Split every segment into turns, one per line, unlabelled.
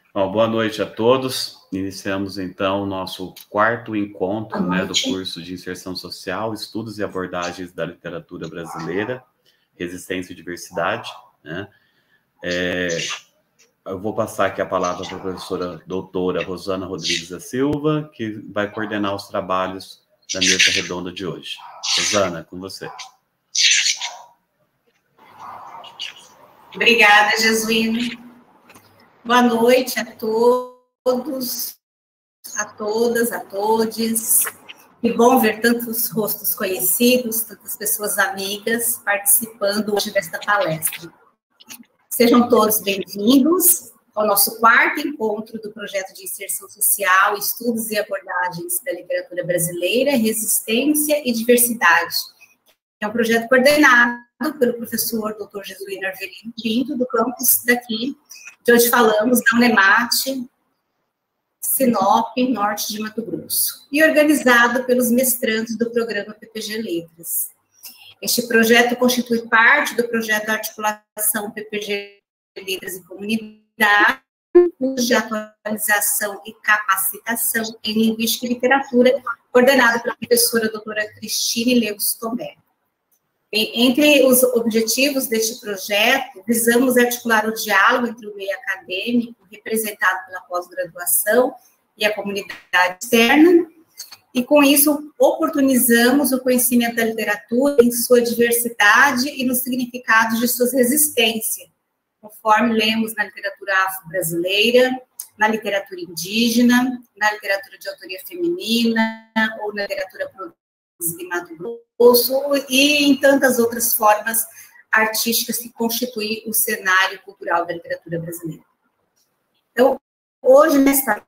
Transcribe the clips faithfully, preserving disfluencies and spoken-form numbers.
Bom, boa noite a todos. Iniciamos, então, o nosso quarto encontro, né, do curso de Inserção Social, Estudos e Abordagens da Literatura Brasileira, Resistência e Diversidade, né? É, eu vou passar aqui a palavra para a professora doutora Rosana Rodrigues da Silva, que vai coordenar os trabalhos da mesa redonda de hoje. Rosana, com você.
Obrigada, Jesuíno. Boa noite a todos, a todas, a todes. Que bom ver tantos rostos conhecidos, tantas pessoas amigas participando hoje desta palestra. Sejam todos bem-vindos ao nosso quarto encontro do projeto de inserção social, estudos e abordagens da literatura brasileira, resistência e diversidade. É um projeto coordenado pelo professor doutor Jesuíno Arvelino Pinto, do campus daqui, de onde falamos, da Unemate, Sinop, norte de Mato Grosso, e organizado pelos mestrandos do programa P P G Letras. Este projeto constitui parte do projeto Articulação P P G Letras e Comunidade, curso de atualização e capacitação em Linguística e Literatura, coordenado pela professora doutora Cristine Lewis Tomé. Entre os objetivos deste projeto, visamos articular o diálogo entre o meio acadêmico, representado pela pós-graduação, e a comunidade externa, e com isso oportunizamos o conhecimento da literatura em sua diversidade e nos significados de suas resistências, conforme lemos na literatura afro-brasileira, na literatura indígena, na literatura de autoria feminina, ou na literatura de Mato Grosso, e em tantas outras formas artísticas que constituem o cenário cultural da literatura brasileira. Então, hoje, nesta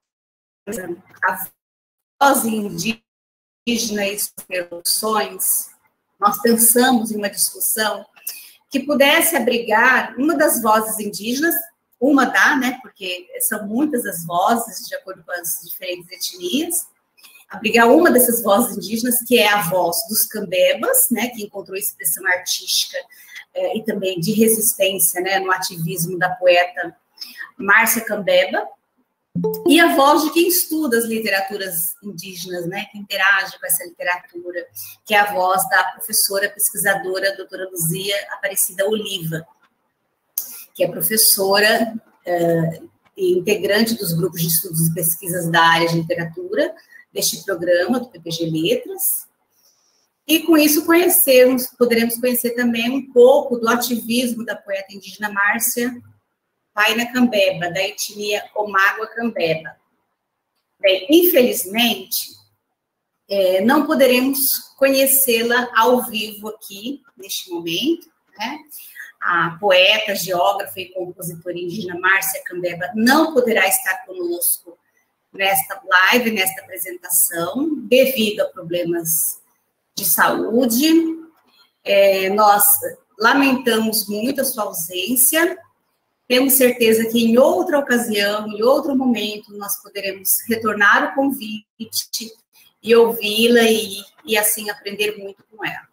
a voz indígena e suas produções, nós pensamos em uma discussão que pudesse abrigar uma das vozes indígenas, uma dá, né, porque são muitas as vozes, de acordo com as diferentes etnias, abrigar uma dessas vozes indígenas, que é a voz dos cambebas, né, que encontrou expressão artística eh, e também de resistência, né, no ativismo da poeta Márcia Cambeba, e a voz de quem estuda as literaturas indígenas, né, que interage com essa literatura, que é a voz da professora pesquisadora doutora Luzia Aparecida Oliva, que é professora eh, e integrante dos grupos de estudos e pesquisas da área de literatura, deste programa do P P G Letras, e com isso conhecermos, poderemos conhecer também um pouco do ativismo da poeta indígena Márcia Paina Cambeba, da etnia Omágua Cambeba. Bem, infelizmente, é, não poderemos conhecê-la ao vivo aqui, neste momento, né? A poeta, geógrafa e compositora indígena Márcia Cambeba não poderá estar conosco nesta live, nesta apresentação, devido a problemas de saúde. É, nós lamentamos muito a sua ausência, temos certeza que em outra ocasião, em outro momento, nós poderemos retornar o convite e ouvi-la e, e assim aprender muito com ela.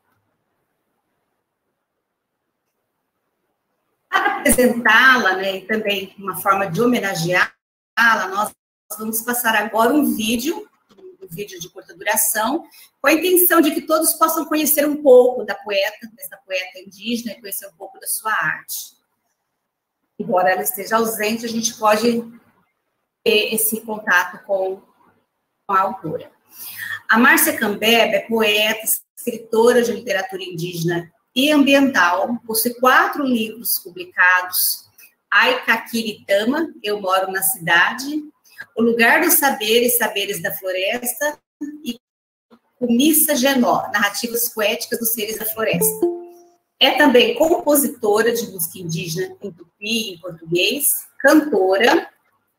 Para apresentá-la, né, e também uma forma de homenageá-la, nós vamos passar agora um vídeo, um vídeo de curta duração, com a intenção de que todos possam conhecer um pouco da poeta, dessa poeta indígena, e conhecer um pouco da sua arte. Embora ela esteja ausente, a gente pode ter esse contato com a autora. A Márcia Cambeba é poeta, escritora de literatura indígena e ambiental, possui quatro livros publicados: Ai Caquiritama, Eu Moro na Cidade, O Lugar dos Saberes, Saberes da Floresta, e Kumissa Genó, Narrativas Poéticas dos Seres da Floresta. É também compositora de música indígena em tupi e em português, cantora,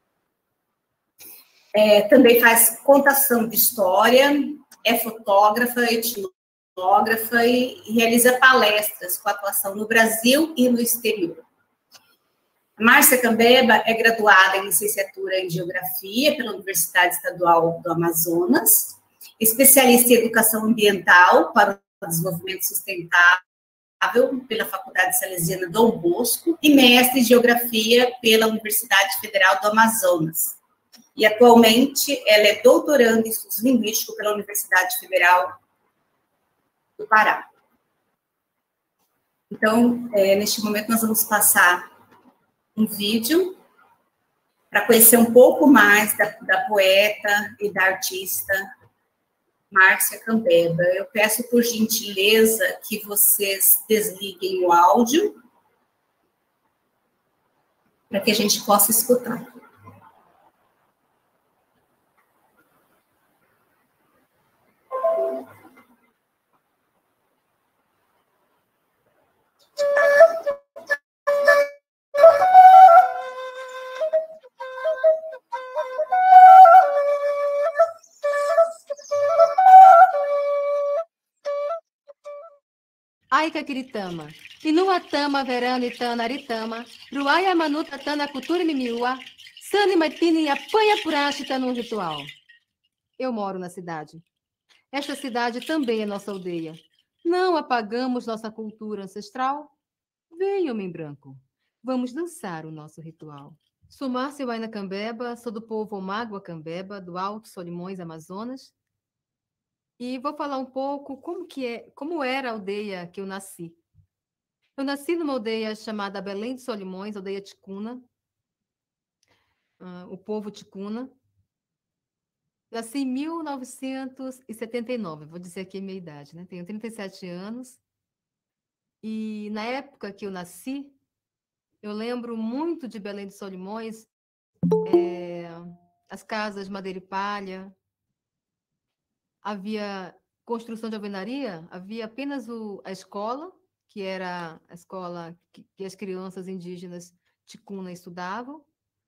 é, também faz contação de história, é fotógrafa, etnógrafa e realiza palestras com atuação no Brasil e no exterior. Márcia Cambeba é graduada em licenciatura em Geografia pela Universidade Estadual do Amazonas, especialista em Educação Ambiental para o Desenvolvimento Sustentável pela Faculdade Salesiana Dom Bosco e mestre em Geografia pela Universidade Federal do Amazonas. E, atualmente, ela é doutoranda em Estudos Linguísticos pela Universidade Federal do Pará. Então, é, neste momento, nós vamos passar um vídeo para conhecer um pouco mais da, da poeta e da artista Márcia Cambeba. Eu peço, por gentileza, que vocês desliguem o áudio para que a gente possa escutar.
Aika Kiritama, Inua Tama, Verano Itana, Aritama, Ruaya Manuta Tana, Cultura Mimiua, Sani Matini, Apanha Purashita num ritual. Eu moro na cidade. Esta cidade também é nossa aldeia. Não apagamos nossa cultura ancestral? Venha, homem branco. Vamos dançar o nosso ritual. Sou Márcia Waina Cambeba, sou do povo Omágua Cambeba, do Alto Solimões, Amazonas. E vou falar um pouco como, que é, como era a aldeia que eu nasci. Eu nasci numa aldeia chamada Belém de Solimões, aldeia ticuna, uh, o povo ticuna. Nasci em mil novecentos e setenta e nove, vou dizer aqui a minha idade, né? Tenho trinta e sete anos. E na época que eu nasci, eu lembro muito de Belém de Solimões, é, as casas de madeira e palha, havia construção de alvenaria, havia apenas o, a escola, que era a escola que, que as crianças indígenas ticuna estudavam,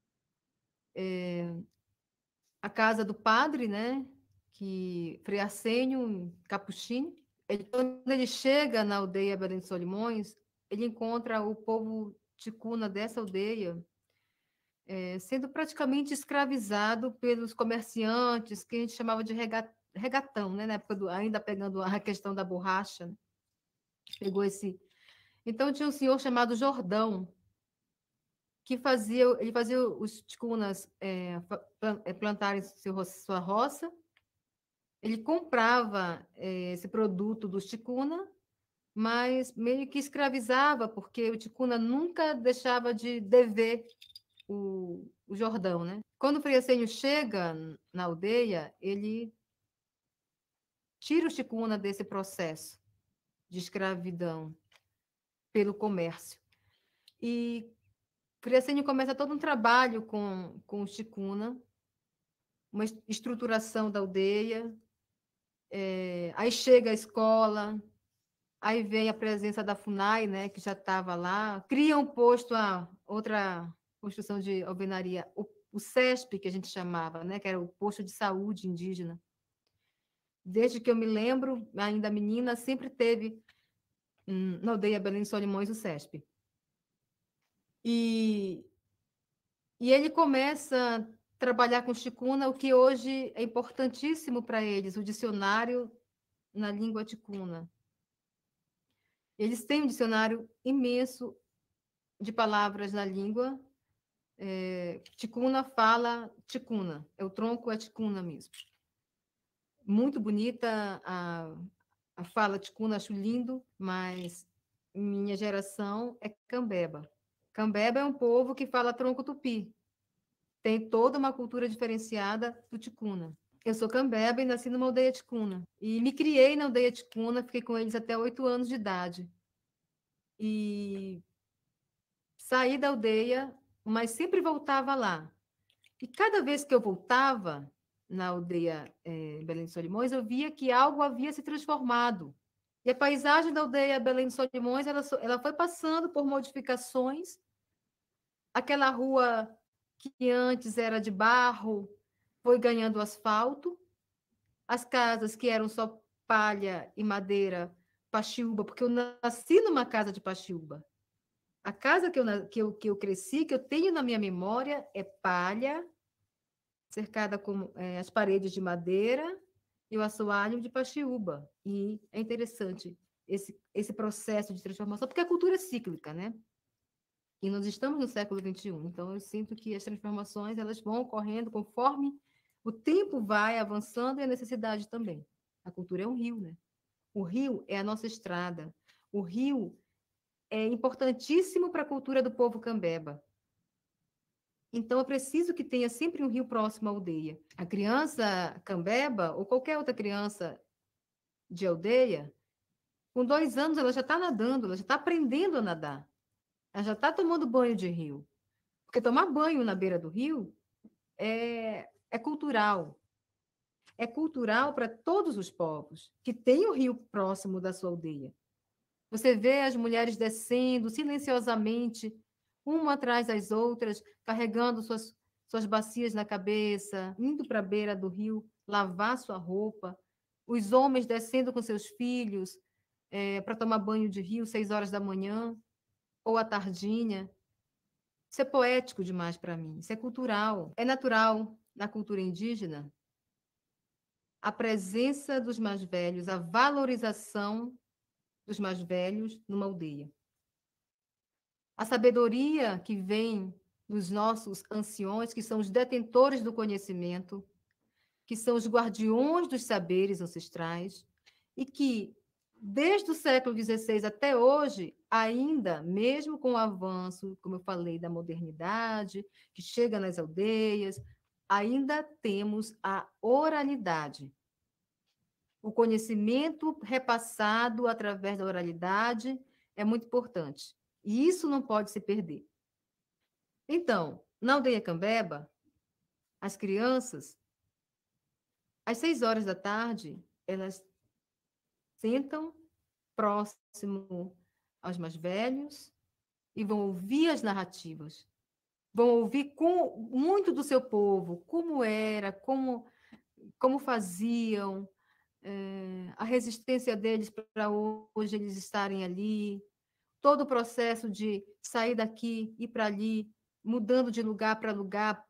é, a casa do padre, né, que Frei Arsênio Capuchin. Ele, quando ele chega na aldeia Belém de Solimões, ele encontra o povo ticuna dessa aldeia é, sendo praticamente escravizado pelos comerciantes, que a gente chamava de regatão, regatão, né? Na época do, ainda pegando a questão da borracha, né? Pegou esse. Então tinha um senhor chamado Jordão, que fazia, ele fazia os ticunas é, plantarem seu, sua roça, ele comprava é, esse produto dos ticuna, mas meio que escravizava, porque o ticuna nunca deixava de dever o, o Jordão, né? Quando o Frei Arsênio chega na aldeia, ele tira o ticuna desse processo de escravidão pelo comércio. E Frei Arsênio começa todo um trabalho com, com o ticuna, uma estruturação da aldeia, é, aí chega a escola, aí vem a presença da FUNAI, né, que já estava lá, cria um posto, a outra construção de alvenaria, o, o SESP, que a gente chamava, né, que era o posto de saúde indígena. Desde que eu me lembro, ainda menina, sempre teve hum, na aldeia Belém de Solimões o SESP. E, e ele começa a trabalhar com ticuna, o que hoje é importantíssimo para eles, o dicionário na língua ticuna. Eles têm um dicionário imenso de palavras na língua. É, ticuna fala ticuna, é o tronco é ticuna mesmo. Muito bonita a, a fala ticuna, acho lindo, mas minha geração é cambeba. Cambeba é um povo que fala tronco tupi. Tem toda uma cultura diferenciada do ticuna. Eu sou cambeba e nasci numa aldeia ticuna. E me criei na aldeia ticuna, fiquei com eles até oito anos de idade. E saí da aldeia, mas sempre voltava lá. E cada vez que eu voltava na aldeia é, Belém de Solimões, eu via que algo havia se transformado. E a paisagem da aldeia Belém de Solimões, ela, ela foi passando por modificações. Aquela rua que antes era de barro foi ganhando asfalto. As casas que eram só palha e madeira, paxiúba, porque eu nasci numa casa de paxiúba. A casa que eu, que, eu, que eu cresci, que eu tenho na minha memória, é palha, cercada com é, as paredes de madeira e o assoalho de paxiúba. E é interessante, esse, esse processo de transformação, porque a cultura é cíclica, né? E nós estamos no século vinte e um, então eu sinto que as transformações elas vão ocorrendo conforme o tempo vai avançando e a necessidade também. A cultura é um rio, né? O rio é a nossa estrada. O rio é importantíssimo para a cultura do povo cambeba. Então, é preciso que tenha sempre um rio próximo à aldeia. A criança cambeba, ou qualquer outra criança de aldeia, com dois anos ela já está nadando, ela já está aprendendo a nadar. Ela já está tomando banho de rio. Porque tomar banho na beira do rio é, é cultural. É cultural para todos os povos que têm o rio próximo da sua aldeia. Você vê as mulheres descendo silenciosamente, uma atrás das outras, carregando suas, suas bacias na cabeça, indo para a beira do rio lavar sua roupa. Os homens descendo com seus filhos é, para tomar banho de rio, seis horas da manhã, ou à tardinha. Isso é poético demais para mim, isso é cultural. É natural na cultura indígena a presença dos mais velhos, a valorização dos mais velhos numa aldeia. A sabedoria que vem dos nossos anciões, que são os detentores do conhecimento, que são os guardiões dos saberes ancestrais, e que, desde o século dezesseis até hoje, ainda, mesmo com o avanço, como eu falei, da modernidade, que chega nas aldeias, ainda temos a oralidade. O conhecimento repassado através da oralidade é muito importante. E isso não pode se perder. Então, na aldeia cambeba, as crianças, às seis horas da tarde, elas sentam próximo aos mais velhos e vão ouvir as narrativas. Vão ouvir com, muito do seu povo, como era, como, como faziam, é, a resistência deles para hoje eles estarem ali, todo o processo de sair daqui, ir para ali, mudando de lugar para lugar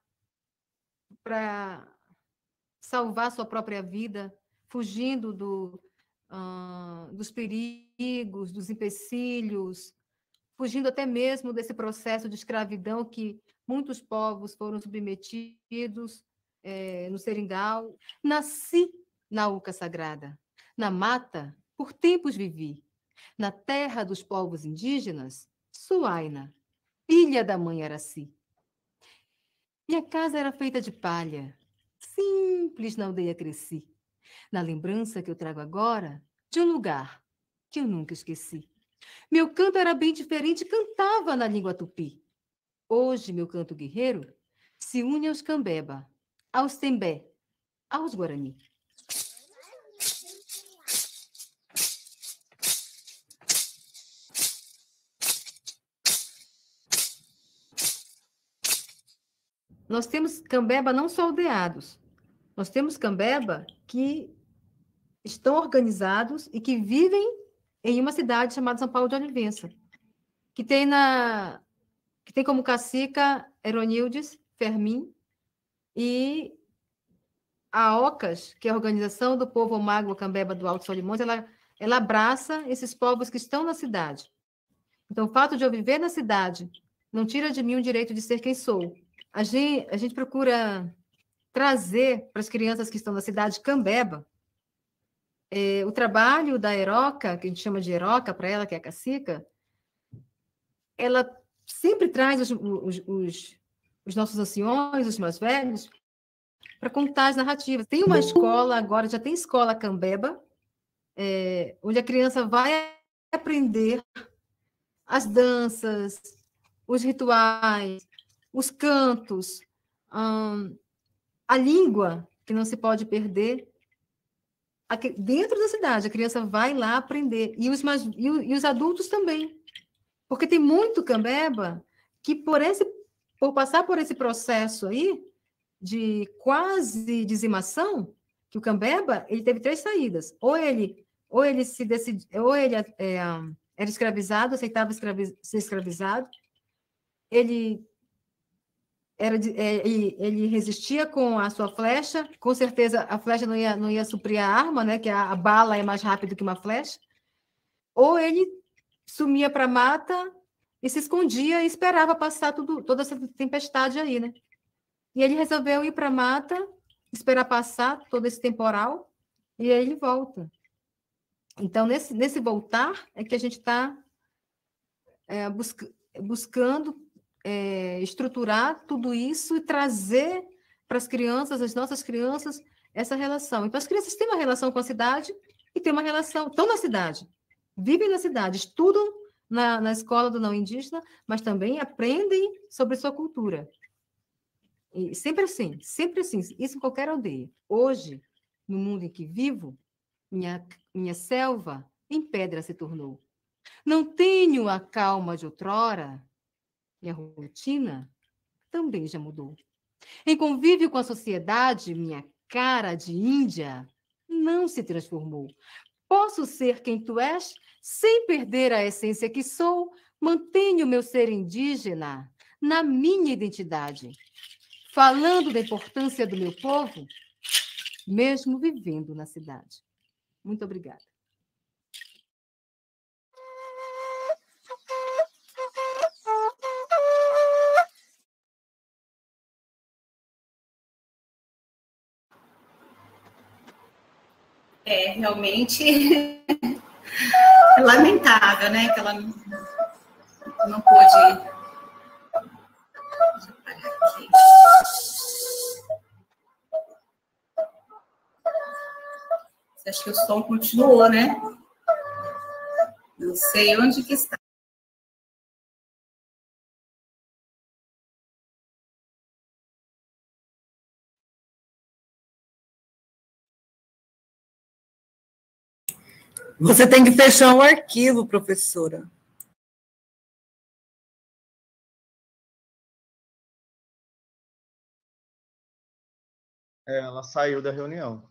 para salvar sua própria vida, fugindo do, uh, dos perigos, dos empecilhos, fugindo até mesmo desse processo de escravidão que muitos povos foram submetidos é, no seringal. Nasci na Uca Sagrada, na mata, por tempos vivi. Na terra dos povos indígenas, Suaina, filha da mãe Araci. Minha casa era feita de palha, simples na aldeia cresci. Na lembrança que eu trago agora, de um lugar que eu nunca esqueci. Meu canto era bem diferente, cantava na língua tupi. Hoje, meu canto guerreiro se une aos cambeba, aos tembé, aos guarani. Nós temos cambeba não só aldeados, nós temos cambeba que estão organizados e que vivem em uma cidade chamada São Paulo de Olivença, que tem, na, que tem como cacica Eronildes Fermin e a OCAS, que é a Organização do Povo Mágua Cambeba do Alto Solimões, ela, ela abraça esses povos que estão na cidade. Então, o fato de eu viver na cidade não tira de mim o direito de ser quem sou. A gente, a gente procura trazer para as crianças que estão na cidade cambeba é, o trabalho da Eroca, que a gente chama de Eroca para ela, que é a cacica, ela sempre traz os, os, os, os nossos anciões, os mais velhos, para contar as narrativas. Tem uma escola agora, já tem escola cambeba, é, onde a criança vai aprender as danças, os rituais, os cantos, hum, a língua, que não se pode perder. Aqui, dentro da cidade, a criança vai lá aprender. E os, mais, e, e os adultos também. Porque tem muito cambeba que, por, esse, por passar por esse processo aí, de quase dizimação, que o cambeba ele teve três saídas. Ou ele, ou ele se decidi, ou ele é, era escravizado, aceitava escraviz, ser escravizado, ele Era de, é, ele, ele resistia com a sua flecha, com certeza a flecha não ia, não ia suprir a arma, né? Que a, a bala é mais rápida que uma flecha. ou ele sumia para a mata e se escondia e esperava passar tudo, toda essa tempestade aí, né? E ele resolveu ir para a mata, esperar passar todo esse temporal, e aí ele volta. Então, nesse, nesse voltar, é que a gente está é, busca, buscando é, estruturar tudo isso e trazer para as crianças, as nossas crianças, essa relação. Então, as crianças têm uma relação com a cidade e têm uma relação, estão na cidade, vivem na cidade, estudam na, na escola do não indígena, mas também aprendem sobre sua cultura. E sempre assim, sempre assim, isso em qualquer aldeia. Hoje, no mundo em que vivo, minha, minha selva em pedra se tornou. Não tenho a calma de outrora, minha rotina também já mudou. Em convívio com a sociedade, minha cara de índia não se transformou. Posso ser quem tu és, sem perder a essência que sou, mantenho meu ser indígena na minha identidade, falando da importância do meu povo, mesmo vivendo na cidade. Muito obrigada.
É, realmente é lamentável, né, que ela não, não pôde... Deixa eu parar aqui. Acho que o som continuou, né? Não sei onde que está.
Você tem que fechar o arquivo, professora.
É, ela saiu da reunião.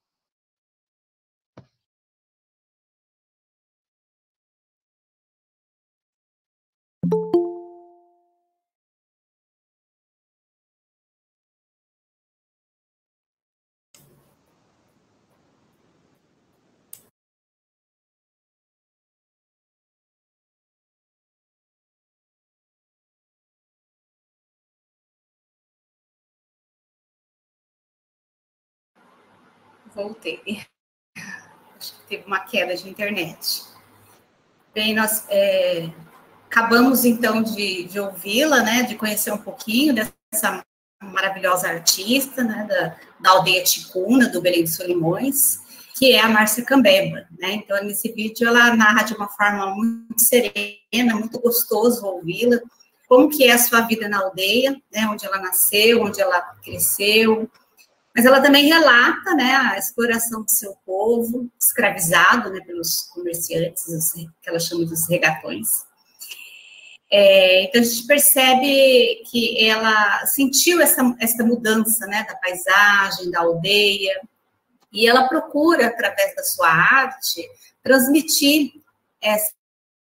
Voltei. Acho que teve uma queda de internet. Bem, nós é, acabamos, então, de, de ouvi-la, né, de conhecer um pouquinho dessa maravilhosa artista, né, da, da aldeia ticuna, do Belém dos Solimões, que é a Márcia Cambeba, né? Então, nesse vídeo, ela narra de uma forma muito serena, muito gostoso ouvi-la, como que é a sua vida na aldeia, né, onde ela nasceu, onde ela cresceu. Mas ela também relata, né, a exploração do seu povo, escravizado, né, pelos comerciantes, os, que ela chama dos regatões. É, então, a gente percebe que ela sentiu essa, essa mudança, né, da paisagem, da aldeia, e ela procura, através da sua arte, transmitir essa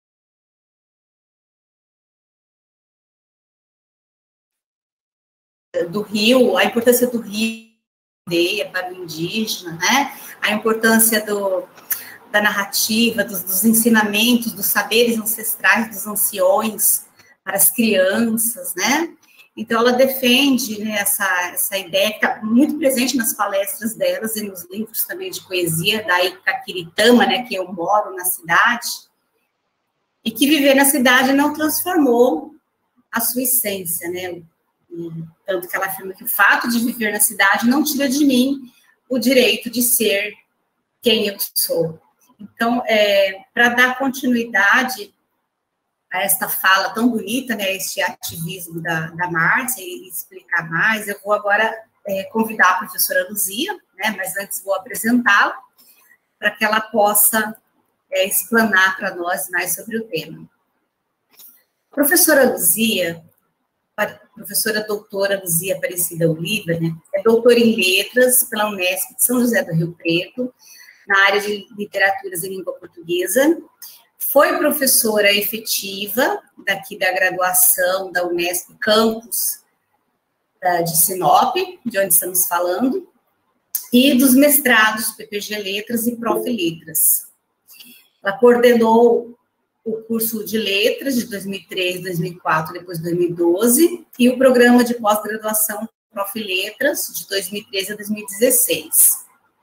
do rio, a importância do rio para o indígena, né? A importância do, da narrativa, dos, dos ensinamentos, dos saberes ancestrais dos anciões para as crianças, né? Então, ela defende, né, essa, essa ideia que está muito presente nas palestras delas e nos livros também de poesia da Icaquiritama, né, que eu moro na cidade, e que viver na cidade não transformou a sua essência, né? Tanto que ela afirma que o fato de viver na cidade não tira de mim o direito de ser quem eu sou. Então, é, para dar continuidade a esta fala tão bonita, né, este ativismo da, da Márcia, e explicar mais, eu vou agora é, convidar a professora Luzia, né, mas antes vou apresentá-la, para que ela possa é, explanar para nós mais sobre o tema. Professora Luzia, professora doutora Luzia Aparecida Oliva, né, é doutora em letras pela Unesp de São José do Rio Preto, na área de literaturas em língua portuguesa, foi professora efetiva daqui da graduação da Unesp Campus de Sinop, de onde estamos falando, e dos mestrados P P G Letras e Prof Letras. Ela coordenou o curso de letras de dois mil e três, dois mil e quatro, depois dois mil e doze, e o programa de pós-graduação Prof. Letras de dois mil e treze a dois mil e dezesseis.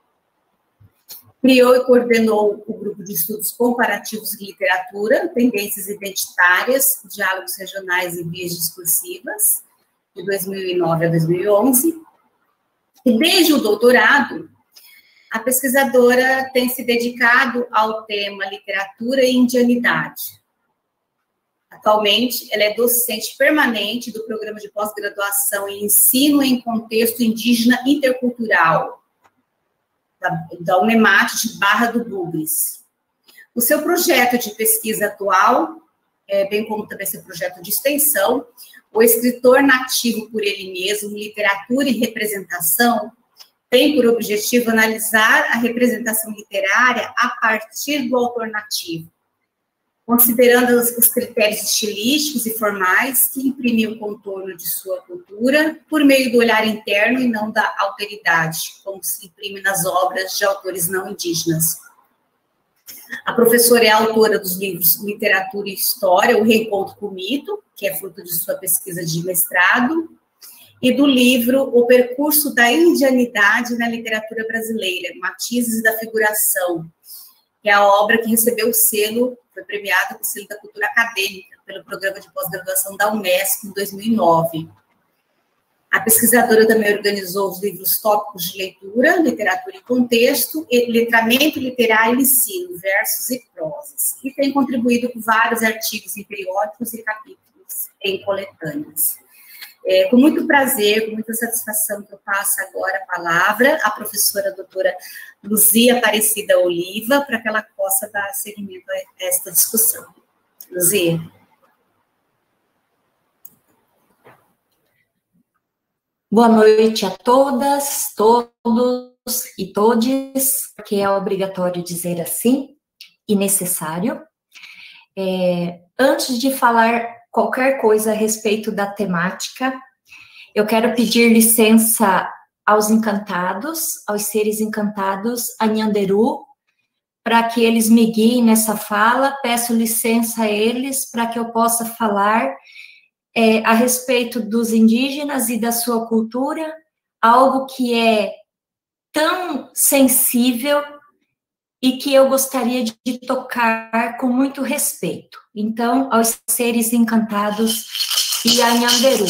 Criou e coordenou o grupo de estudos comparativos de literatura, tendências identitárias, diálogos regionais e vias discursivas, de dois mil e nove a dois mil e onze. E desde o doutorado, a pesquisadora tem se dedicado ao tema literatura e indianidade. Atualmente, ela é docente permanente do programa de pós-graduação em ensino em contexto indígena intercultural, da, da UNEMAT de Barra do Bugres. O seu projeto de pesquisa atual, é, bem como também seu projeto de extensão, O Escritor Nativo por Ele Mesmo, Literatura e Representação, tem por objetivo analisar a representação literária a partir do autor nativo, considerando os, os critérios estilísticos e formais que imprimem o contorno de sua cultura por meio do olhar interno e não da alteridade, como se imprime nas obras de autores não indígenas. A professora é autora dos livros Literatura e História, O Reencontro com o Mito, que é fruto de sua pesquisa de mestrado, e do livro O Percurso da Indianidade na Literatura Brasileira, Matizes da Figuração, que é a obra que recebeu o selo, foi premiada com o selo da cultura acadêmica pelo programa de pós-graduação da Unesp em dois mil e nove. A pesquisadora também organizou os livros Tópicos de Leitura, Literatura e Contexto, e Letramento Literário e Ensino, Versos e Prosas, e tem contribuído com vários artigos em periódicos e capítulos em coletâneas. É, com muito prazer, com muita satisfação que eu passo agora a palavra à professora doutora Luzia Aparecida Oliva, para que ela possa dar seguimento a esta discussão. Luzia.
Boa noite a todas, todos e todes, porque é obrigatório dizer assim, e necessário. É, antes de falar qualquer coisa a respeito da temática, eu quero pedir licença aos encantados, aos seres encantados, a Nhanderu, para que eles me guiem nessa fala. Peço licença a eles para que eu possa falar é, a respeito dos indígenas e da sua cultura, algo que é tão sensível e que eu gostaria de, de tocar com muito respeito. Então, aos seres encantados e a Nhanderu.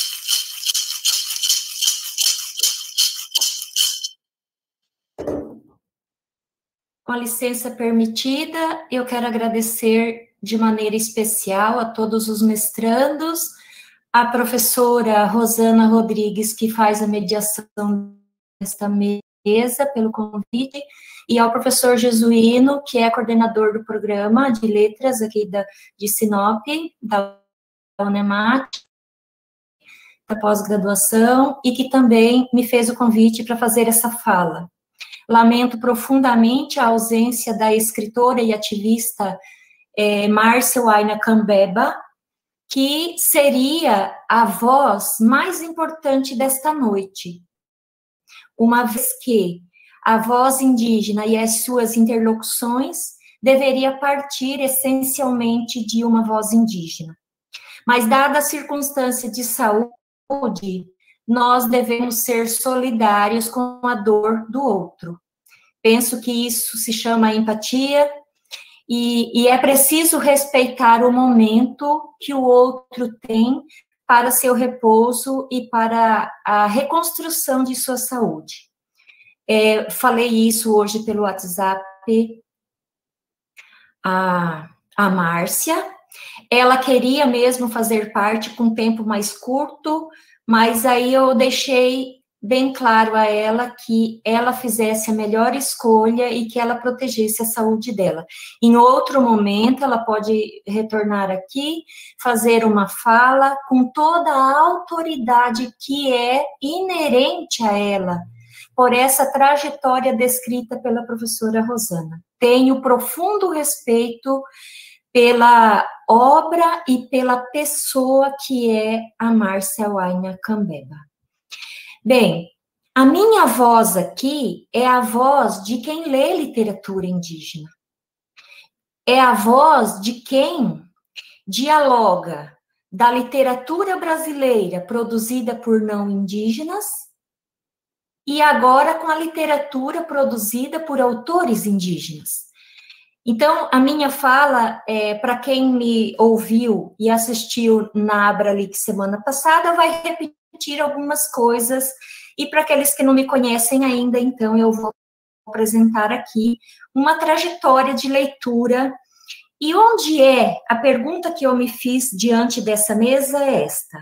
Com a licença permitida, eu quero agradecer de maneira especial a todos os mestrandos, a professora Rosana Rodrigues, que faz a mediação desta mesa, pelo convite, e ao professor Jesuíno, que é coordenador do programa de letras aqui da, de Sinop, da UNEMAT, da pós-graduação, e que também me fez o convite para fazer essa fala. Lamento profundamente a ausência da escritora e ativista é, Márcia Huayna Cambeba, que seria a voz mais importante desta noite, uma vez que a voz indígena e as suas interlocuções deveria partir essencialmente de uma voz indígena. Mas, dada a circunstância de saúde, nós devemos ser solidários com a dor do outro. Penso que isso se chama empatia, e, e é preciso respeitar o momento que o outro tem para seu repouso e para a reconstrução de sua saúde. É, falei isso hoje pelo WhatsApp a, a Márcia. Ela queria mesmo fazer parte com tempo mais curto, mas aí eu deixei bem claro a ela que ela fizesse a melhor escolha e que ela protegesse a saúde dela. Em outro momento, ela pode retornar aqui, fazer uma fala com toda a autoridade que é inerente a ela, por essa trajetória descrita pela professora Rosana. Tenho profundo respeito pela obra e pela pessoa que é a Márcia Huayna Cambeba. Bem, a minha voz aqui é a voz de quem lê literatura indígena. é a voz de quem dialoga da literatura brasileira produzida por não indígenas e agora com a literatura produzida por autores indígenas. Então, a minha fala, é, para quem me ouviu e assistiu na Abralic semana passada, vai repetir algumas coisas, e para aqueles que não me conhecem ainda, então, eu vou apresentar aqui uma trajetória de leitura. E onde é, a pergunta que eu me fiz diante dessa mesa é esta: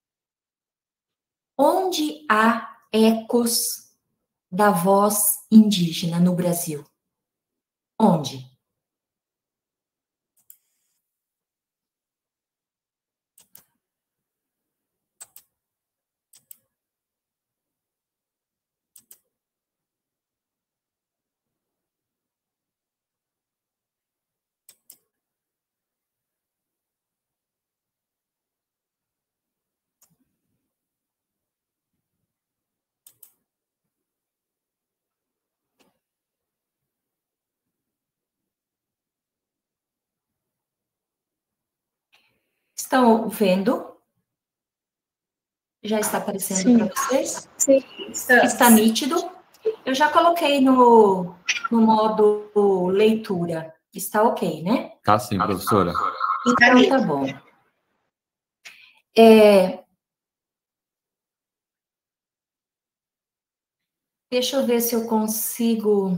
onde há ecos da voz indígena no Brasil? Onde? Estão vendo? Já está aparecendo para vocês?
Sim. Está.
Está nítido? Eu já coloquei no, no modo leitura. Está ok, né?
Tá sim, professora.
Então, tá bom. É, deixa eu ver se eu consigo...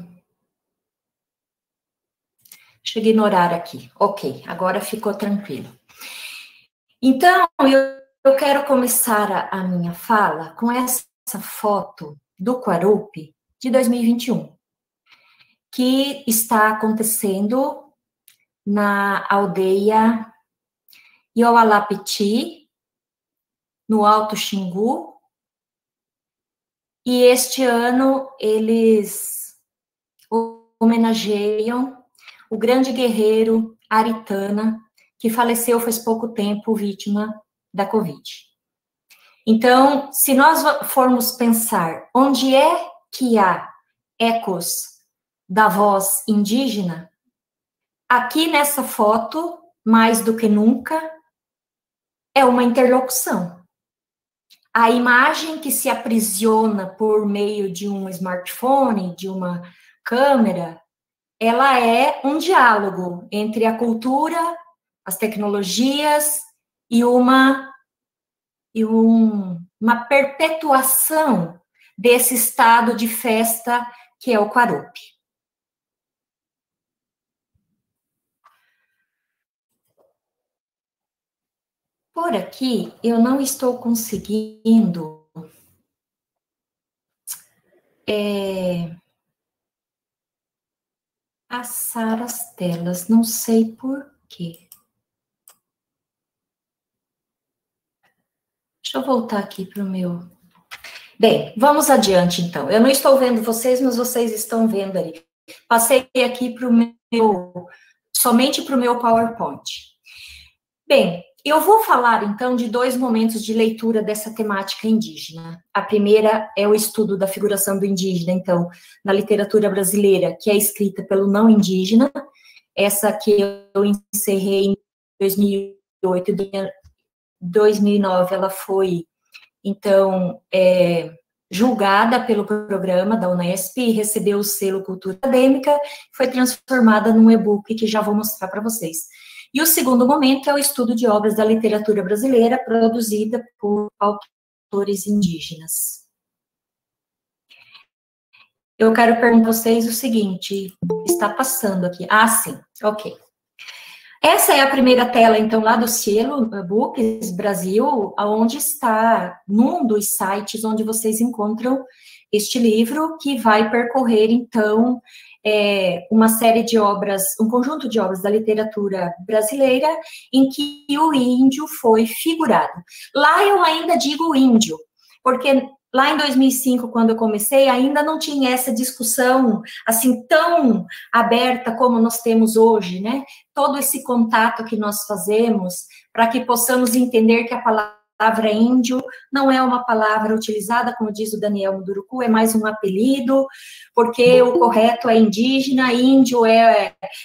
Deixa eu ignorar aqui. Ok, agora ficou tranquilo. Então, eu, eu quero começar a, a minha fala com essa foto do Quarupi de dois mil e vinte e um, que está acontecendo na aldeia Ioalapiti, no Alto Xingu, e este ano eles homenageiam o grande guerreiro Aritana, que faleceu faz pouco tempo, vítima da Covid. Então, se nós formos pensar onde é que há ecos da voz indígena, aqui nessa foto, mais do que nunca, é uma interlocução. A imagem que se aprisiona por meio de um smartphone, de uma câmera, ela é um diálogo entre a cultura, as tecnologias e uma, e um, uma perpetuação desse estado de festa que é o Quarupi. Por aqui, eu não estou conseguindo é, passar as telas, não sei por quê. Deixa eu voltar aqui para o meu... Bem, vamos adiante, então. Eu não estou vendo vocês, mas vocês estão vendo ali. Passei aqui para o meu... somente para o meu PowerPoint. Bem, eu vou falar, então, de dois momentos de leitura dessa temática indígena. A primeira é o estudo da figuração do indígena, então, na literatura brasileira, que é escrita pelo não indígena, essa que eu encerrei em dois mil e oito, dois mil e nove, ela foi, então, é, julgada pelo programa da Unesp e recebeu o selo Cultura Acadêmica, foi transformada num e-book que já vou mostrar para vocês. E o segundo momento é o estudo de obras da literatura brasileira produzida por autores indígenas. Eu quero perguntar a vocês o seguinte, está passando aqui. Ah, sim, ok. Essa é a primeira tela, então, lá do selo Books Brasil, onde está num dos sites onde vocês encontram este livro, que vai percorrer, então, é, uma série de obras, um conjunto de obras da literatura brasileira, em que o índio foi figurado. Lá eu ainda digo índio, porque lá em dois mil e cinco, quando eu comecei, ainda não tinha essa discussão, assim, tão aberta como nós temos hoje, né? Todo esse contato que nós fazemos, para que possamos entender que a palavra índio não é uma palavra utilizada, como diz o Daniel Munduruku, é mais um apelido, porque o correto é indígena, índio é, é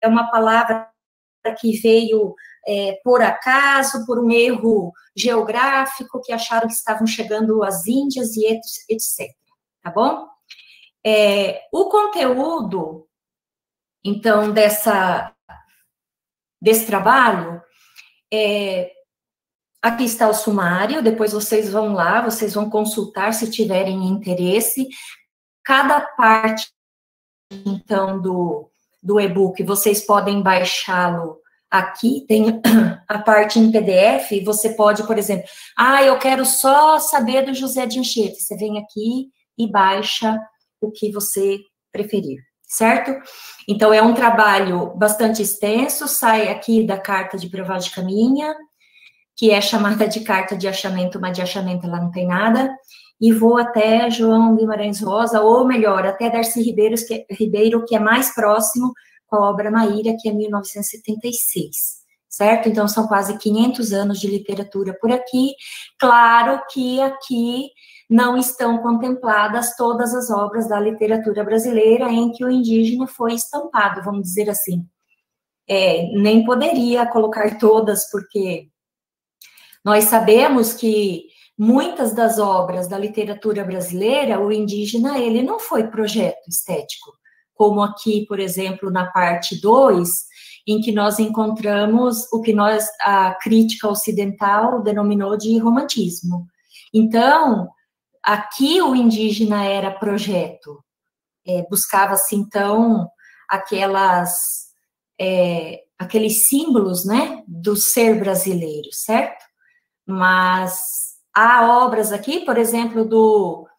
é uma palavra que veio é, por acaso, por um erro geográfico, que acharam que estavam chegando às Índias e etcétera. Tá bom? É, o conteúdo, então, dessa, desse trabalho, é, aqui está o sumário, depois vocês vão lá, vocês vão consultar se tiverem interesse. Cada parte, então, do, do e-book, vocês podem baixá-lo aqui, tem a parte em P D F, você pode, por exemplo, ah, eu quero só saber do José de Anchieta, você vem aqui e baixa o que você preferir, certo? Então, é um trabalho bastante extenso, sai aqui da carta de provagem de caminha, que é chamada de carta de achamento, mas de achamento ela não tem nada, e vou até João Guimarães Rosa, ou melhor, até Darcy Ribeiro, que é, Ribeiro, que é mais próximo, com a obra Maíra, que é mil novecentos e setenta e seis, certo? Então, são quase quinhentos anos de literatura por aqui. Claro que aqui não estão contempladas todas as obras da literatura brasileira em que o indígena foi estampado, vamos dizer assim. É, nem poderia colocar todas, porque nós sabemos que muitas das obras da literatura brasileira, o indígena, ele não foi projeto estético, como aqui, por exemplo, na parte dois, em que nós encontramos o que nós, a crítica ocidental denominou de romantismo. Então, aqui o indígena era projeto, é, buscava-se, então, aquelas, é, aqueles símbolos, né, do ser brasileiro, certo? Mas há obras aqui, por exemplo, do,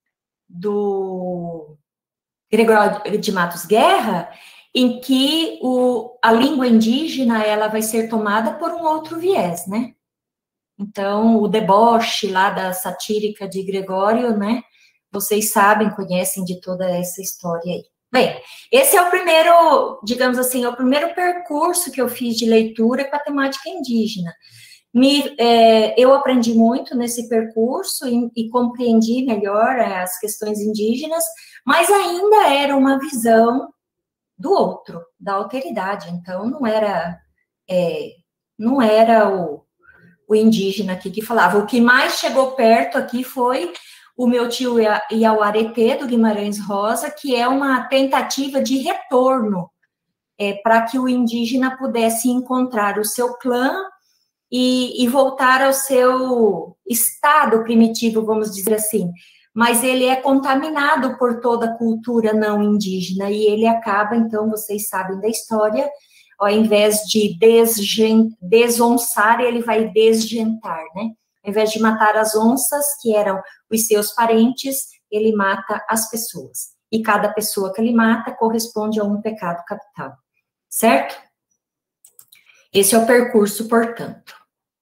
do Gregório de Matos Guerra, em que o, a língua indígena, ela vai ser tomada por um outro viés, né? Então, o deboche lá da satírica de Gregório, né? Vocês sabem, conhecem de toda essa história aí. Bem, esse é o primeiro, digamos assim, é o primeiro percurso que eu fiz de leitura com a temática indígena. Me, é, eu aprendi muito nesse percurso e, e compreendi melhor as questões indígenas, mas ainda era uma visão do outro, da alteridade. Então, não era, é, não era o, o indígena aqui que falava. O que mais chegou perto aqui foi o meu tio Iauaretê, do Guimarães Rosa, que é uma tentativa de retorno é, para que o indígena pudesse encontrar o seu clã e, e voltar ao seu estado primitivo, vamos dizer assim. Mas ele é contaminado por toda a cultura não indígena, e ele acaba, então, vocês sabem da história, ao invés de desgen, desonçar, ele vai desgentar, né? Ao invés de matar as onças, que eram os seus parentes, ele mata as pessoas. E cada pessoa que ele mata corresponde a um pecado capital, certo? Esse é o percurso, portanto.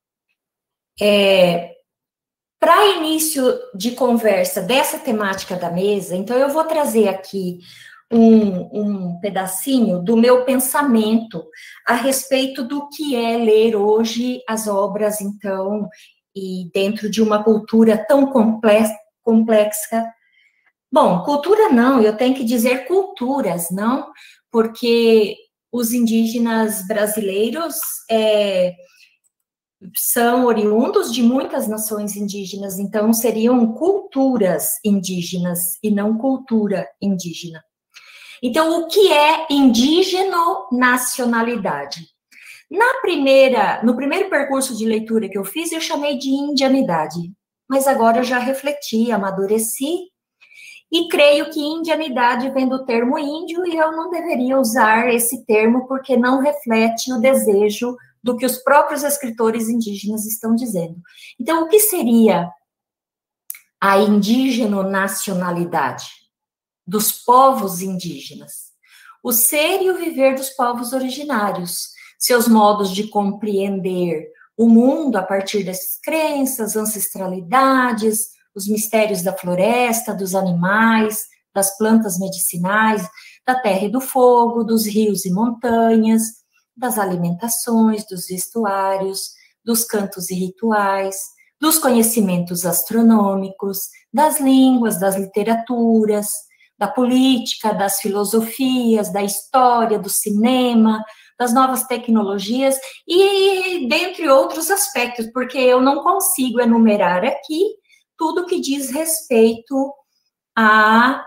É... Para início de conversa dessa temática da mesa, então eu vou trazer aqui um, um pedacinho do meu pensamento a respeito do que é ler hoje as obras, então, e dentro de uma cultura tão complexa, complexa. Bom, cultura não, eu tenho que dizer culturas, não, porque os indígenas brasileiros é, são oriundos de muitas nações indígenas, então seriam culturas indígenas e não cultura indígena. Então, o que é indígeno-nacionalidade? Na primeira, no primeiro percurso de leitura que eu fiz, eu chamei de indianidade, mas agora eu já refleti, amadureci, e creio que indianidade vem do termo índio, e eu não deveria usar esse termo, porque não reflete o desejo do que os próprios escritores indígenas estão dizendo. Então, o que seria a indígeno-nacionalidade dos povos indígenas? O ser e o viver dos povos originários, seus modos de compreender o mundo a partir das crenças, ancestralidades, os mistérios da floresta, dos animais, das plantas medicinais, da terra e do fogo, dos rios e montanhas, das alimentações, dos vestuários, dos cantos e rituais, dos conhecimentos astronômicos, das línguas, das literaturas, da política, das filosofias, da história, do cinema, das novas tecnologias e dentre outros aspectos, porque eu não consigo enumerar aqui tudo que diz respeito a,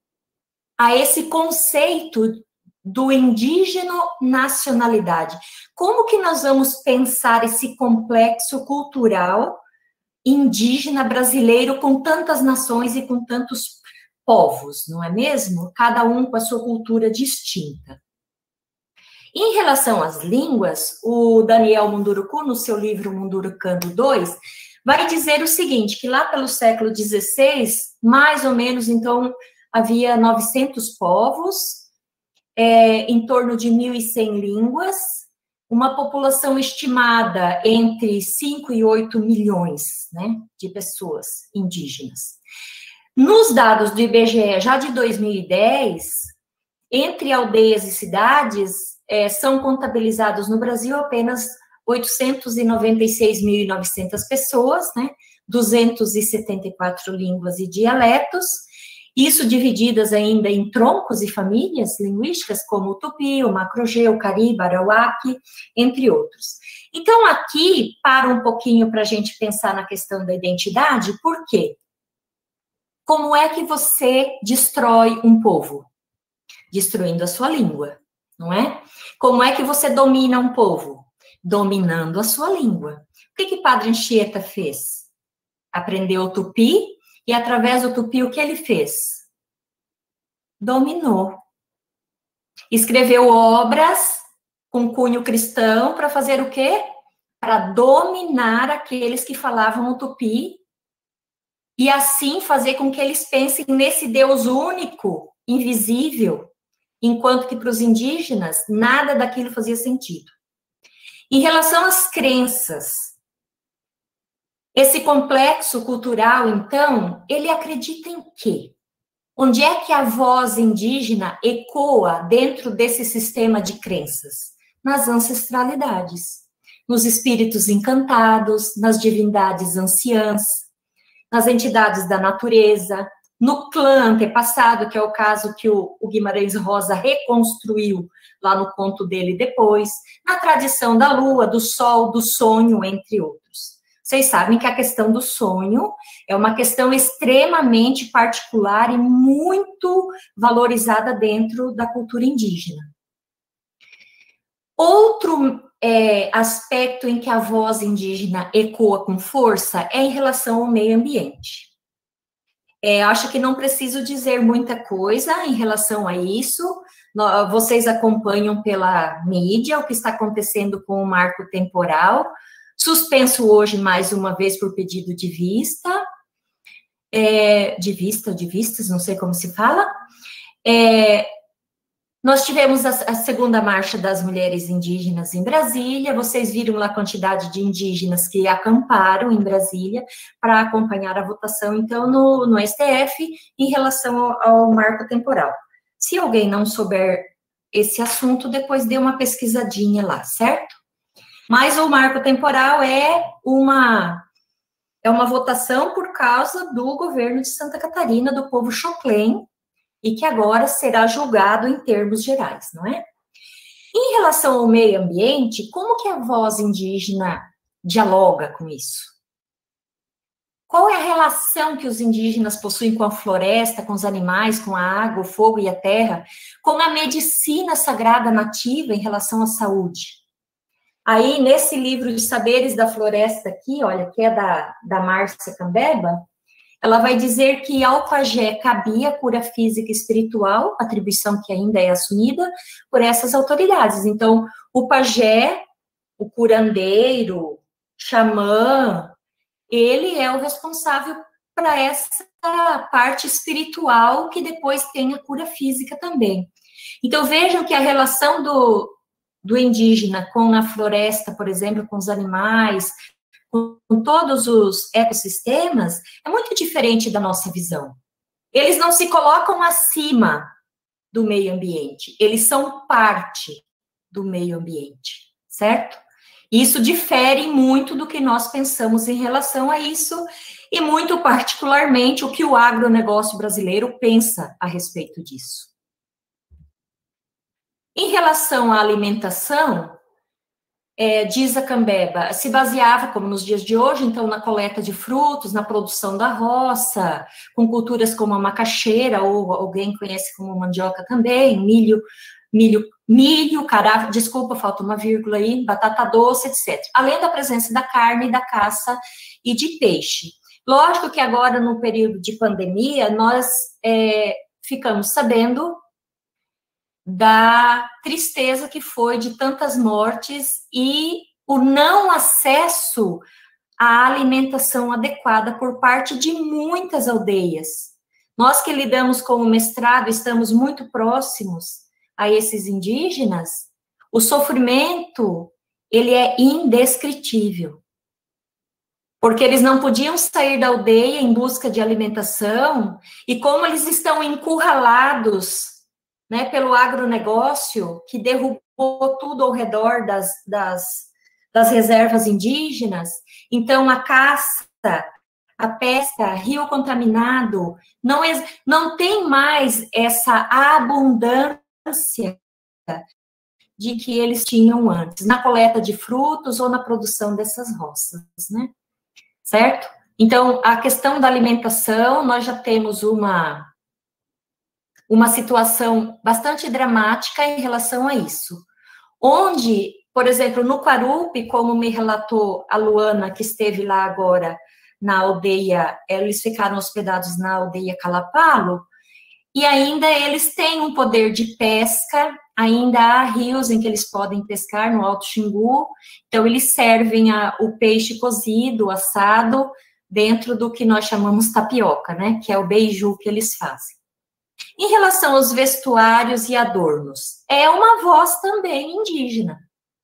a esse conceito do indígena nacionalidade. Como que nós vamos pensar esse complexo cultural indígena brasileiro com tantas nações e com tantos povos, não é mesmo? Cada um com a sua cultura distinta. Em relação às línguas, o Daniel Munduruku, no seu livro Mundurucando dois, vai dizer o seguinte, que lá pelo século dezesseis, mais ou menos, então, havia novecentos povos, é, em torno de mil e cem línguas, uma população estimada entre cinco e oito milhões, né, de pessoas indígenas. Nos dados do I B G E, já de dois mil e dez, entre aldeias e cidades, é, são contabilizados no Brasil apenas oitocentos e noventa e seis mil e novecentas pessoas, né, duzentas e setenta e quatro línguas e dialetos, isso divididas ainda em troncos e famílias linguísticas, como o Tupi, o Macro-G, o Caribe, Arawak, entre outros. Então, aqui, para um pouquinho para a gente pensar na questão da identidade, por quê? Como é que você destrói um povo? Destruindo a sua língua, não é? Como é que você domina um povo? Dominando a sua língua. O que que Padre Anchieta fez? Aprendeu o Tupi, e através do Tupi, o que ele fez? Dominou. Escreveu obras com cunho cristão para fazer o quê? Para dominar aqueles que falavam o Tupi e assim fazer com que eles pensem nesse Deus único, invisível, enquanto que para os indígenas nada daquilo fazia sentido. Em relação às crenças, esse complexo cultural, então, ele acredita em quê? Onde é que a voz indígena ecoa dentro desse sistema de crenças? Nas ancestralidades, nos espíritos encantados, nas divindades anciãs, nas entidades da natureza, no clã antepassado, que é o caso que o, o Guimarães Rosa reconstruiu lá no conto dele depois, na tradição da lua, do sol, do sonho, entre outros. Vocês sabem que a questão do sonho é uma questão extremamente particular e muito valorizada dentro da cultura indígena. Outro é, aspecto em que a voz indígena ecoa com força é em relação ao meio ambiente. É, acho que não preciso dizer muita coisa em relação a isso. Vocês acompanham pela mídia o que está acontecendo com o marco temporal, suspenso hoje, mais uma vez, por pedido de vista, é, de vista, de vistas, não sei como se fala. É, nós tivemos a, a segunda marcha das mulheres indígenas em Brasília, vocês viram lá a quantidade de indígenas que acamparam em Brasília para acompanhar a votação, então, no, no S T F, em relação ao, ao marco temporal. Se alguém não souber esse assunto, depois dê uma pesquisadinha lá, certo? Mas o marco temporal é uma, é uma votação por causa do governo de Santa Catarina, do povo Xoclen, e que agora será julgado em termos gerais, não é? Em relação ao meio ambiente, como que a voz indígena dialoga com isso? Qual é a relação que os indígenas possuem com a floresta, com os animais, com a água, o fogo e a terra, com a medicina sagrada nativa em relação à saúde? Aí, nesse livro de Saberes da Floresta aqui, olha, que é da, da Márcia Cambeba, ela vai dizer que ao pajé cabia a cura física e espiritual, atribuição que ainda é assumida por essas autoridades. Então, o pajé, o curandeiro, xamã, ele é o responsável para essa parte espiritual que depois tem a cura física também. Então, vejam que a relação do... do indígena com a floresta, por exemplo, com os animais, com, com todos os ecossistemas, é muito diferente da nossa visão. Eles não se colocam acima do meio ambiente, eles são parte do meio ambiente, certo? Isso difere muito do que nós pensamos em relação a isso, e muito particularmente o que o agronegócio brasileiro pensa a respeito disso. Em relação à alimentação, É, diz a Cambeba, se baseava, como nos dias de hoje, então, na coleta de frutos, na produção da roça, com culturas como a macaxeira, ou alguém conhece como mandioca também, milho, milho, milho, cará, desculpa, falta uma vírgula aí, batata doce, etcétera. Além da presença da carne, da caça e de peixe. Lógico que agora, no período de pandemia, nós é, ficamos sabendo da tristeza que foi de tantas mortes e o não acesso à alimentação adequada por parte de muitas aldeias. Nós que lidamos com o mestrado, estamos muito próximos a esses indígenas, o sofrimento, ele é indescritível. Porque eles não podiam sair da aldeia em busca de alimentação, e como eles estão encurralados, né, pelo agronegócio, que derrubou tudo ao redor das, das, das reservas indígenas. Então, a caça, a pesca, rio contaminado, não, é, não tem mais essa abundância de que eles tinham antes, na coleta de frutos ou na produção dessas roças, né? Certo? Então, a questão da alimentação, nós já temos uma... uma situação bastante dramática em relação a isso. Onde, por exemplo, no Quarupi, como me relatou a Luana, que esteve lá agora na aldeia, eles ficaram hospedados na aldeia Calapalo, e ainda eles têm um poder de pesca, ainda há rios em que eles podem pescar, no Alto Xingu, então eles servem a, o peixe cozido, assado, dentro do que nós chamamos tapioca, né, que é o beiju que eles fazem. Em relação aos vestuários e adornos, é uma voz também indígena.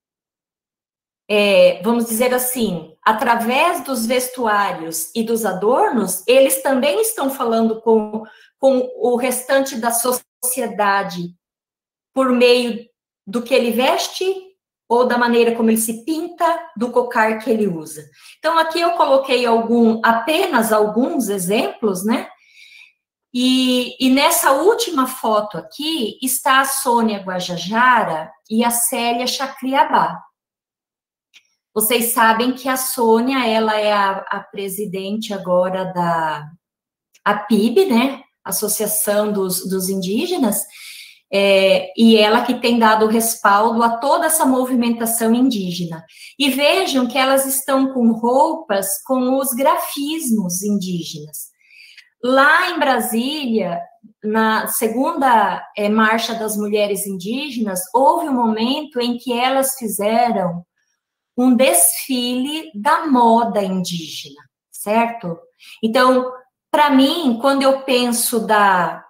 É, vamos dizer assim, através dos vestuários e dos adornos, eles também estão falando com, com o restante da sociedade por meio do que ele veste ou da maneira como ele se pinta, do cocar que ele usa. Então, aqui eu coloquei algum, apenas alguns exemplos, né? E, e nessa última foto aqui está a Sônia Guajajara e a Célia Chacriabá. Vocês sabem que a Sônia, ela é a, a presidente agora da a P I B, né? Associação dos, dos Indígenas, é, e ela que tem dado respaldo a toda essa movimentação indígena. E vejam que elas estão com roupas com os grafismos indígenas. Lá em Brasília, na segunda é, Marcha das Mulheres Indígenas, houve um momento em que elas fizeram um desfile da moda indígena, certo? Então, para mim, quando eu penso da,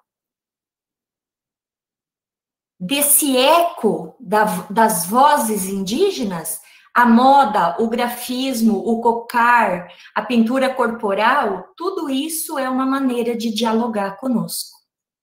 desse eco da, das vozes indígenas, a moda, o grafismo, o cocar, a pintura corporal, tudo isso é uma maneira de dialogar conosco.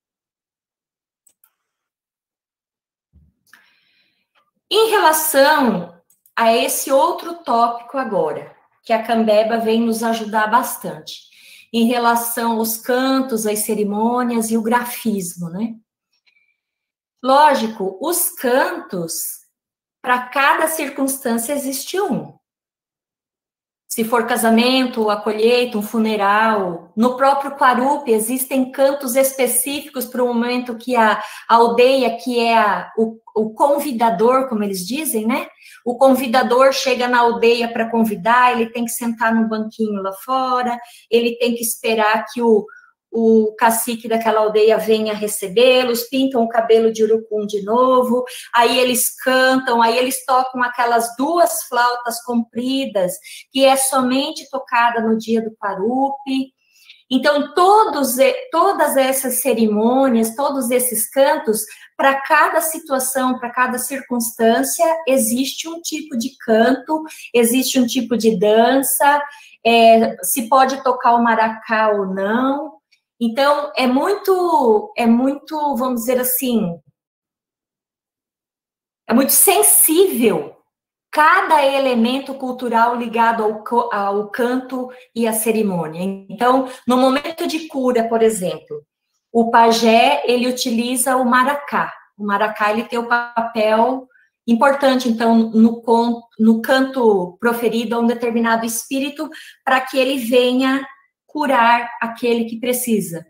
Em relação a esse outro tópico agora, que a Cambeba vem nos ajudar bastante, em relação aos cantos, às cerimônias e o grafismo, né? Lógico, os cantos, para cada circunstância existe um. Se for casamento, a colheita, um funeral, no próprio Quarupi existem cantos específicos para o momento que a, a aldeia, que é a, o, o convidador, como eles dizem, né? O convidador chega na aldeia para convidar, ele tem que sentar num banquinho lá fora, ele tem que esperar que o, o cacique daquela aldeia venha recebê-los, pintam o cabelo de urucum de novo, aí eles cantam, aí eles tocam aquelas duas flautas compridas, que é somente tocada no dia do Quarupi. Então, todos, todas essas cerimônias, todos esses cantos, para cada situação, para cada circunstância, existe um tipo de canto, existe um tipo de dança, é, se pode tocar o maracá ou não. Então, é muito, é muito, vamos dizer assim, é muito sensível cada elemento cultural ligado ao, ao canto e à cerimônia. Então, no momento de cura, por exemplo, o pajé, ele utiliza o maracá. O maracá, ele tem o papel importante, então, no, no canto proferido a um determinado espírito, para que ele venha curar aquele que precisa.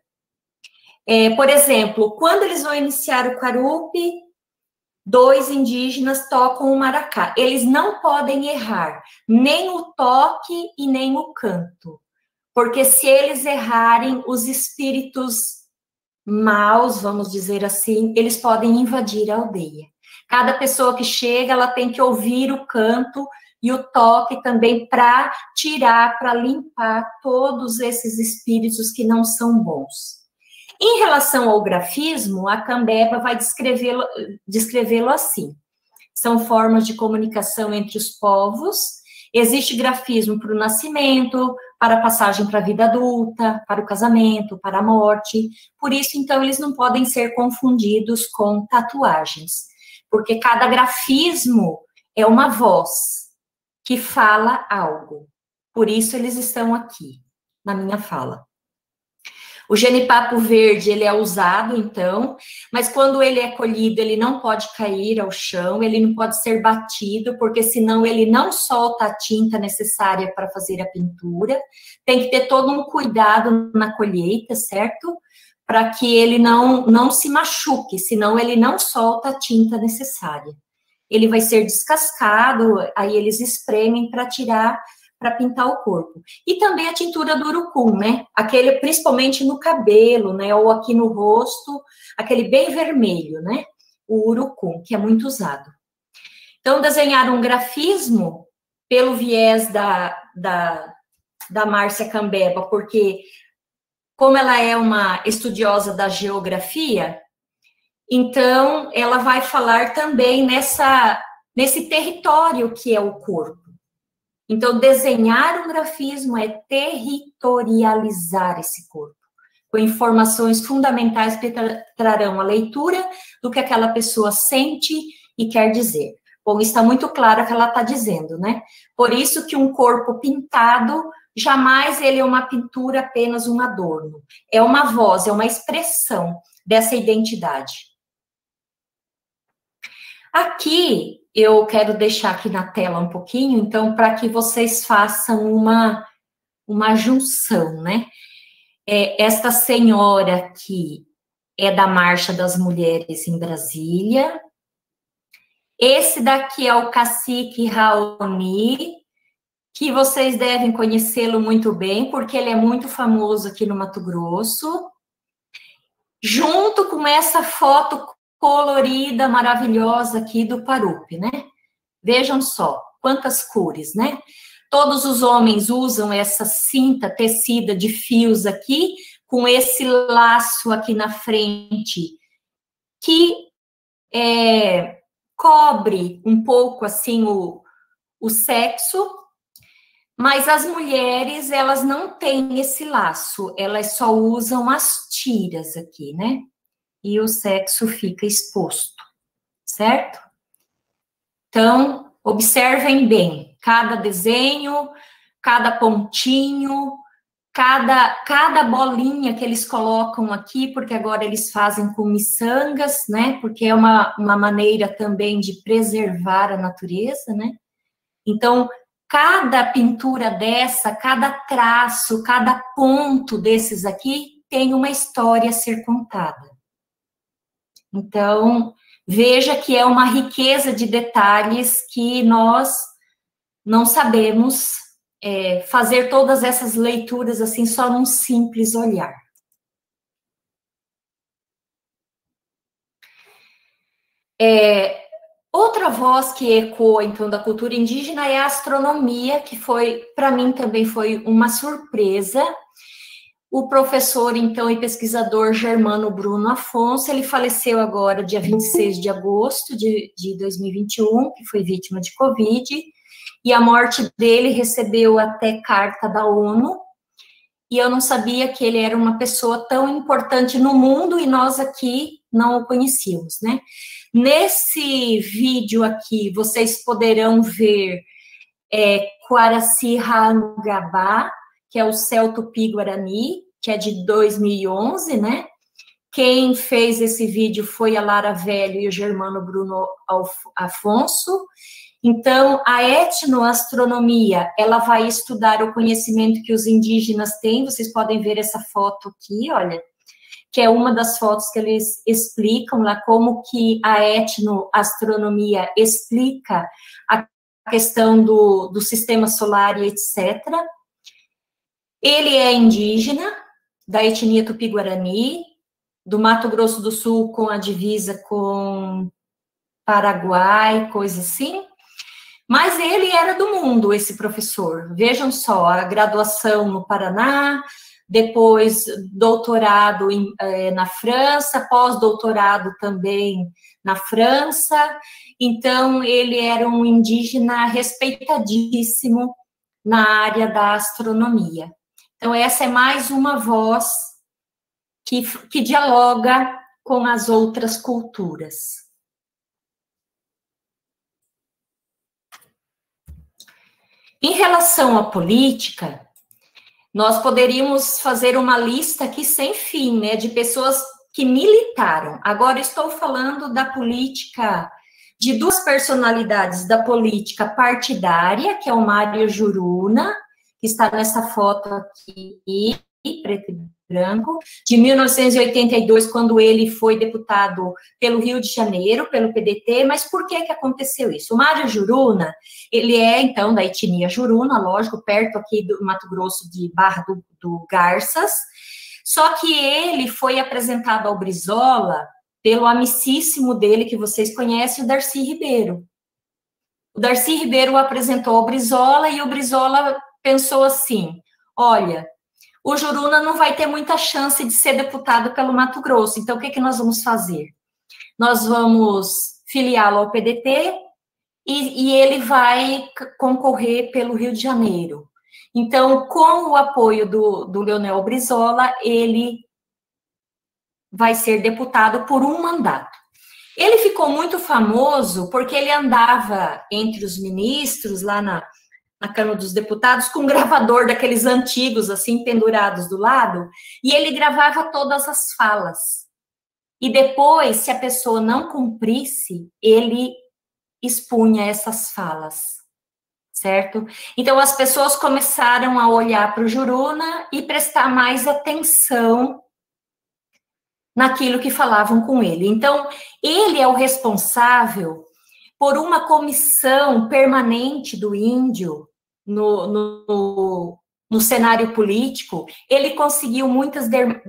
É, por exemplo, quando eles vão iniciar o Quarupi, dois indígenas tocam o maracá. Eles não podem errar nem o toque e nem o canto, porque se eles errarem, os espíritos maus, vamos dizer assim, eles podem invadir a aldeia. Cada pessoa que chega, ela tem que ouvir o canto e o toque também para tirar, para limpar todos esses espíritos que não são bons. Em relação ao grafismo, a Cambeba vai descrevê-lo descrevê-lo assim. São formas de comunicação entre os povos. Existe grafismo para o nascimento, para a passagem para a vida adulta, para o casamento, para a morte. Por isso, então, eles não podem ser confundidos com tatuagens, porque cada grafismo é uma voz que fala algo. Por isso, eles estão aqui, na minha fala. O genipapo verde, ele é usado, então, mas quando ele é colhido, ele não pode cair ao chão, ele não pode ser batido, porque senão ele não solta a tinta necessária para fazer a pintura. Tem que ter todo um cuidado na colheita, certo? Para que ele não, não se machuque, senão ele não solta a tinta necessária. Ele vai ser descascado, aí eles espremem para tirar, para pintar o corpo. E também a tintura do urucum, né? Aquele, principalmente no cabelo, né? Ou aqui no rosto, aquele bem vermelho, né? O urucum, que é muito usado. Então, desenhar um grafismo pelo viés da, da, da Márcia Cambeba, porque como ela é uma estudiosa da geografia, então ela vai falar também nessa, nesse território que é o corpo. Então, desenhar um grafismo é territorializar esse corpo, com informações fundamentais que tra trarão a leitura do que aquela pessoa sente e quer dizer. Bom, está muito claro o que ela está dizendo, né? Por isso que um corpo pintado, jamais ele é uma pintura, apenas um adorno. É uma voz, é uma expressão dessa identidade. Aqui, eu quero deixar aqui na tela um pouquinho, então, para que vocês façam uma, uma junção, né? É, esta senhora aqui é da Marcha das Mulheres em Brasília. Esse daqui é o cacique Raoni, que vocês devem conhecê-lo muito bem, porque ele é muito famoso aqui no Mato Grosso. Junto com essa foto colorida, maravilhosa aqui do Parupi, né? Vejam só, quantas cores, né? Todos os homens usam essa cinta tecida de fios aqui, com esse laço aqui na frente, que é, cobre um pouco, assim, o, o sexo, mas as mulheres, elas não têm esse laço, elas só usam as tiras aqui, né? E o sexo fica exposto, certo? Então, observem bem, cada desenho, cada pontinho, cada, cada bolinha que eles colocam aqui, porque agora eles fazem com miçangas, né? Porque é uma, uma maneira também de preservar a natureza, né? Então, cada pintura dessa, cada traço, cada ponto desses aqui, tem uma história a ser contada. Então, veja que é uma riqueza de detalhes que nós não sabemos é, fazer todas essas leituras assim só num simples olhar. É, outra voz que ecoa, então, da cultura indígena é a astronomia, que foi, para mim, também foi uma surpresa. O professor, então, e pesquisador Germano Bruno Afonso, ele faleceu agora, dia vinte e seis de agosto de, de dois mil e vinte e um, que foi vítima de Covid, e a morte dele recebeu até carta da ONU, e eu não sabia que ele era uma pessoa tão importante no mundo, e nós aqui não o conhecíamos, né? Nesse vídeo aqui, vocês poderão ver é, Quaraci Rangabá, que é o Celto-Tupi-Guarani, que é de dois mil e onze, né? Quem fez esse vídeo foi a Lara Velho e o Germano Bruno Afonso. Então, a etnoastronomia, ela vai estudar o conhecimento que os indígenas têm. Vocês podem ver essa foto aqui, olha, que é uma das fotos que eles explicam lá como que a etnoastronomia explica a questão do, do sistema solar e etcétera. Ele é indígena, da etnia Tupi-Guarani, do Mato Grosso do Sul, com a divisa com Paraguai, coisa assim. Mas ele era do mundo, esse professor. Vejam só, a graduação no Paraná, depois doutorado em, eh, na França, pós-doutorado também na França. Então, ele era um indígena respeitadíssimo na área da astronomia. Então, essa é mais uma voz que, que dialoga com as outras culturas. Em relação à política, nós poderíamos fazer uma lista aqui sem fim, né, de pessoas que militaram. Agora estou falando da política, de duas personalidades da política partidária, que é o Mário Juruna, que está nessa foto aqui, preto e branco, de mil novecentos e oitenta e dois, quando ele foi deputado pelo Rio de Janeiro, pelo P D T. Mas por que que aconteceu isso? O Mário Juruna, ele é, então, da etnia Juruna, lógico, perto aqui do Mato Grosso, de Barra do, do Garças, só que ele foi apresentado ao Brizola pelo amicíssimo dele, que vocês conhecem, o Darcy Ribeiro. O Darcy Ribeiro o apresentou ao Brizola, e o Brizola pensou assim, olha, o Juruna não vai ter muita chance de ser deputado pelo Mato Grosso, então o que que nós vamos fazer? Nós vamos filiá-lo ao P D T e, e ele vai concorrer pelo Rio de Janeiro. Então, com o apoio do, do Leonel Brizola, ele vai ser deputado por um mandato. Ele ficou muito famoso porque ele andava entre os ministros, lá na... na Câmara dos Deputados, com um gravador daqueles antigos, assim, pendurados do lado, e ele gravava todas as falas. E depois, se a pessoa não cumprisse, ele expunha essas falas, certo? Então, as pessoas começaram a olhar para o Juruna e prestar mais atenção naquilo que falavam com ele. Então, ele é o responsável por uma comissão permanente do índio no, no, no cenário político. Ele conseguiu muitas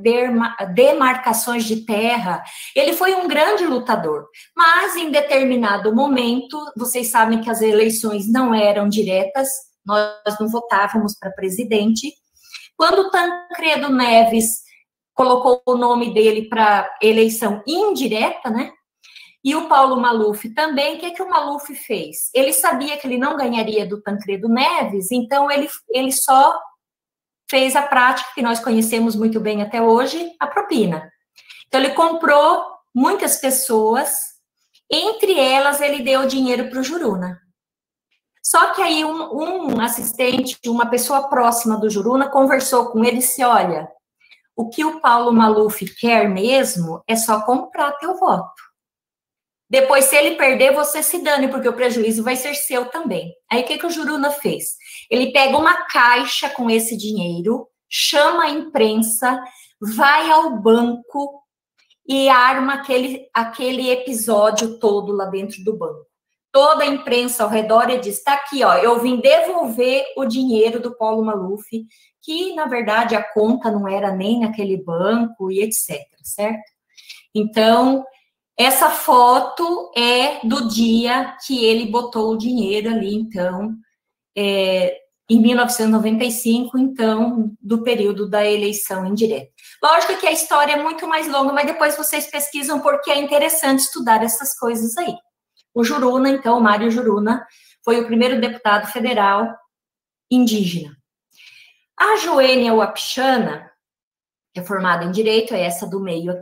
demarcações de terra, ele foi um grande lutador, mas em determinado momento, vocês sabem que as eleições não eram diretas, nós não votávamos para presidente. Quando o Tancredo Neves colocou o nome dele para eleição indireta, né? E o Paulo Maluf também, o que, que o Maluf fez? Ele sabia que ele não ganharia do Tancredo Neves, então ele, ele só fez a prática que nós conhecemos muito bem até hoje, a propina. Então, ele comprou muitas pessoas, entre elas ele deu dinheiro para o Juruna. Só que aí um, um assistente, uma pessoa próxima do Juruna, conversou com ele e disse, olha, o que o Paulo Maluf quer mesmo é só comprar teu voto. Depois, se ele perder, você se dane, porque o prejuízo vai ser seu também. Aí, o que, que o Juruna fez? Ele pega uma caixa com esse dinheiro, chama a imprensa, vai ao banco e arma aquele, aquele episódio todo lá dentro do banco. Toda a imprensa ao redor e diz, tá aqui, ó, eu vim devolver o dinheiro do Paulo Maluf, que, na verdade, a conta não era nem naquele banco e etcétera, certo? Então, essa foto é do dia que ele botou o dinheiro ali, então, é, em mil novecentos e noventa e cinco, então, do período da eleição indireta. Lógico que a história é muito mais longa, mas depois vocês pesquisam porque é interessante estudar essas coisas aí. O Juruna, então, o Mário Juruna, foi o primeiro deputado federal indígena. A Joênia Wapichana, que é formada em Direito, é essa do meio aqui,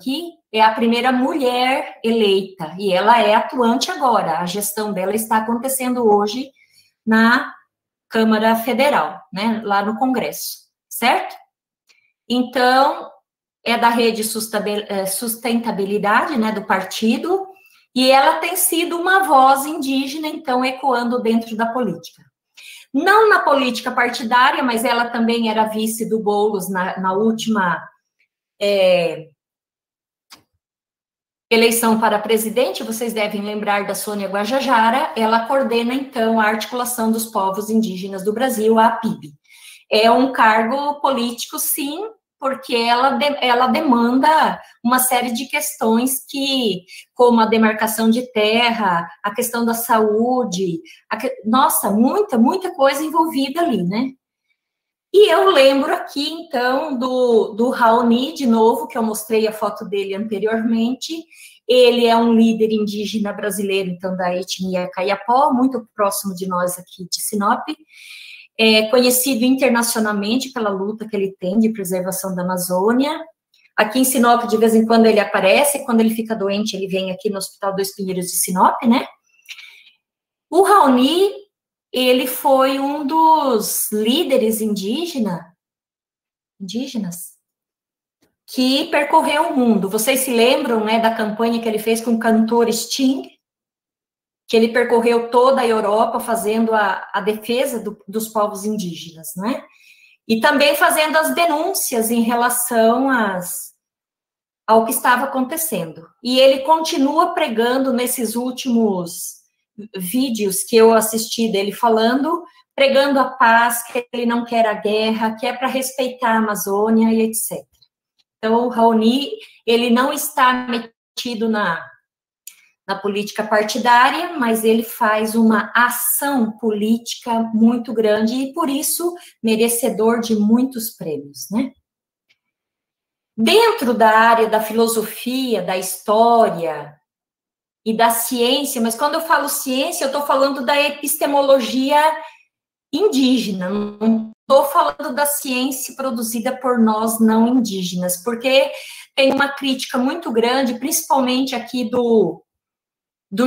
é a primeira mulher eleita, e ela é atuante agora, a gestão dela está acontecendo hoje na Câmara Federal, né, lá no Congresso, certo? Então, é da Rede Sustentabilidade, né, do partido, e ela tem sido uma voz indígena, então, ecoando dentro da política. Não na política partidária, mas ela também era vice do Boulos na, na última é, eleição para presidente. Vocês devem lembrar da Sônia Guajajara. Ela coordena, então, a articulação dos povos indígenas do Brasil, a APIB. É um cargo político, sim, porque ela, de, ela demanda uma série de questões que, como a demarcação de terra, a questão da saúde, a, nossa, muita, muita coisa envolvida ali, né? E eu lembro aqui, então, do, do Raoni, de novo, que eu mostrei a foto dele anteriormente. Ele é um líder indígena brasileiro, então, da etnia Kayapó, muito próximo de nós aqui de Sinop. É conhecido internacionalmente pela luta que ele tem de preservação da Amazônia. Aqui em Sinop, de vez em quando, ele aparece. Quando ele fica doente, ele vem aqui no Hospital dos Pinheiros de Sinop, né? O Raoni, ele foi um dos líderes indígena, indígenas que percorreu o mundo. Vocês se lembram, né, da campanha que ele fez com o cantor Sting, que ele percorreu toda a Europa fazendo a, a defesa do, dos povos indígenas, né? E também fazendo as denúncias em relação às, ao que estava acontecendo. E ele continua pregando nesses últimos vídeos que eu assisti dele falando, pregando a paz, que ele não quer a guerra, que é para respeitar a Amazônia e etcétera. Então, o Raoni, ele não está metido na, na política partidária, mas ele faz uma ação política muito grande e, por isso, merecedor de muitos prêmios, né? Dentro da área da filosofia, da história e da ciência, mas quando eu falo ciência, eu estou falando da epistemologia indígena, não estou falando da ciência produzida por nós não indígenas, porque tem uma crítica muito grande, principalmente aqui do, do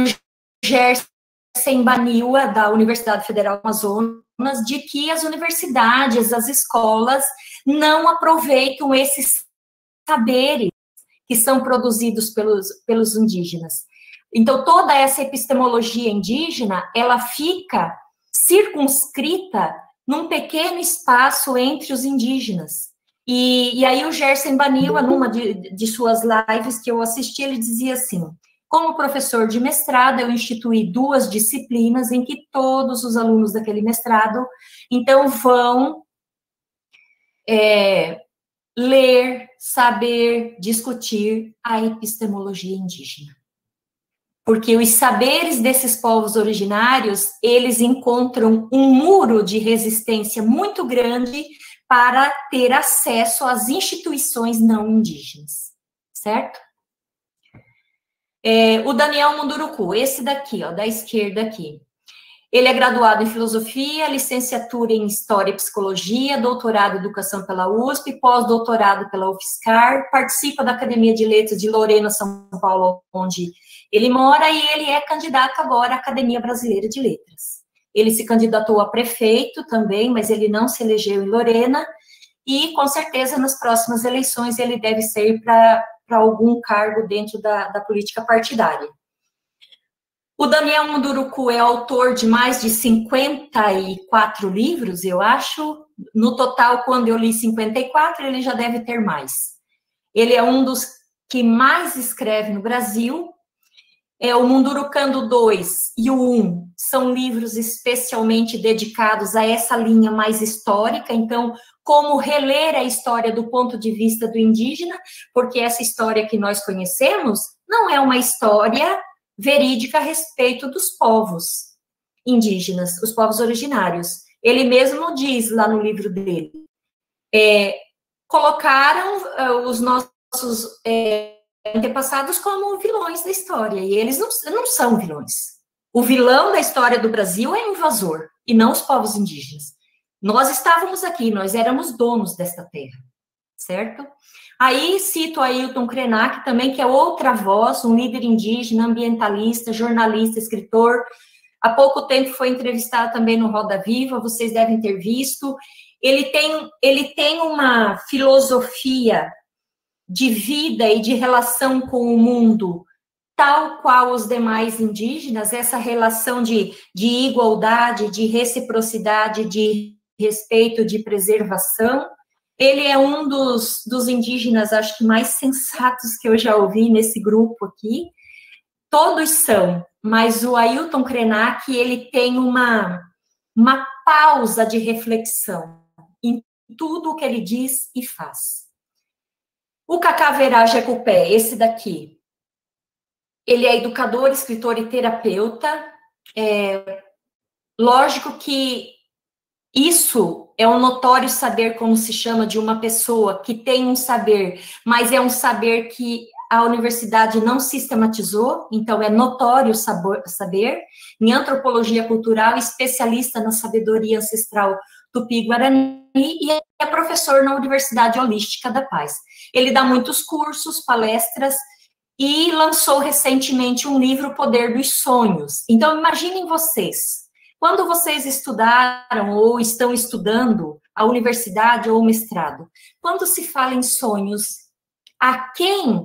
Gerson Baniwa, da Universidade Federal do Amazonas, de que as universidades, as escolas, não aproveitam esses saberes que são produzidos pelos, pelos indígenas. Então, toda essa epistemologia indígena, ela fica circunscrita num pequeno espaço entre os indígenas. E, e aí o Gerson Baniwa, numa de, de suas lives que eu assisti, ele dizia assim: como professor de mestrado, eu instituí duas disciplinas em que todos os alunos daquele mestrado, então, vão é, ler, saber, discutir a epistemologia indígena. Porque os saberes desses povos originários, eles encontram um muro de resistência muito grande para ter acesso às instituições não indígenas, certo? É, o Daniel Munduruku, esse daqui, ó, da esquerda aqui, ele é graduado em Filosofia, licenciatura em História e Psicologia, doutorado em Educação pela U S P, pós-doutorado pela UFSCar, participa da Academia de Letras de Lorena, São Paulo, onde ele mora, e ele é candidato agora à Academia Brasileira de Letras. Ele se candidatou a prefeito também, mas ele não se elegeu em Lorena, e com certeza nas próximas eleições ele deve sair para algum cargo dentro da, da política partidária. O Daniel Munduruku é autor de mais de cinquenta e quatro livros, eu acho. No total, quando eu li cinquenta e quatro, ele já deve ter mais. Ele é um dos que mais escreve no Brasil. É, o Mundurucando dois e o um são livros especialmente dedicados a essa linha mais histórica, então, como reler a história do ponto de vista do indígena, porque essa história que nós conhecemos não é uma história verídica a respeito dos povos indígenas, os povos originários. Ele mesmo diz lá no livro dele, é, colocaram uh, os nossos é, antepassados como vilões da história, e eles não, não são vilões. O vilão da história do Brasil é o invasor, e não os povos indígenas. Nós estávamos aqui, nós éramos donos desta terra, certo? Aí cito o Ailton Krenak também, que é outra voz, um líder indígena, ambientalista, jornalista, escritor. Há pouco tempo foi entrevistado também no Roda Viva, vocês devem ter visto. Ele tem, ele tem uma filosofia de vida e de relação com o mundo, tal qual os demais indígenas, essa relação de, de igualdade, de reciprocidade, de respeito, de preservação. Ele é um dos, dos indígenas, acho que mais sensatos que eu já ouvi nesse grupo aqui. Todos são, mas o Ailton Krenak, ele tem uma, uma pausa de reflexão em tudo o que ele diz e faz. O Cacá Jecupé, esse daqui, ele é educador, escritor e terapeuta. É, lógico que isso é um notório saber, como se chama, de uma pessoa que tem um saber, mas é um saber que a universidade não sistematizou, então é notório sabor, saber. Em antropologia cultural, especialista na sabedoria ancestral Tupi-Guarani e é professor na Universidade Holística da Paz. Ele dá muitos cursos, palestras e lançou recentemente um livro, O Poder dos Sonhos. Então, imaginem vocês, quando vocês estudaram ou estão estudando a universidade ou o mestrado, quando se fala em sonhos, a quem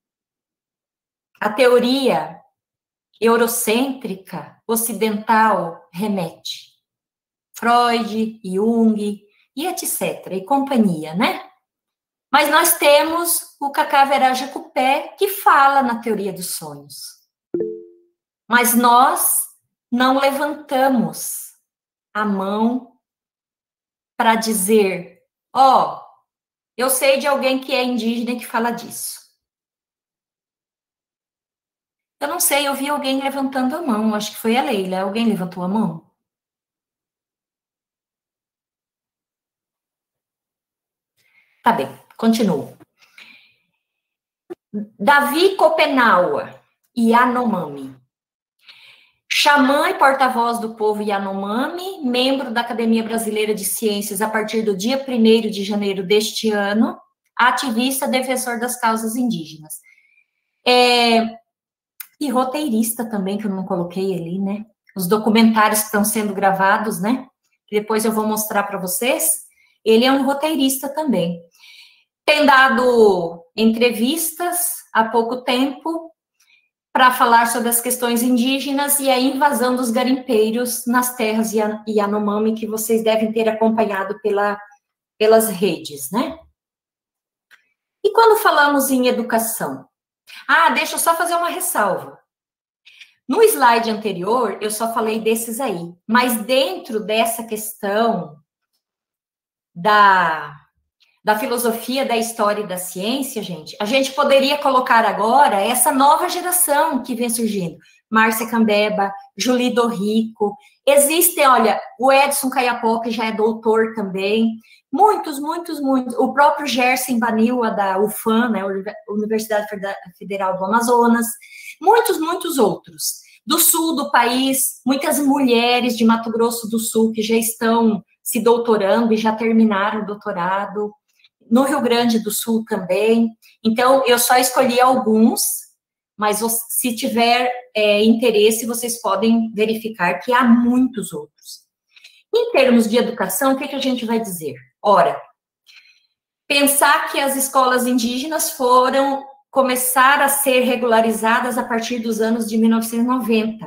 a teoria eurocêntrica, ocidental, remete? Freud, Jung, e etcétera, e companhia, né? Mas nós temos o Cacá Jecupé, que fala na teoria dos sonhos. Mas nós não levantamos a mão para dizer, ó, oh, eu sei de alguém que é indígena que fala disso. Eu não sei, eu vi alguém levantando a mão, acho que foi a Leila. Alguém levantou a mão? Tá bem, continuo. Davi Copenauer, Yanomami. Xamã e porta-voz do povo Yanomami, membro da Academia Brasileira de Ciências a partir do dia primeiro de janeiro deste ano, ativista, defensor das causas indígenas. É, e roteirista também, que eu não coloquei ali, né? Os documentários que estão sendo gravados, né? Que depois eu vou mostrar para vocês. Ele é um roteirista também. Tem dado entrevistas há pouco tempo para falar sobre as questões indígenas e a invasão dos garimpeiros nas terras Yanomami, que vocês devem ter acompanhado pela, pelas redes, né? E quando falamos em educação? Ah, deixa eu só fazer uma ressalva. No slide anterior, eu só falei desses aí, mas dentro dessa questão da... da filosofia, da história e da ciência, gente, a gente poderia colocar agora essa nova geração que vem surgindo. Márcia Cambeba, Julie Dorrico, existem, olha, o Edson Caiapó, que já é doutor também, muitos, muitos, muitos, o próprio Gerson Baniwa, da U F A M, né, Universidade Federal do Amazonas, muitos, muitos outros. Do sul do país, muitas mulheres de Mato Grosso do Sul que já estão se doutorando e já terminaram o doutorado, no Rio Grande do Sul também. Então, eu só escolhi alguns, mas se tiver é, interesse, vocês podem verificar que há muitos outros. Em termos de educação, o que, que a gente vai dizer? Ora, pensar que as escolas indígenas foram começar a ser regularizadas a partir dos anos de mil novecentos e noventa.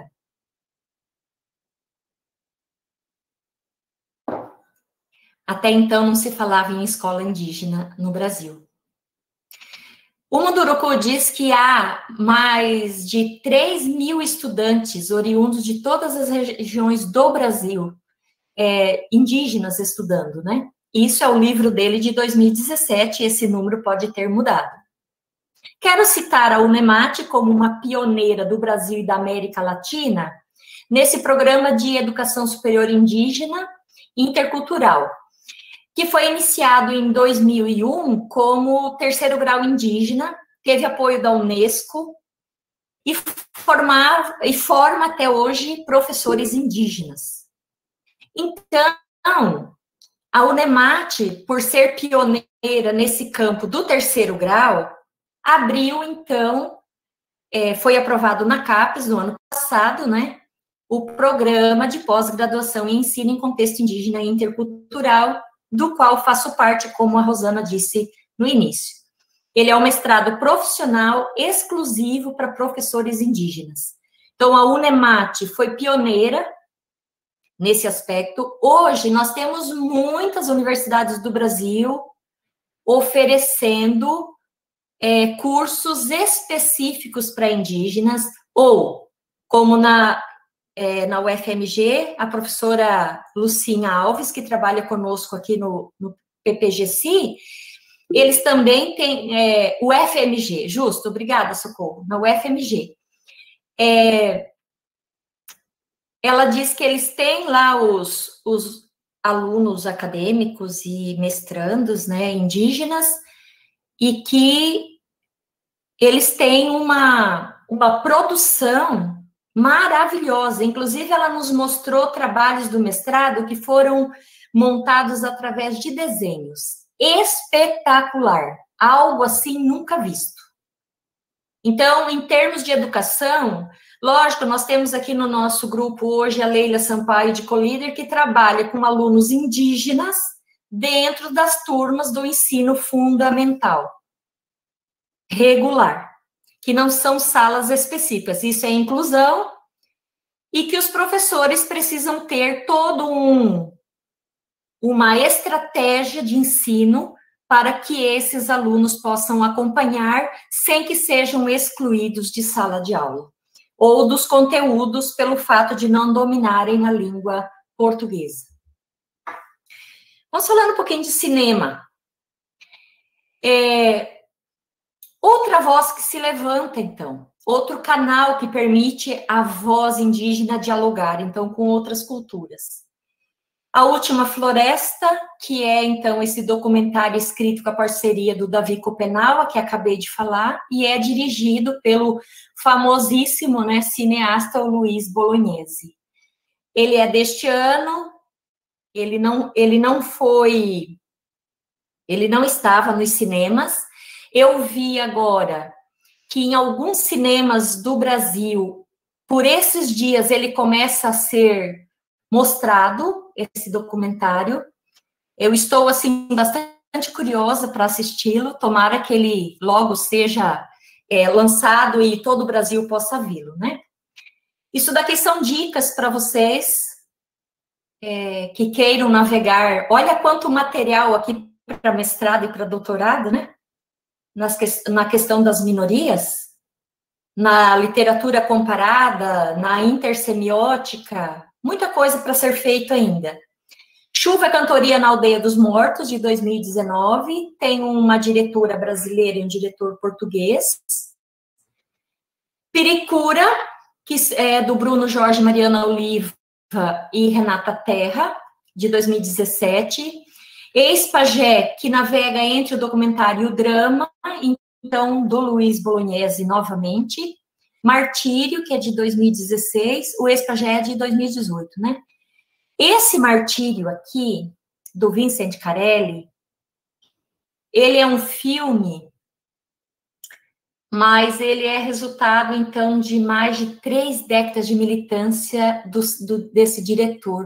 Até então, não se falava em escola indígena no Brasil. O Munduruku diz que há mais de três mil estudantes oriundos de todas as regiões do Brasil, é, indígenas estudando, né? Isso é o livro dele de dois mil e dezessete, e esse número pode ter mudado. Quero citar a Unemate como uma pioneira do Brasil e da América Latina nesse programa de educação superior indígena intercultural, que foi iniciado em dois mil e um como terceiro grau indígena, teve apoio da Unesco e, formar, e forma até hoje professores indígenas. Então, A UNEMAT, por ser pioneira nesse campo do terceiro grau, abriu, então, é, foi aprovado na CAPES no ano passado, né, o programa de pós-graduação em ensino em contexto indígena e intercultural, do qual faço parte, como a Rosana disse no início. Ele é um mestrado profissional exclusivo para professores indígenas. Então, a UNEMAT foi pioneira nesse aspecto. Hoje, nós temos muitas universidades do Brasil oferecendo é, cursos específicos para indígenas, ou, como na, é, na U F M G, a professora Lucinha Alves, que trabalha conosco aqui no, no P P G C I, eles também têm é, o F M G, justo, obrigada, Socorro, na U F M G. É, ela diz que eles têm lá os, os alunos acadêmicos e mestrandos, né, indígenas, e que eles têm uma, uma produção maravilhosa. Inclusive, ela nos mostrou trabalhos do mestrado que foram montados através de desenhos. Espetacular, algo assim nunca visto. Então, em termos de educação, lógico, nós temos aqui no nosso grupo hoje a Leila Sampaio de Colíder, que trabalha com alunos indígenas dentro das turmas do ensino fundamental, regular, que não são salas específicas, isso é inclusão, e que os professores precisam ter todo um uma estratégia de ensino para que esses alunos possam acompanhar sem que sejam excluídos de sala de aula, ou dos conteúdos pelo fato de não dominarem a língua portuguesa. Vamos falando um pouquinho de cinema. É, outra voz que se levanta, então, outro canal que permite a voz indígena dialogar, então, com outras culturas. A Última Floresta, que é, então, esse documentário escrito com a parceria do Davi Copenaua, que acabei de falar, e é dirigido pelo famosíssimo, né, cineasta Luiz Bolognese. Ele é deste ano, ele não, ele não foi, ele não estava nos cinemas. Eu vi agora que em alguns cinemas do Brasil, por esses dias, ele começa a ser mostrado, esse documentário. Eu estou, assim, bastante curiosa para assisti-lo, tomara que ele logo seja é, lançado e todo o Brasil possa vê-lo, né? Isso daqui são dicas para vocês é, que queiram navegar. Olha quanto material aqui para mestrado e para doutorado, né? Nas, na questão das minorias, na literatura comparada, na intersemiótica, muita coisa para ser feito ainda. Chuva é Cantoria na Aldeia dos Mortos, de dois mil e dezenove, tem uma diretora brasileira e um diretor português. Piricura, que é do Bruno Jorge, Mariana Oliva e Renata Terra, de dois mil e dezessete. Ex-Pajé, que navega entre o documentário e o drama, então, do Luiz Bolognese, novamente. Martírio, que é de dois mil e dezesseis, o Ex-Pajé é de dois mil e dezoito, né? Esse Martírio aqui, do Vincent Carelli, ele é um filme, mas ele é resultado, então, de mais de três décadas de militância do, do, desse diretor.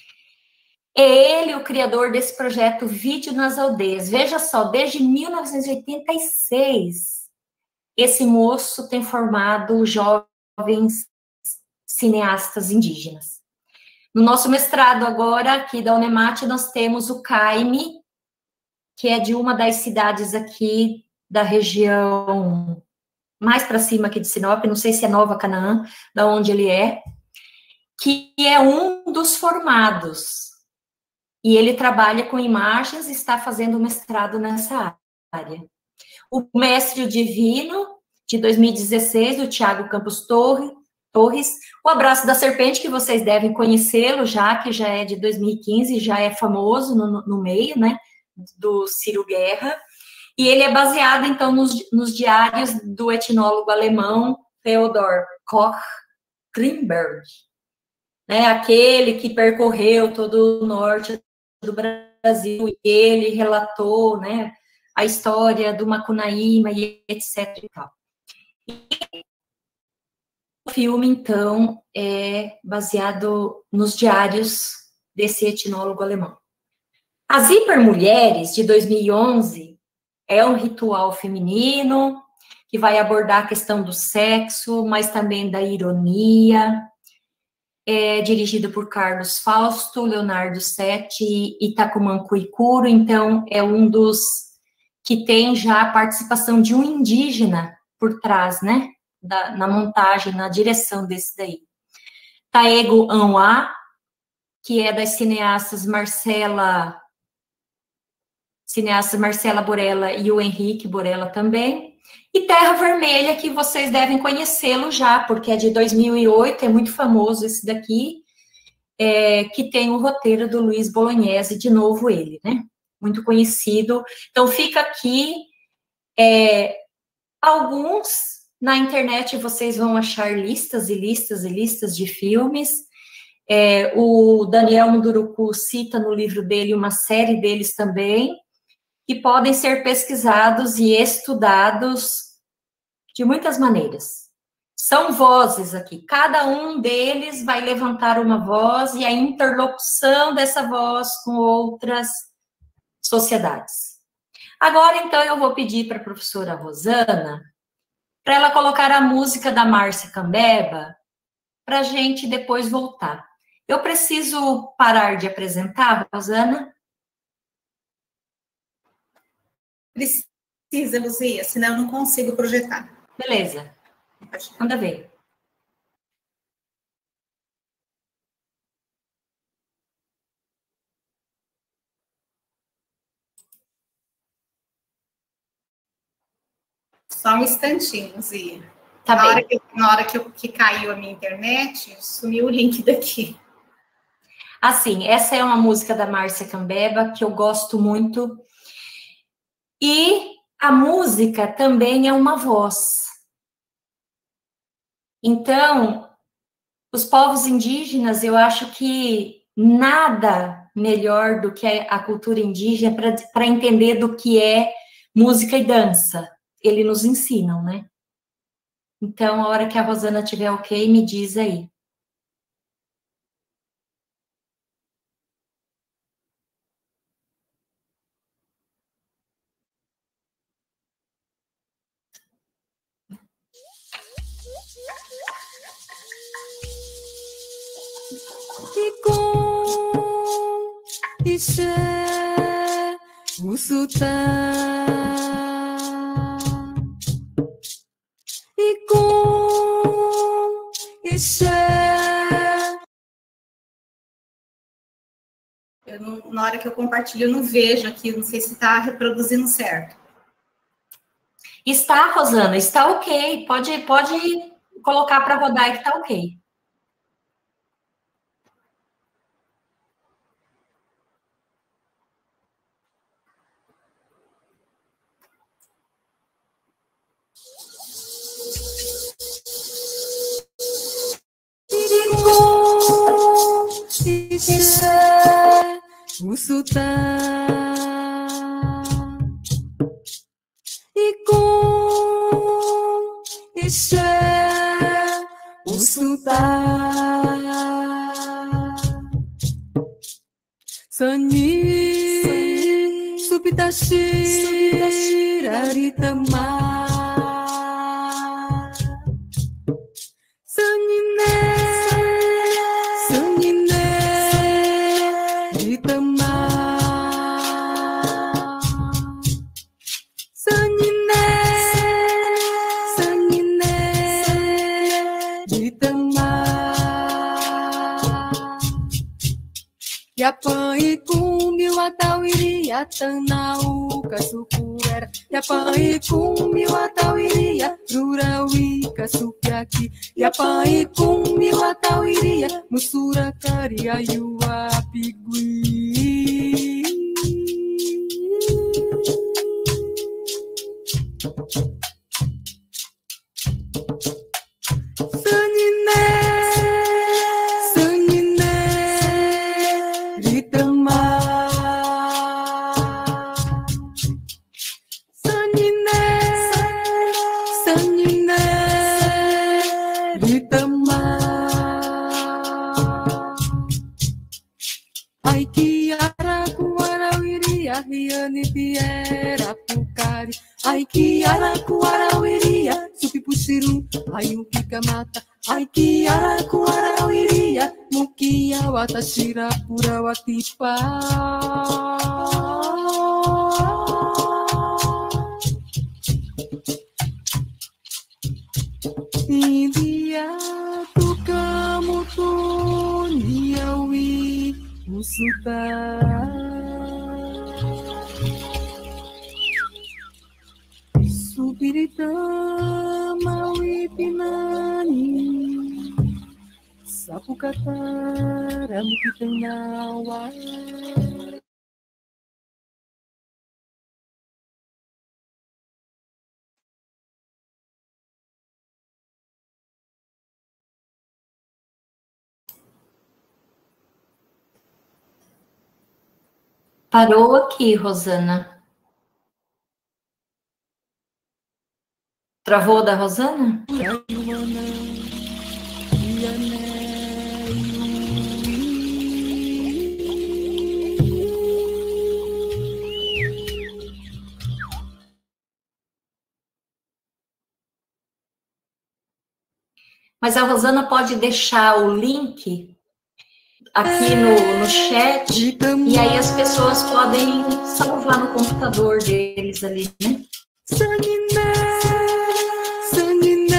É ele o criador desse projeto Vídeo nas Aldeias. Veja só, desde mil novecentos e oitenta e seis, esse moço tem formado jovens cineastas indígenas. No nosso mestrado agora, aqui da UNEMAT, nós temos o Caime, que é de uma das cidades aqui da região mais para cima aqui de Sinop, não sei se é Nova Canaã, da onde ele é, que é um dos formados. E ele trabalha com imagens e está fazendo mestrado nessa área. O Mestre o Divino, de dois mil e dezesseis, do Tiago Campos Torre, Torres. O Abraço da Serpente, que vocês devem conhecê-lo já, que já é de dois mil e quinze, já é famoso no, no meio, né, do Ciro Guerra. E ele é baseado, então, nos, nos diários do etnólogo alemão Theodor Koch-Grimberg, né, aquele que percorreu todo o norte do Brasil, e ele relatou, né, a história do Macunaíma e etcétera e tal. E o filme, então, é baseado nos diários desse etnólogo alemão. As Hipermulheres, de dois mil e onze, é um ritual feminino que vai abordar a questão do sexo, mas também da ironia. É dirigido por Carlos Fausto, Leonardo Setti e Takuman Kuikuro, então é um dos que tem já a participação de um indígena por trás, né, da, na montagem, na direção desse daí. Taego Anwa, que é das cineastas Marcela, cineasta Marcela Borella e o Henrique Borella também. E Terra Vermelha, que vocês devem conhecê-lo já, porque é de dois mil e oito, é muito famoso esse daqui, é, que tem o roteiro do Luiz Bolognese, de novo ele, né? Muito conhecido. Então, fica aqui, é, alguns, na internet vocês vão achar listas e listas e listas de filmes. É, o Daniel Munduruku cita no livro dele uma série deles também, que podem ser pesquisados e estudados de muitas maneiras. São vozes aqui, cada um deles vai levantar uma voz e a interlocução dessa voz com outras sociedades. Agora, então, eu vou pedir para a professora Rosana, para ela colocar a música da Márcia Cambeba, para a gente depois voltar. Eu preciso parar de apresentar, Rosana?
Precisa, Luzia, senão eu não consigo projetar.
Beleza. Manda ver.
Só um instantinho, Luzia.
Tá
na,
bem.
hora que, na hora que, eu, que caiu a minha internet, sumiu o link daqui.
Assim, essa é uma música da Márcia Cambeba, que eu gosto muito. E a música também é uma voz. Então, os povos indígenas, eu acho que nada melhor do que a cultura indígena para entender do que é música e dança. Eles nos ensinam, né? Então, a hora que a Rosana tiver ok, me diz aí.
Ikum Ishe Usuta Ikum Ishe.
Eu não, na hora que eu compartilho, eu não vejo aqui, não sei se está reproduzindo certo.
Está, Rosana, está ok. Pode, pode colocar para rodar que está ok.
Usuta Ikum Ishe Usuta Sani Subitashi Raritama Yapan ikum miwatawiri yatanau kasukuera. Yapan ikum miwatawiri rurawi kasukyaki. Yapan ikum miwatawiri musura karia yuwa pigui. Sanine Ritama que era pucari, ai que aracuarauiria, supipuxiru, ai o pica mata, ai que aracuarauiria, mukia watashira pura watipa. India tu kamu tu niawi musuta. Subirita mawi pinani sapu kata ramu kitengawa.
Parou aqui, Rosana. Travou da Rosana? Mas a Rosana pode deixar o link aqui no, no chat, e aí as pessoas podem salvar no computador deles ali, né?
Sanine, sanine,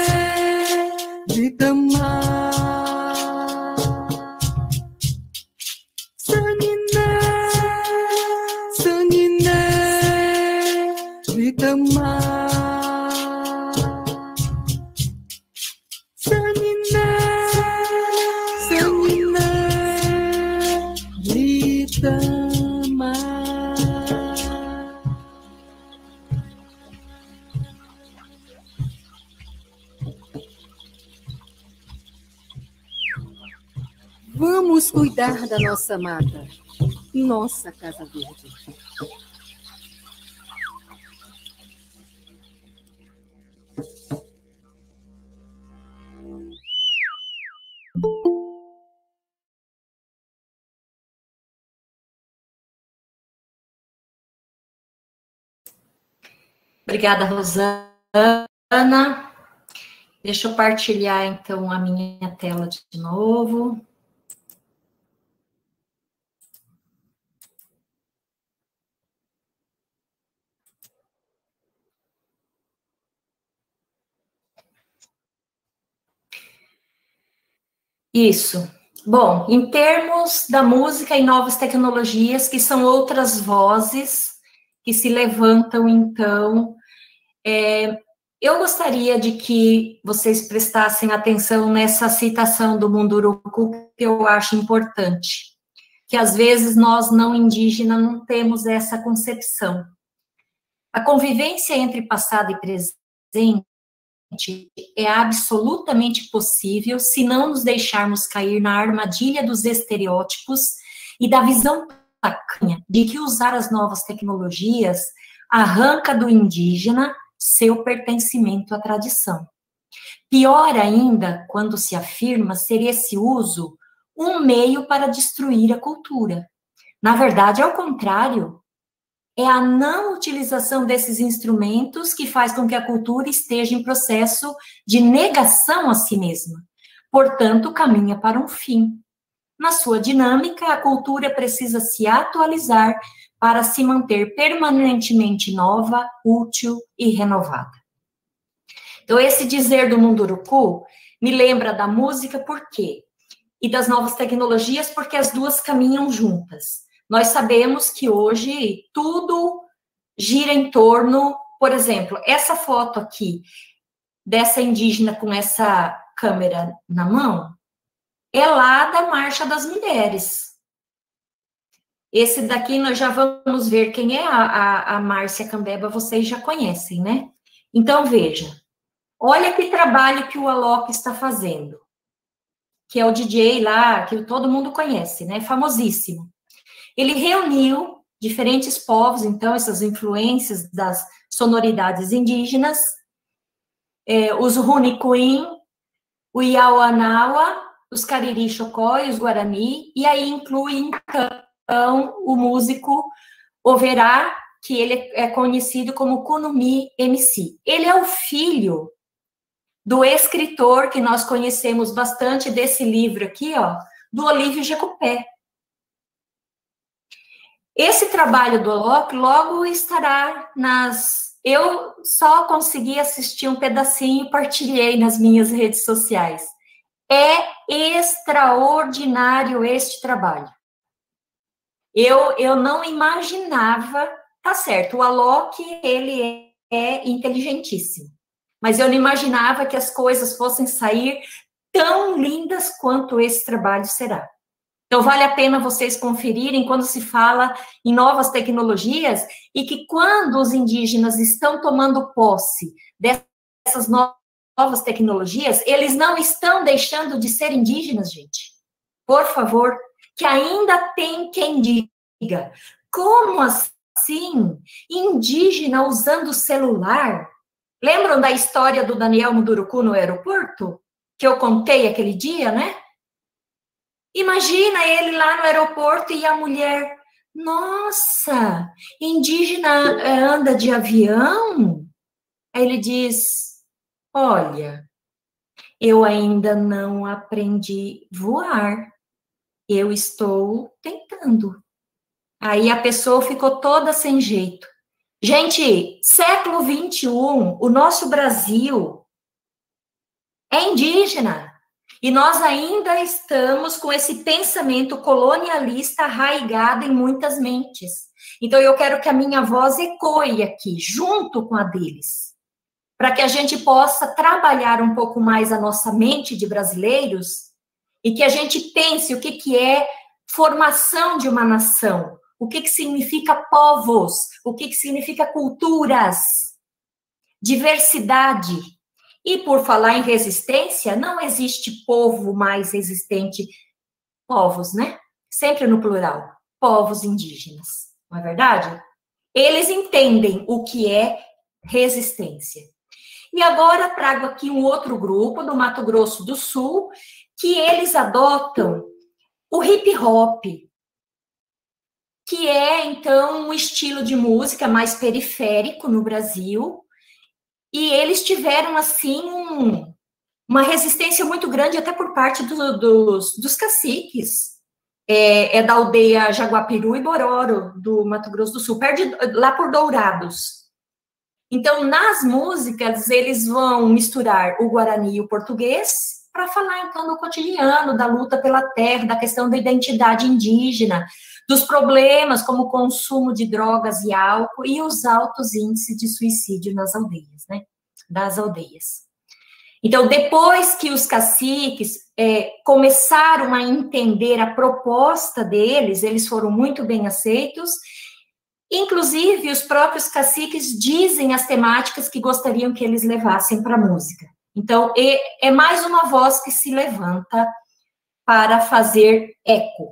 ditama. Sanine, sanine, ditama. Sanine, sanine, ditama. Vamos cuidar da nossa mata, nossa Casa Verde.
Obrigada, Rosana. Deixa eu partilhar, então, a minha tela de novo. Isso. Bom, em termos da música e novas tecnologias, que são outras vozes que se levantam, então, é, eu gostaria de que vocês prestassem atenção nessa citação do Munduruku, que eu acho importante, que às vezes nós, não indígenas, não temos essa concepção. A convivência entre passado e presente é absolutamente possível se não nos deixarmos cair na armadilha dos estereótipos e da visão tacanha de que usar as novas tecnologias arranca do indígena seu pertencimento à tradição. Pior ainda, quando se afirma ser esse uso um meio para destruir a cultura. Na verdade, ao contrário, é a não utilização desses instrumentos que faz com que a cultura esteja em processo de negação a si mesma. Portanto, caminha para um fim. Na sua dinâmica, a cultura precisa se atualizar para se manter permanentemente nova, útil e renovada. Então, esse dizer do Munduruku me lembra da música, por quê? E das novas tecnologias, porque as duas caminham juntas. Nós sabemos que hoje tudo gira em torno, por exemplo, essa foto aqui, dessa indígena com essa câmera na mão, é lá da Marcha das Mulheres. Esse daqui nós já vamos ver quem é a, a, a Márcia Cambeba, vocês já conhecem, né? Então, veja, olha que trabalho que o Alok está fazendo, que é o D J lá, que todo mundo conhece, né? Famosíssimo. Ele reuniu diferentes povos, então, essas influências das sonoridades indígenas, é, os Runicuim, o Iauanaua, os Cariri Chocó e os Guarani, e aí inclui, então, o músico Overá, que ele é conhecido como Kunumi M C. Ele é o filho do escritor que nós conhecemos bastante desse livro aqui, ó, do Olívio Jacopé. Esse trabalho do Alok logo estará nas... Eu só consegui assistir um pedacinho e partilhei nas minhas redes sociais. É extraordinário este trabalho. Eu, eu não imaginava... Tá certo, o Alok, ele é, é inteligentíssimo. Mas eu não imaginava que as coisas fossem sair tão lindas quanto esse trabalho será. Então, vale a pena vocês conferirem quando se fala em novas tecnologias e que quando os indígenas estão tomando posse dessas novas tecnologias, eles não estão deixando de ser indígenas, gente. Por favor, que ainda tem quem diga, como assim, indígena usando celular? Lembram da história do Daniel Munduruku no aeroporto? Que eu contei aquele dia, né? Imagina ele lá no aeroporto e a mulher, nossa, indígena anda de avião? Aí ele diz, olha, eu ainda não aprendi a voar, eu estou tentando. Aí a pessoa ficou toda sem jeito. Gente, século vinte e um, o nosso Brasil é indígena. E nós ainda estamos com esse pensamento colonialista arraigado em muitas mentes. Então, eu quero que a minha voz ecoe aqui, junto com a deles, para que a gente possa trabalhar um pouco mais a nossa mente de brasileiros e que a gente pense o que, que é formação de uma nação, o que, que significa povos, o que, que significa culturas, diversidade. E por falar em resistência, não existe povo mais resistente, povos, né? Sempre no plural, povos indígenas, não é verdade? Eles entendem o que é resistência. E agora trago aqui um outro grupo do Mato Grosso do Sul, que eles adotam o hip hop, que é, então, um estilo de música mais periférico no Brasil. E eles tiveram, assim, um, uma resistência muito grande, até por parte do, dos, dos caciques. É, é da aldeia Jaguapiru e Bororo, do Mato Grosso do Sul, perto de, lá por Dourados. Então, nas músicas, eles vão misturar o guarani e o português para falar, então, do cotidiano, da luta pela terra, da questão da identidade indígena, dos problemas como o consumo de drogas e álcool e os altos índices de suicídio nas aldeias, né? Das aldeias. Então, depois que os caciques é, começaram a entender a proposta deles, eles foram muito bem aceitos, inclusive os próprios caciques dizem as temáticas que gostariam que eles levassem para a música. Então, é, é mais uma voz que se levanta para fazer eco.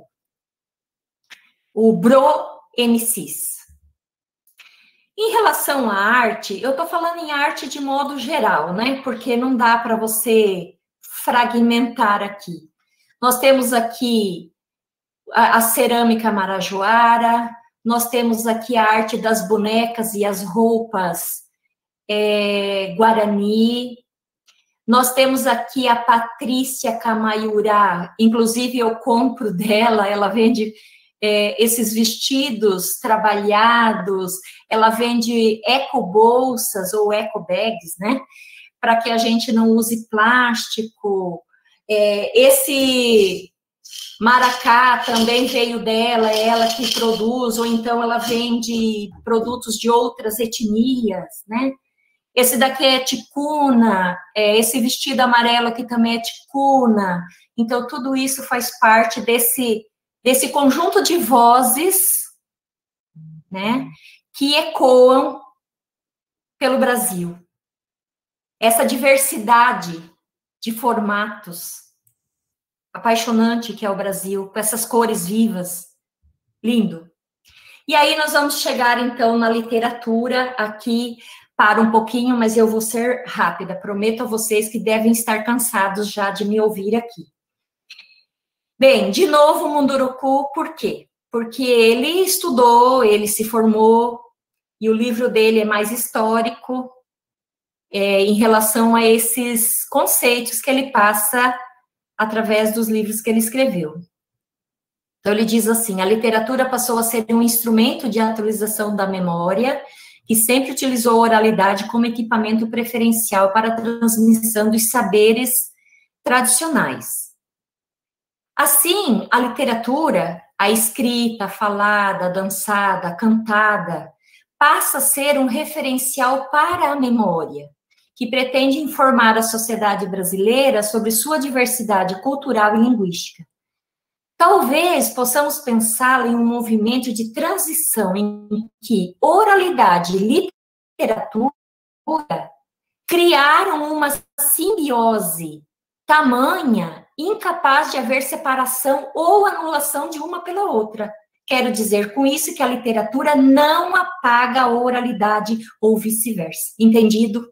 O Bro M Cs. Em relação à arte, eu estou falando em arte de modo geral, né? Porque não dá para você fragmentar aqui. Nós temos aqui a, a cerâmica marajoara, nós temos aqui a arte das bonecas e as roupas é, guarani, nós temos aqui a Patrícia Camaiurá, inclusive eu compro dela, ela vende... É, esses vestidos trabalhados, ela vende eco-bolsas ou eco-bags, né? Para que a gente não use plástico. É, esse maracá também veio dela, é ela que produz, ou então ela vende produtos de outras etnias, né? Esse daqui é ticuna, é, esse vestido amarelo aqui também é ticuna. Então, tudo isso faz parte desse... desse conjunto de vozes, né, que ecoam pelo Brasil. Essa diversidade de formatos apaixonante que é o Brasil, com essas cores vivas, lindo. E aí nós vamos chegar, então, na literatura, aqui, para um pouquinho, mas eu vou ser rápida, prometo a vocês que devem estar cansados já de me ouvir aqui. Bem, de novo, Munduruku, por quê? Porque ele estudou, ele se formou e o livro dele é mais histórico, é, em relação a esses conceitos que ele passa através dos livros que ele escreveu. Então, ele diz assim, a literatura passou a ser um instrumento de atualização da memória, que sempre utilizou a oralidade como equipamento preferencial para a transmissão dos saberes tradicionais. Assim, a literatura, a escrita, a falada, a dançada, a cantada, passa a ser um referencial para a memória, que pretende informar a sociedade brasileira sobre sua diversidade cultural e linguística. Talvez possamos pensar em um movimento de transição em que oralidade e literatura criaram uma simbiose tamanha, incapaz de haver separação ou anulação de uma pela outra. Quero dizer com isso que a literatura não apaga a oralidade ou vice-versa. Entendido?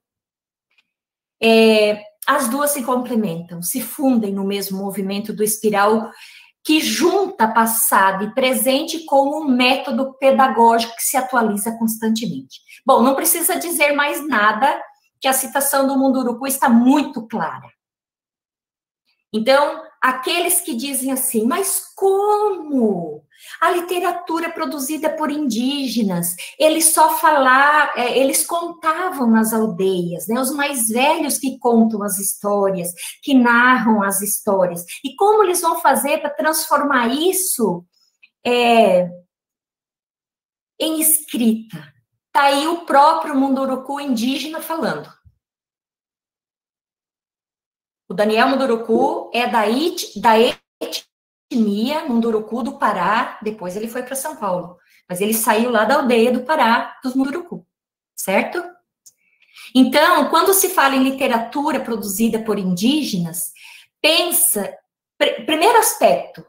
É, as duas se complementam, se fundem no mesmo movimento do espiral que junta passado e presente como um método pedagógico que se atualiza constantemente. Bom, não precisa dizer mais nada, que a citação do Munduruku está muito clara. Então, aqueles que dizem assim, mas como? A literatura produzida por indígenas, eles só falavam, eles contavam nas aldeias, né? Os mais velhos que contam as histórias, que narram as histórias. E como eles vão fazer para transformar isso é, em escrita? Está aí o próprio Munduruku indígena falando. O Daniel Munduruku é da, it, da etnia Munduruku do Pará, depois ele foi para São Paulo, mas ele saiu lá da aldeia do Pará, dos Munduruku, certo? Então, quando se fala em literatura produzida por indígenas, pensa, pr- primeiro aspecto,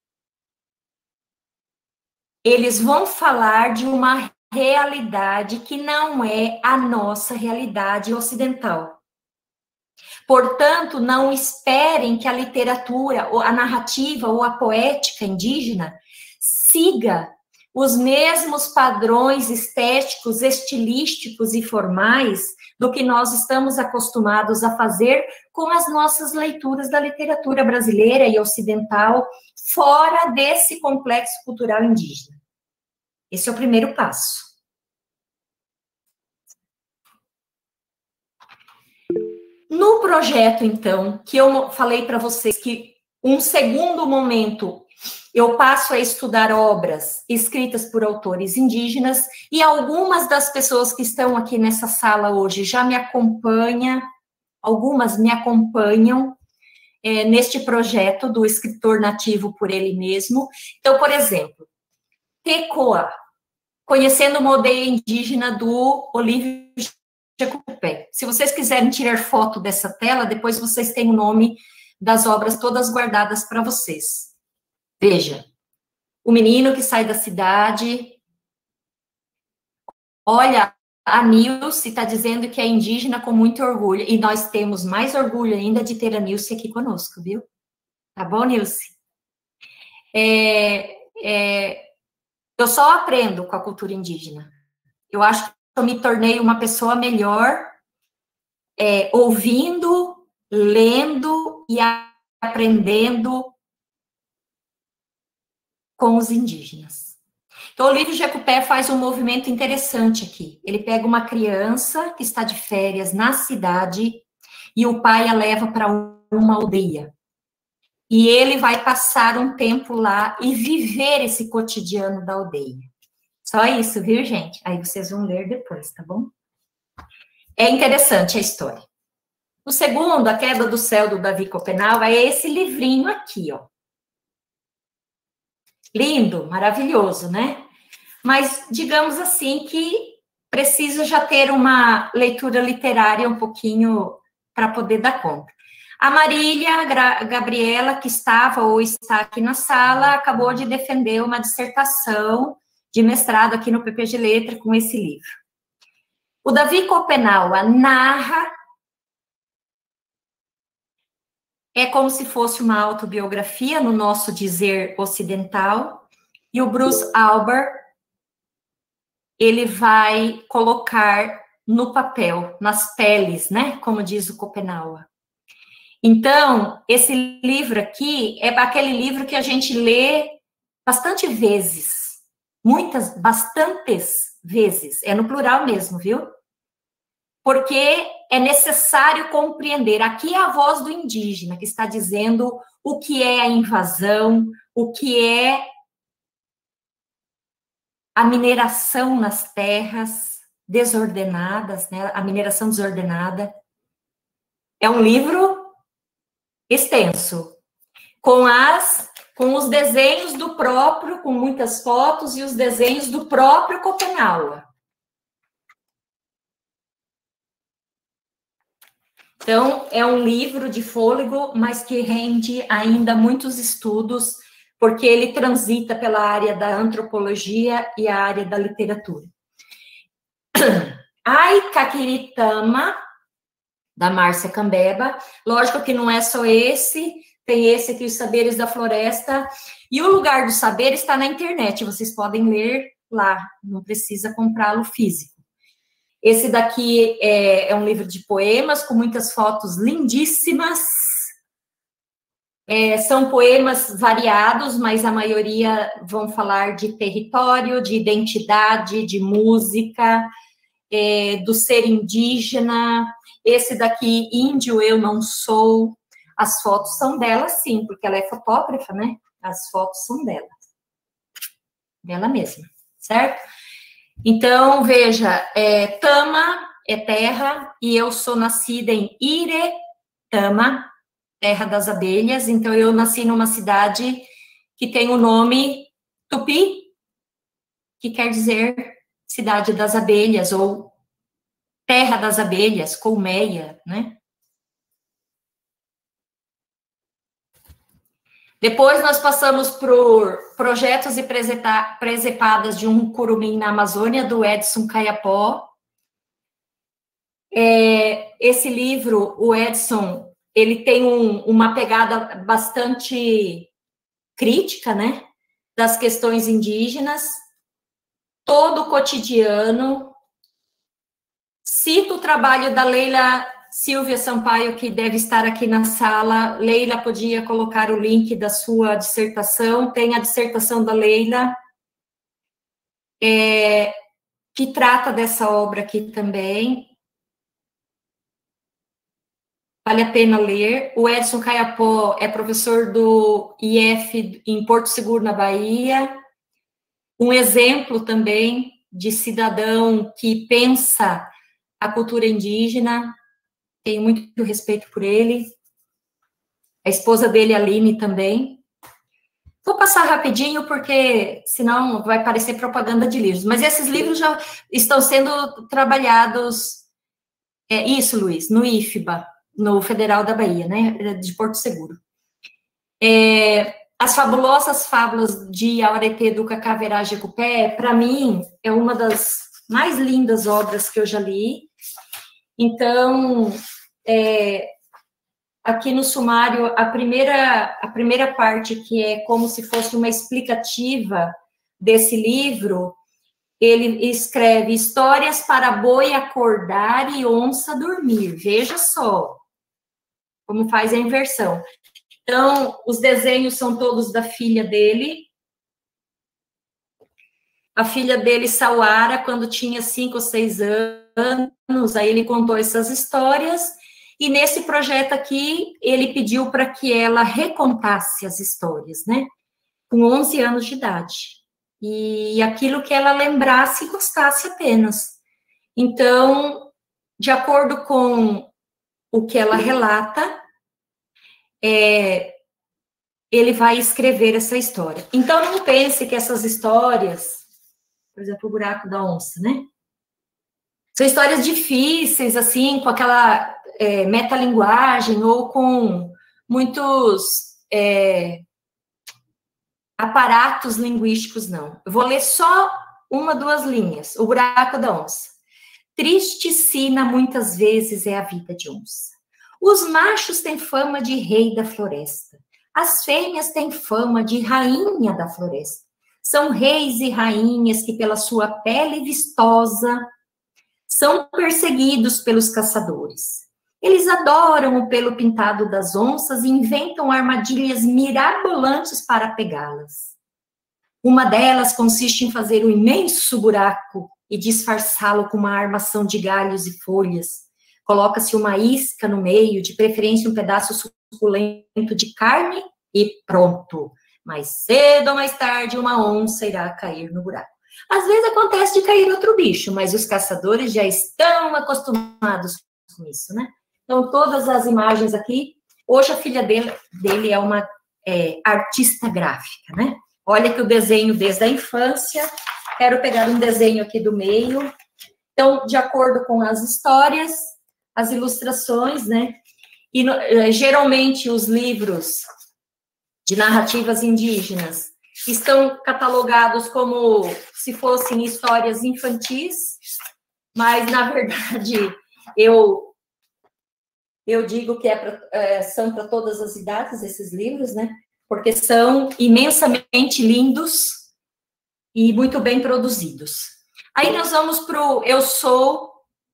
eles vão falar de uma realidade que não é a nossa realidade ocidental. Portanto, não esperem que a literatura, ou a narrativa ou a poética indígena siga os mesmos padrões estéticos, estilísticos e formais do que nós estamos acostumados a fazer com as nossas leituras da literatura brasileira e ocidental, fora desse complexo cultural indígena. Esse é o primeiro passo. No projeto, então, que eu falei para vocês que um segundo momento eu passo a estudar obras escritas por autores indígenas e algumas das pessoas que estão aqui nessa sala hoje já me acompanham, algumas me acompanham é, neste projeto do escritor nativo por ele mesmo. Então, por exemplo, Tecoa, conhecendo uma aldeia indígena do Olívio Jecupé. Se vocês quiserem tirar foto dessa tela, depois vocês têm o nome das obras todas guardadas para vocês. Veja, o menino que sai da cidade. Olha, a Nilce está dizendo que é indígena com muito orgulho, e nós temos mais orgulho ainda de ter a Nilce aqui conosco, viu? Tá bom, Nilce? É, é, eu só aprendo com a cultura indígena. Eu acho que eu me tornei uma pessoa melhor é, ouvindo, lendo e aprendendo com os indígenas. Então, o Olívio Jecupé faz um movimento interessante aqui. Ele pega uma criança que está de férias na cidade e o pai a leva para uma aldeia. E ele vai passar um tempo lá e viver esse cotidiano da aldeia. Só isso, viu, gente? Aí vocês vão ler depois, tá bom? É interessante a história. O segundo, A Queda do Céu, do Davi Copenau, é esse livrinho aqui, ó. Lindo, maravilhoso, né? Mas, digamos assim, que precisa já ter uma leitura literária um pouquinho para poder dar conta. A Marília Gra- Gabriela, que estava ou está aqui na sala, acabou de defender uma dissertação de mestrado aqui no P P de Letra com esse livro. O Davi Copenau narra, é como se fosse uma autobiografia no nosso dizer ocidental, e o Bruce Albert ele vai colocar no papel, nas peles, né? Como diz o Schopenhauer. Então, esse livro aqui é aquele livro que a gente lê bastante vezes, muitas, bastantes vezes, é no plural mesmo, viu? Porque é necessário compreender, aqui é a voz do indígena, que está dizendo o que é a invasão, o que é a mineração nas terras desordenadas, né? A mineração desordenada. É um livro extenso, com as com os desenhos do próprio, com muitas fotos e os desenhos do próprio Schopenhauer. Então, é um livro de fôlego, mas que rende ainda muitos estudos, porque ele transita pela área da antropologia e a área da literatura. Ai Caquiritama, da Márcia Cambeba, lógico que não é só esse, tem esse aqui, Os Saberes da Floresta, e o Lugar do Saber está na internet, vocês podem ler lá, não precisa comprá-lo físico. Esse daqui é, é um livro de poemas, com muitas fotos lindíssimas, é, são poemas variados, mas a maioria vão falar de território, de identidade, de música, é, do ser indígena. Esse daqui, Índio Eu Não Sou, as fotos são dela, sim, porque ela é fotógrafa, né? As fotos são dela. Dela mesma, certo? Então, veja, é, Tama é terra, e eu sou nascida em Iretama, terra das abelhas, então eu nasci numa cidade que tem o nome Tupi, que quer dizer cidade das abelhas, ou terra das abelhas, colmeia, né? Depois nós passamos por Projetos e Presepadas de um Curumim na Amazônia, do Edson Caiapó. É, esse livro, o Edson, ele tem um, uma pegada bastante crítica, né, das questões indígenas, todo o cotidiano. Cito o trabalho da Leila Silvia Sampaio, que deve estar aqui na sala. Leila, podia colocar o link da sua dissertação, tem a dissertação da Leila, é, que trata dessa obra aqui também. Vale a pena ler. O Edson Caiapó é professor do I F em Porto Seguro, na Bahia. Um exemplo também de cidadão que pensa a cultura indígena. Tenho muito respeito por ele. A esposa dele, Aline, também. Vou passar rapidinho, porque senão vai parecer propaganda de livros. Mas esses livros já estão sendo trabalhados... É isso, Luiz, no I F B A, no Federal da Bahia, né, de Porto Seguro. É, As Fabulosas Fábulas de Aurete do Cacaverá Jecupé, para mim, é uma das mais lindas obras que eu já li. Então, é, aqui no sumário, a primeira, a primeira parte, que é como se fosse uma explicativa desse livro, ele escreve histórias para boi acordar e onça dormir. Veja só como faz a inversão. Então, os desenhos são todos da filha dele. A filha dele, Sauara, quando tinha cinco ou seis anos, aí ele contou essas histórias, e nesse projeto aqui, ele pediu para que ela recontasse as histórias, né? Com onze anos de idade. E aquilo que ela lembrasse e gostasse apenas. Então, de acordo com o que ela relata, é, ele vai escrever essa história. Então, não pense que essas histórias, por exemplo, o buraco da onça, né? São histórias difíceis, assim, com aquela é, metalinguagem ou com muitos é, aparatos linguísticos, não. Eu vou ler só uma, duas linhas. O buraco da onça. Triste sina muitas vezes é a vida de onça. Os machos têm fama de rei da floresta. As fêmeas têm fama de rainha da floresta. São reis e rainhas que, pela sua pele vistosa, são perseguidos pelos caçadores. Eles adoram o pelo pintado das onças e inventam armadilhas mirabolantes para pegá-las. Uma delas consiste em fazer um imenso buraco e disfarçá-lo com uma armação de galhos e folhas. Coloca-se uma isca no meio, de preferência um pedaço suculento de carne, e pronto. Mais cedo ou mais tarde, uma onça irá cair no buraco. Às vezes acontece de cair outro bicho, mas os caçadores já estão acostumados com isso, né? Então, todas as imagens aqui, hoje a filha dele, dele é uma é, artista gráfica, né? Olha que o desenho desde a infância, quero pegar um desenho aqui do meio. Então, de acordo com as histórias, as ilustrações, né? E geralmente os livros de narrativas indígenas estão catalogados como se fossem histórias infantis, mas, na verdade, eu, eu digo que é pra, é, são para todas as idades esses livros, né? Porque são imensamente lindos e muito bem produzidos. Aí nós vamos para o Eu Sou...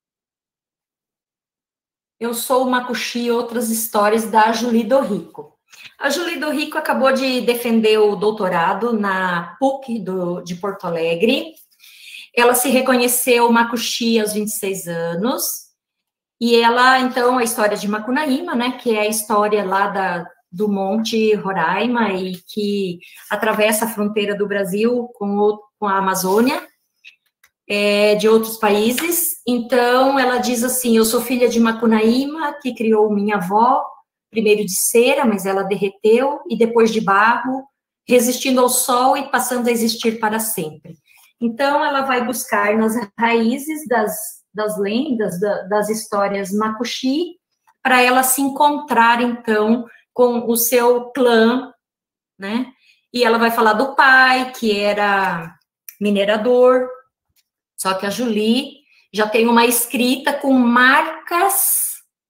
Eu Sou Macuxi e Outras Histórias, da Julie Dorrico. A Julie Dorrico acabou de defender o doutorado na P U C do, de Porto Alegre. Ela se reconheceu Macuxi aos vinte e seis anos. E ela, então, a história de Macunaíma, né, que é a história lá da, do Monte Roraima e que atravessa a fronteira do Brasil com, o, com a Amazônia, é, de outros países. Então, ela diz assim, eu sou filha de Macunaíma, que criou minha avó, primeiro de cera, mas ela derreteu, e depois de barro, resistindo ao sol e passando a existir para sempre. Então, ela vai buscar nas raízes das, das lendas, da, das histórias Macuxi, para ela se encontrar, então, com o seu clã, né? E ela vai falar do pai, que era minerador, só que a Julie já tem uma escrita com marcas,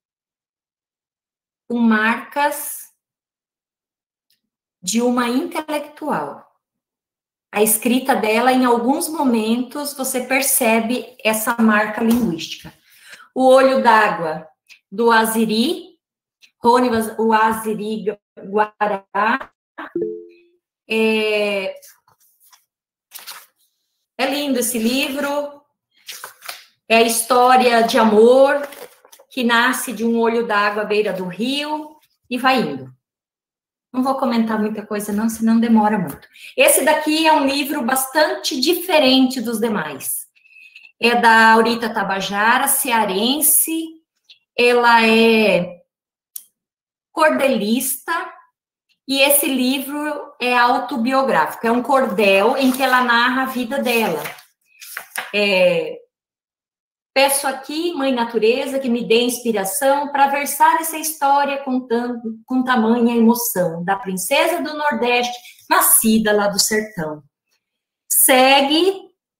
com marcas de uma intelectual. A escrita dela, em alguns momentos, você percebe essa marca linguística. O Olho d'Água, do Aziri, Rony, o Aziri Guará. É, é lindo esse livro. É a história de amor que nasce de um olho d'água à beira do rio e vai indo. Não vou comentar muita coisa não, senão demora muito. Esse daqui é um livro bastante diferente dos demais. É da Aurita Tabajara, cearense. Ela é cordelista e esse livro é autobiográfico. É um cordel em que ela narra a vida dela. É... Peço aqui, Mãe Natureza, que me dê inspiração para versar essa história com, tanto, com tamanha emoção, da princesa do Nordeste, nascida lá do sertão. Segue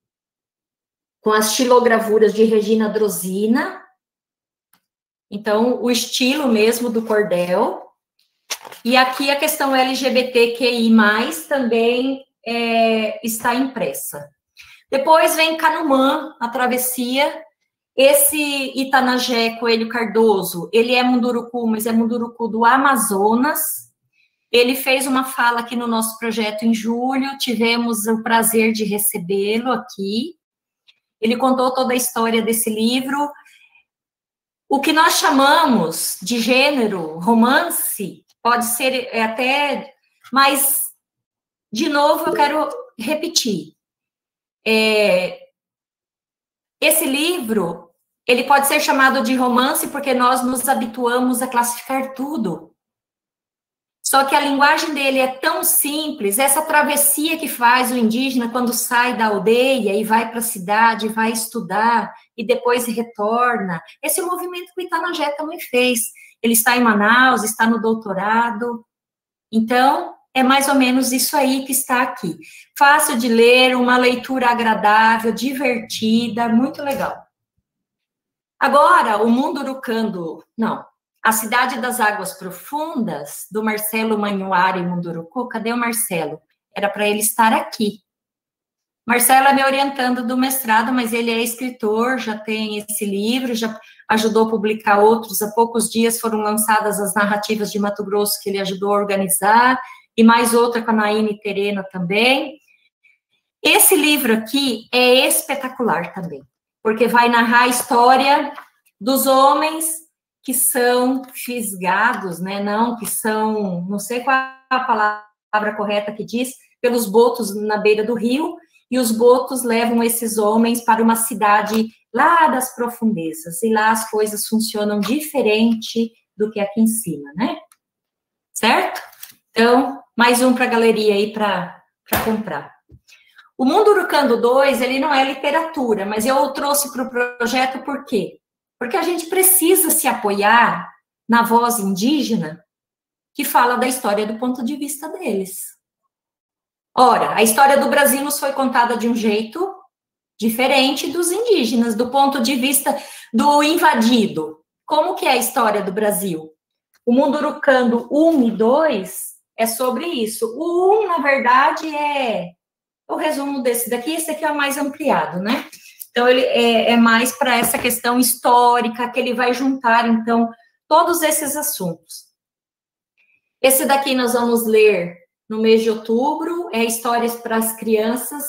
com as xilogravuras de Regina Drosina, então, o estilo mesmo do cordel. E aqui a questão L G B T Q I mais, também é, está impressa. Depois vem Canumã, a travessia. Esse Itanagé Coelho Cardoso, ele é munduruku, mas é munduruku do Amazonas. Ele fez uma fala aqui no nosso projeto em julho, tivemos o prazer de recebê-lo aqui. Ele contou toda a história desse livro. O que nós chamamos de gênero romance pode ser até, mas, de novo, eu quero repetir. É, esse livro, ele pode ser chamado de romance porque nós nos habituamos a classificar tudo. Só que a linguagem dele é tão simples, essa travessia que faz o indígena quando sai da aldeia e vai para a cidade, vai estudar e depois retorna. Esse é o movimento que o Itanagé também fez. Ele está em Manaus, está no doutorado. Então, é mais ou menos isso aí que está aqui. Fácil de ler, uma leitura agradável, divertida, muito legal. Agora, o Mundurucando, não, A Cidade das Águas Profundas, do Marcelo Manhuara e Munduruku. Cadê o Marcelo? Era para ele estar aqui, Marcelo é me orientando do mestrado, mas ele é escritor, já tem esse livro, já ajudou a publicar outros. Há poucos dias foram lançadas as narrativas de Mato Grosso, que ele ajudou a organizar, e mais outra com a Naine Terena também. Esse livro aqui é espetacular também, porque vai narrar a história dos homens que são fisgados, né, não, que são, não sei qual é a palavra correta que diz, pelos botos na beira do rio, e os botos levam esses homens para uma cidade lá das profundezas, e lá as coisas funcionam diferente do que aqui em cima, né? Certo? Então, mais um para a galeria aí para comprar. O Mundo Urucando dois, ele não é literatura, mas eu o trouxe para o projeto por quê? Porque a gente precisa se apoiar na voz indígena que fala da história do ponto de vista deles. Ora, a história do Brasil nos foi contada de um jeito diferente dos indígenas, do ponto de vista do invadido. Como que é a história do Brasil? O Mundo Urucando um e dois é sobre isso. O um, na verdade, é o resumo desse daqui, esse aqui é o mais ampliado, né? Então, ele é, é mais para essa questão histórica, que ele vai juntar, então, todos esses assuntos. Esse daqui nós vamos ler no mês de outubro, é Histórias para as Crianças,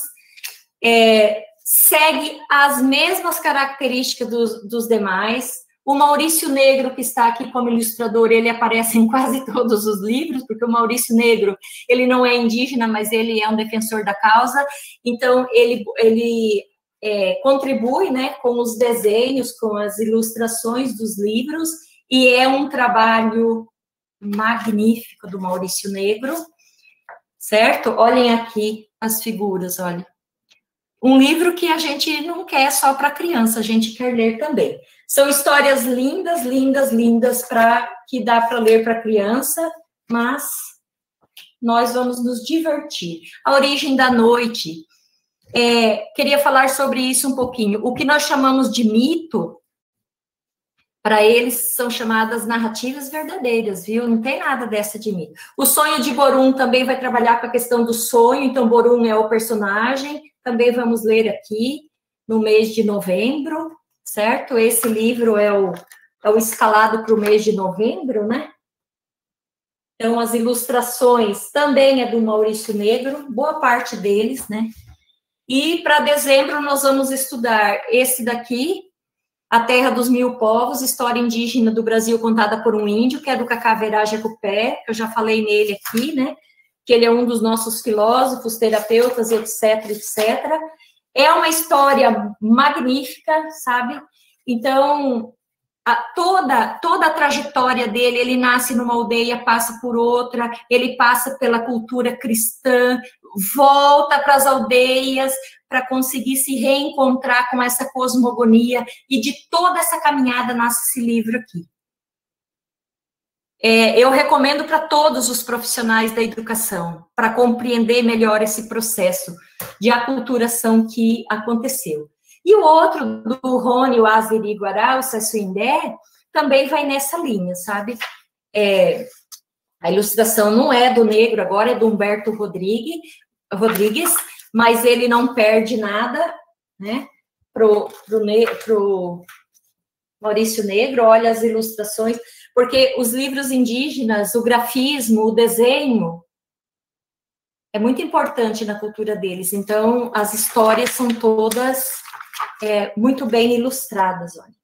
é, segue as mesmas características dos, dos demais. O Maurício Negro, que está aqui como ilustrador, ele aparece em quase todos os livros, porque o Maurício Negro, ele não é indígena, mas ele é um defensor da causa, então ele, ele é, contribui, né, com os desenhos, com as ilustrações dos livros, e é um trabalho magnífico do Maurício Negro, certo? Olhem aqui as figuras, olha. Um livro que a gente não quer só para criança, a gente quer ler também. São histórias lindas, lindas, lindas, para que dá para ler para criança, mas nós vamos nos divertir. A Origem da Noite, é, queria falar sobre isso um pouquinho. O que nós chamamos de mito, para eles são chamadas narrativas verdadeiras, viu? Não tem nada dessa de mito. O Sonho de Borum também vai trabalhar com a questão do sonho, então Borum é o personagem, também vamos ler aqui no mês de novembro, certo? Esse livro é o, é o escalado para o mês de novembro, né? Então, as ilustrações também é do Maurício Negro, boa parte deles, né? E para dezembro nós vamos estudar esse daqui, A Terra dos Mil Povos, História Indígena do Brasil contada por um índio, que é do Cacaverá Jacupé, que eu já falei nele aqui, né? Que ele é um dos nossos filósofos, terapeutas, etc, etcétera. É uma história magnífica, sabe? Então, a, toda, toda a trajetória dele, ele nasce numa aldeia, passa por outra, ele passa pela cultura cristã, volta para as aldeias para conseguir se reencontrar com essa cosmogonia, e de toda essa caminhada nasce esse livro aqui. É, eu recomendo para todos os profissionais da educação, para compreender melhor esse processo de aculturação que aconteceu. E o outro, do Rony, o Azeri Guará, o Sassuindé, também vai nessa linha, sabe? É, a ilustração não é do negro agora, é do Humberto Rodrigues, Rodrigues, mas ele não perde nada, né? Pro, pro, pro Maurício Negro, olha as ilustrações, porque os livros indígenas, o grafismo, o desenho, é muito importante na cultura deles. Então, as histórias são todas é, muito bem ilustradas, olha.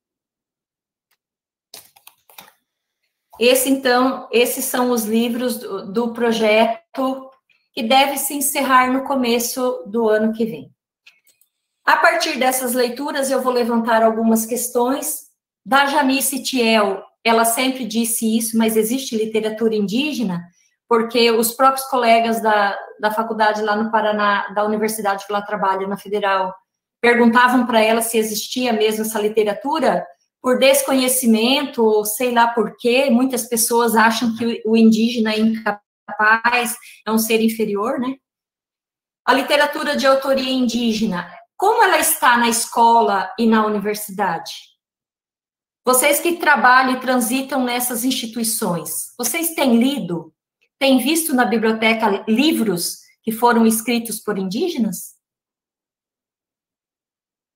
Esse, então, esses são os livros do, do projeto que deve se encerrar no começo do ano que vem. A partir dessas leituras, eu vou levantar algumas questões. Da Janice Thiel, ela sempre disse isso, mas existe literatura indígena? Porque os próprios colegas da, da faculdade lá no Paraná, da universidade que lá trabalha, na Federal, perguntavam para ela se existia mesmo essa literatura. Por desconhecimento, ou sei lá por quê, muitas pessoas acham que o indígena é incapaz, é um ser inferior, né? A literatura de autoria indígena, como ela está na escola e na universidade? Vocês que trabalham e transitam nessas instituições, vocês têm lido, têm visto na biblioteca livros que foram escritos por indígenas?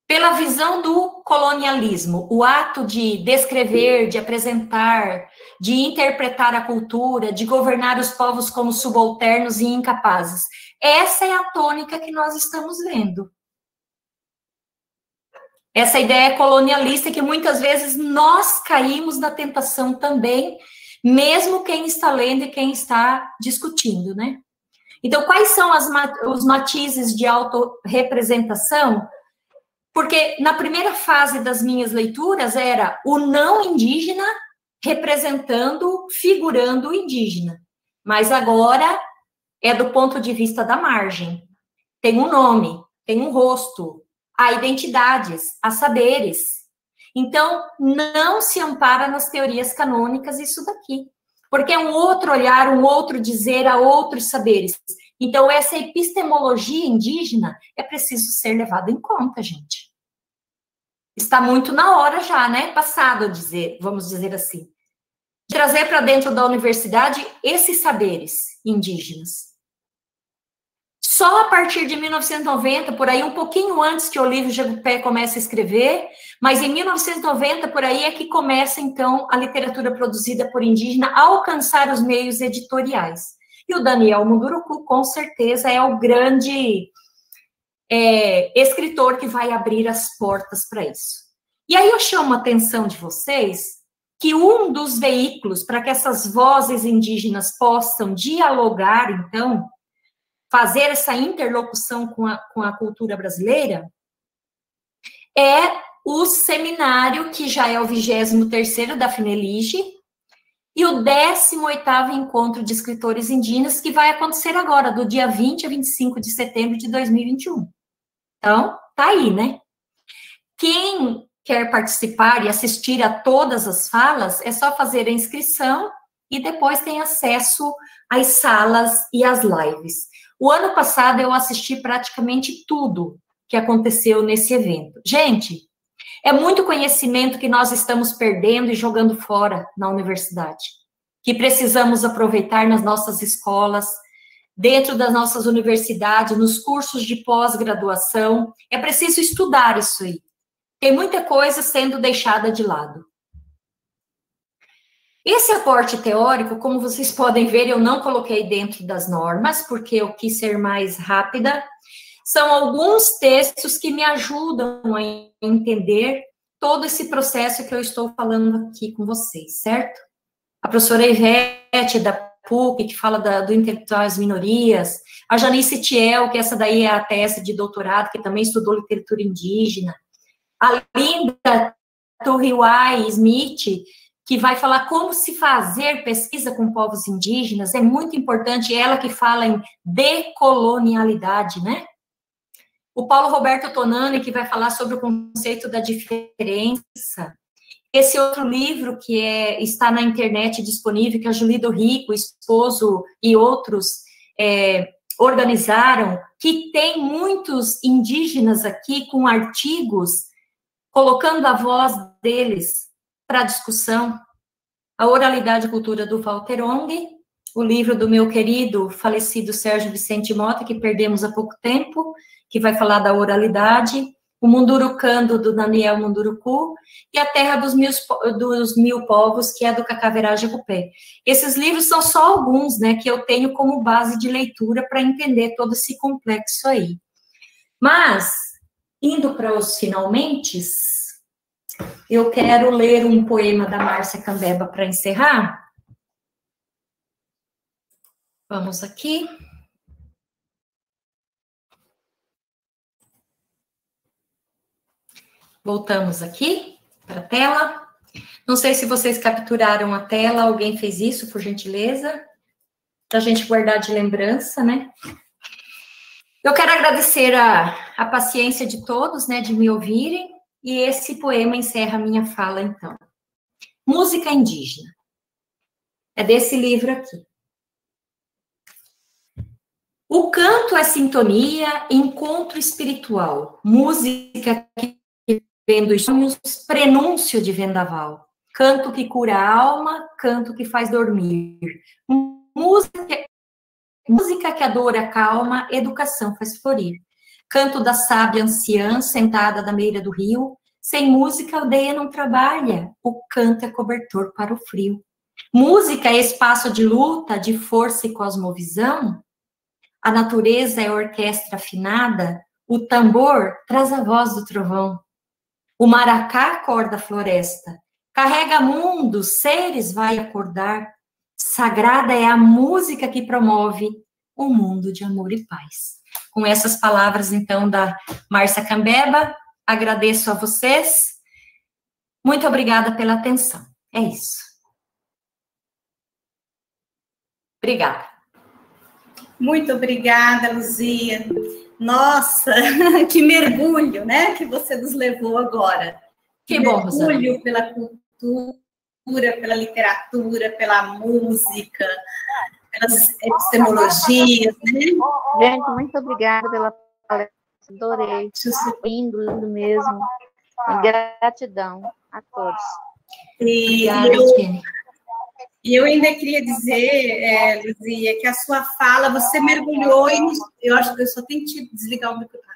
pela visão do colonialismo, o ato de descrever, de apresentar, de interpretar a cultura, de governar os povos como subalternos e incapazes. Essa é a tônica que nós estamos vendo. Essa ideia colonialista que muitas vezes nós caímos na tentação também, mesmo quem está lendo e quem está discutindo, né? Então, quais são as, os matizes de autorrepresentação? Porque na primeira fase das minhas leituras era o não indígena representando, figurando o indígena. Mas agora é do ponto de vista da margem. Tem um nome, tem um rosto, há identidades, há saberes. Então, não se ampara nas teorias canônicas isso daqui. Porque é um outro olhar, um outro dizer, há outros saberes. Então, essa epistemologia indígena é preciso ser levada em conta, gente. Está muito na hora já, né? Passado, dizer, vamos dizer assim. Trazer para dentro da universidade esses saberes indígenas. Só a partir de mil novecentos e noventa, por aí, um pouquinho antes que Olívio Jagupé comece a escrever, mas em mil novecentos e noventa, por aí, é que começa, então, a literatura produzida por indígena a alcançar os meios editoriais. E o Daniel Munduruku, com certeza, é o grande é, escritor que vai abrir as portas para isso. E aí eu chamo a atenção de vocês que um dos veículos para que essas vozes indígenas possam dialogar, então, fazer essa interlocução com a, com a cultura brasileira, é o seminário, que já é o vigésimo terceiro da Finelige, e o décimo oitavo Encontro de Escritores Indígenas, que vai acontecer agora, do dia vinte a vinte e cinco de setembro de dois mil e vinte e um. Então, tá aí, né? Quem quer participar e assistir a todas as falas, é só fazer a inscrição e depois tem acesso às salas e às lives. O ano passado eu assisti praticamente tudo que aconteceu nesse evento. Gente, é muito conhecimento que nós estamos perdendo e jogando fora na universidade, que precisamos aproveitar nas nossas escolas, dentro das nossas universidades, nos cursos de pós-graduação. É preciso estudar isso aí. Tem muita coisa sendo deixada de lado. Esse aporte teórico, como vocês podem ver, eu não coloquei dentro das normas, porque eu quis ser mais rápida. São alguns textos que me ajudam a entender todo esse processo que eu estou falando aqui com vocês, certo? A professora Ivete, da P U C, que fala da, do intelectual às minorias, a Janice Thiel, que essa daí é a tese de doutorado, que também estudou literatura indígena, a Linda Torriwai Smith, que vai falar como se fazer pesquisa com povos indígenas, é muito importante, ela que fala em decolonialidade, né? O Paulo Roberto Tonani, que vai falar sobre o conceito da diferença. Esse outro livro que é, está na internet disponível, que a Julie do Rico, esposo e outros é, organizaram, que tem muitos indígenas aqui com artigos, colocando a voz deles para discussão. A Oralidade e Cultura do Walter Ong, o livro do meu querido falecido Sérgio Vicente Mota, que perdemos há pouco tempo, que vai falar da oralidade, o Mundurucando, do Daniel Munduruku, e a Terra dos Mil, dos Mil Povos, que é do Cacaverá Jagupé. Esses livros são só alguns, né, que eu tenho como base de leitura para entender todo esse complexo aí. Mas, indo para os finalmente, eu quero ler um poema da Márcia Cambeba para encerrar. Vamos aqui. Voltamos aqui para a tela. Não sei se vocês capturaram a tela, alguém fez isso, por gentileza, para a gente guardar de lembrança, né? Eu quero agradecer a, a paciência de todos, né, de me ouvirem, e esse poema encerra a minha fala, então. Música indígena. É desse livro aqui. O canto é sintonia, encontro espiritual, música que vem dos sonhos, prenúncio de vendaval, canto que cura a alma, canto que faz dormir, música, música que a dor acalma, educação faz florir. Canto da sábia anciã, sentada na beira do rio. Sem música, a aldeia não trabalha. O canto é cobertor para o frio. Música é espaço de luta, de força e cosmovisão. A natureza é orquestra afinada. O tambor traz a voz do trovão. O maracá acorda a floresta. Carrega mundos, seres vai acordar. Sagrada é a música que promove um mundo de amor e paz. Com essas palavras, então, da Márcia Cambeba, agradeço a vocês. Muito obrigada pela atenção. É isso. Obrigada.
Muito obrigada, Luzia. Nossa, que mergulho, né, que você nos levou agora.
Que bom, Rosana.
Mergulho pela cultura, pela literatura, pela música, pelas epistemologias, né?
Gente, muito obrigada pela palestra, adorei, lindo, lindo mesmo, e gratidão a todos.
E
Obrigada,
eu,
Jenny.
e eu ainda queria dizer, é, Luzia, que a sua fala, você mergulhou e nos, eu acho que eu só tenho que desligar o microfone.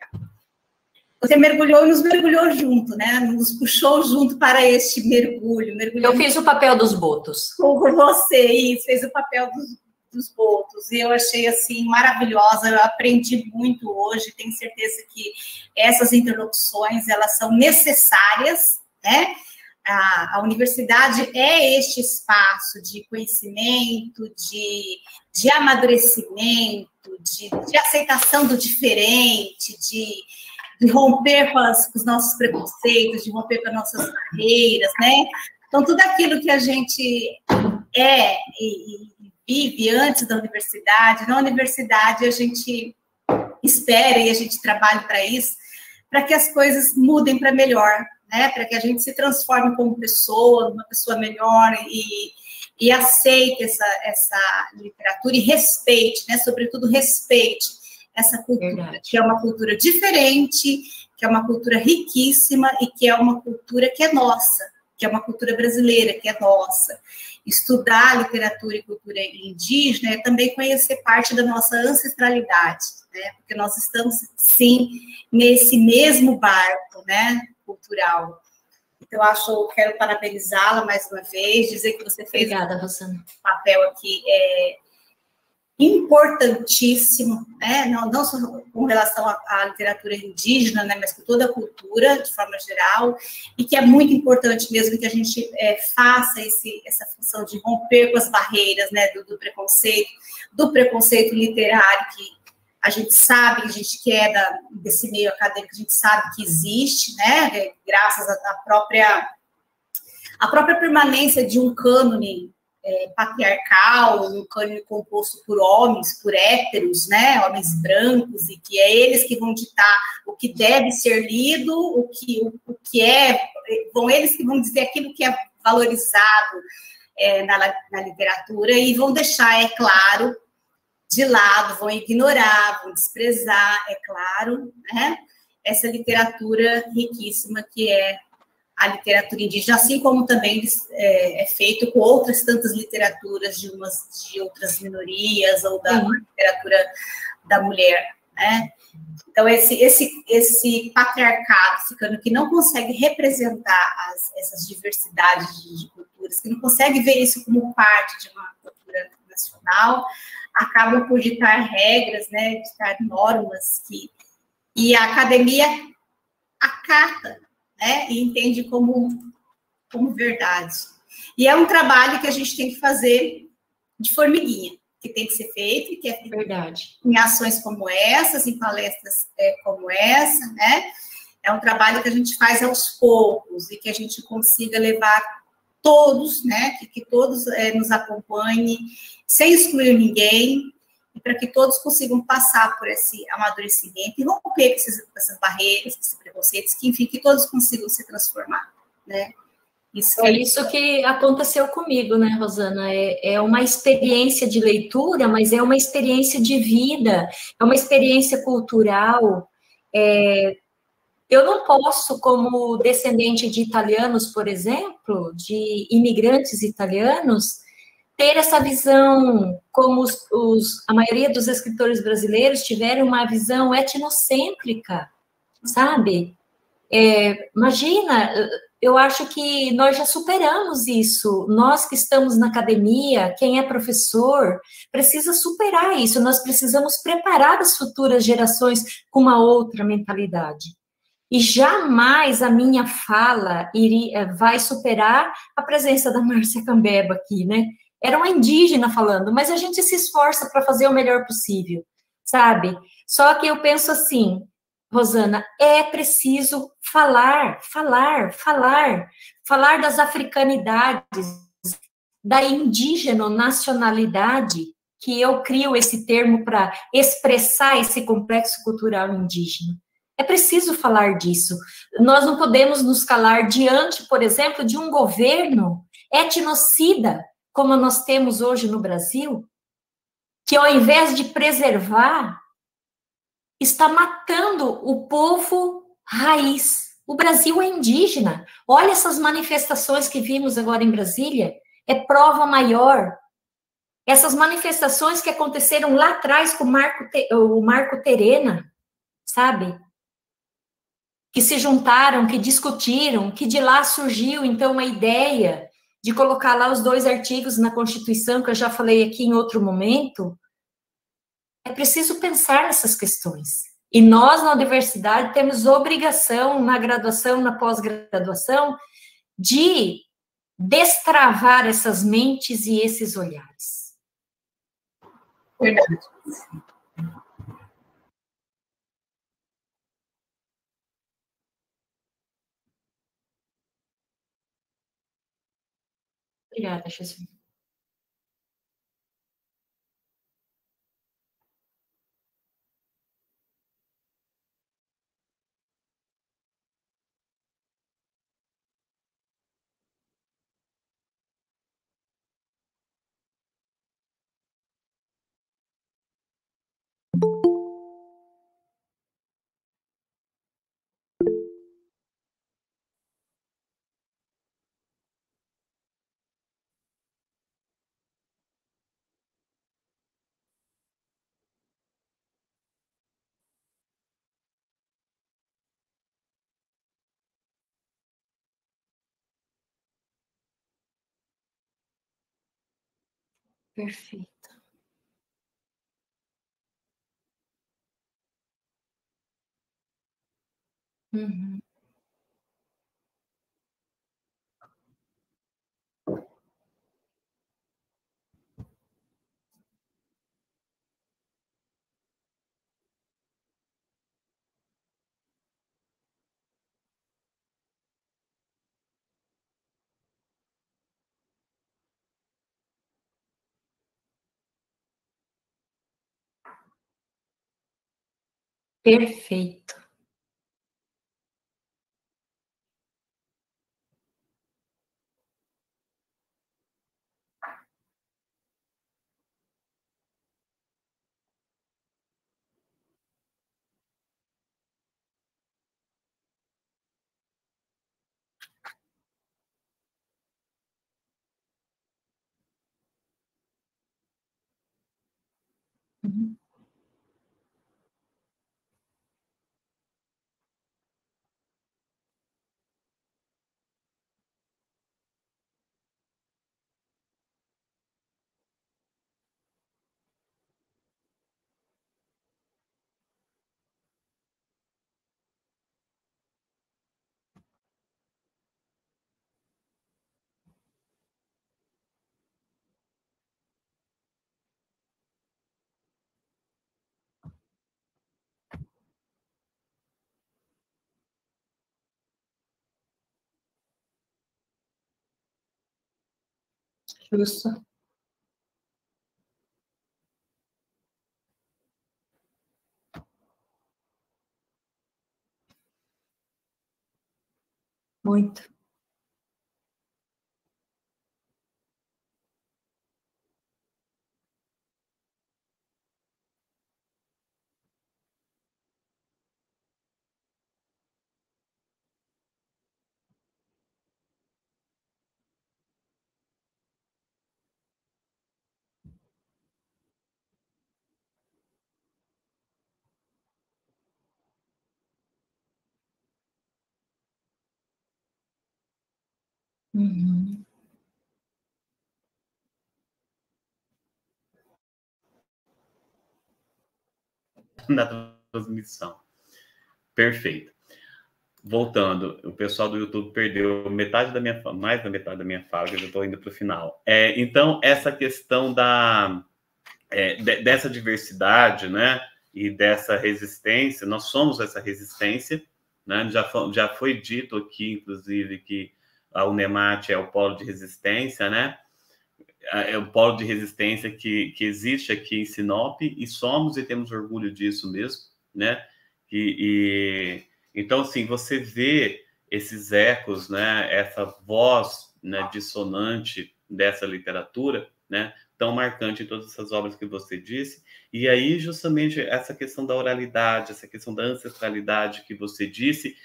Você mergulhou e nos mergulhou junto, né? Nos puxou junto para este mergulho. mergulhou
Eu fiz o papel dos botos.
Com você, isso, fez o papel dos, dos botos. E eu achei, assim, maravilhosa. Eu aprendi muito hoje. Tenho certeza que essas interlocuções, elas são necessárias, né? A, a universidade é este espaço de conhecimento, de, de amadurecimento, de, de aceitação do diferente, de... de romper com, as, com os nossos preconceitos, de romper com as nossas barreiras, né? Então, tudo aquilo que a gente é e, e vive antes da universidade, na universidade a gente espera e a gente trabalha para isso, para que as coisas mudem para melhor, né? Para que a gente se transforme como pessoa, uma pessoa melhor e, e aceite essa, essa literatura e respeite, né? Sobretudo respeite essa cultura, Verdade. Que é uma cultura diferente, que é uma cultura riquíssima e que é uma cultura que é nossa, que é uma cultura brasileira, que é nossa. Estudar literatura e cultura indígena é também conhecer parte da nossa ancestralidade, né? Porque nós estamos, sim, nesse mesmo barco, né, cultural. Então, eu acho, quero parabenizá-la mais uma vez, dizer que você fez
Obrigada, Rosana.
um papel aqui é, importantíssimo, né? não, não só com relação à, à literatura indígena, né? Mas com toda a cultura, de forma geral, e que é muito importante mesmo que a gente é, faça esse, essa função de romper com as barreiras, né? do, do preconceito, do preconceito literário, que a gente sabe, que a gente que é da, desse meio acadêmico, a gente sabe que existe, né? Graças à própria, à própria permanência de um cânone É, patriarcal, um cânone composto por homens, por héteros, né, homens brancos, e que é eles que vão ditar o que deve ser lido, o que, o, o que é, vão eles que vão dizer aquilo que é valorizado é, na, na literatura, e vão deixar, é claro, de lado, vão ignorar, vão desprezar, é claro, né, essa literatura riquíssima que é a literatura indígena, assim como também é, é feito com outras tantas literaturas de, umas, de outras minorias, ou da uhum. literatura da mulher, né? Então, esse, esse, esse patriarcado africano que não consegue representar as, essas diversidades de, de culturas, que não consegue ver isso como parte de uma cultura nacional, acabam por ditar regras, né, ditar normas que, e a academia acata, né, e entende como, como verdade. E é um trabalho que a gente tem que fazer de formiguinha, que tem que ser feito, e que é feito
verdade.
Em ações como essas, em palestras é, como essa, né? É um trabalho que a gente faz aos poucos, e que a gente consiga levar todos, né, que, que todos é, nos acompanhem, sem excluir ninguém, e para que todos consigam passar por esse amadurecimento e romper com esses, essas barreiras, esses preconceitos, que, enfim, que todos consigam se transformar, né? Isso
é isso que aconteceu comigo, né, Rosana? É, é uma experiência de leitura, mas é uma experiência de vida, é uma experiência cultural. É, eu não posso, como descendente de italianos, por exemplo, de imigrantes italianos, ter essa visão, como os, os, a maioria dos escritores brasileiros tiveram uma visão etnocêntrica, sabe? É, imagina, eu acho que nós já superamos isso. Nós que estamos na academia, quem é professor, precisa superar isso. Nós precisamos preparar as futuras gerações com uma outra mentalidade. E jamais a minha fala iria, vai superar a presença da Márcia Cambeba aqui, né? Era uma indígena falando, mas a gente se esforça para fazer o melhor possível, sabe? Só que eu penso assim, Rosana, é preciso falar, falar, falar, falar das africanidades, da indígena nacionalidade, que eu crio esse termo para expressar esse complexo cultural indígena. É preciso falar disso. Nós não podemos nos calar diante, por exemplo, de um governo etnocida, como nós temos hoje no Brasil, que ao invés de preservar, está matando o povo raiz. O Brasil é indígena. Olha essas manifestações que vimos agora em Brasília. É prova maior. Essas manifestações que aconteceram lá atrás com o Marco, o Marco Terena, sabe? Que se juntaram, que discutiram, que de lá surgiu, então, a ideia de colocar lá os dois artigos na Constituição, que eu já falei aqui em outro momento. É preciso pensar nessas questões. E nós, na universidade, temos obrigação, na graduação, na pós-graduação, de destravar essas mentes e esses olhares.
Verdade.
Obrigada, Jesus. Perfeito. Uhum. Perfeito. Uhum. Justo. Muito. Uhum.
Na transmissão. Perfeito. Voltando, o pessoal do YouTube perdeu metade da minha mais da metade da minha fala, que eu já estou indo para o final. É, então, essa questão da, é, de, dessa diversidade, né, e dessa resistência, nós somos essa resistência, né, já, foi, já foi dito aqui, inclusive, que a Unemat é o polo de resistência, né, é o polo de resistência que, que existe aqui em Sinop, e somos e temos orgulho disso mesmo, né, e, e então, assim, você vê esses ecos, né, essa voz, né, dissonante dessa literatura, né, tão marcante em todas essas obras que você disse, e aí justamente essa questão da oralidade, essa questão da ancestralidade que você disse,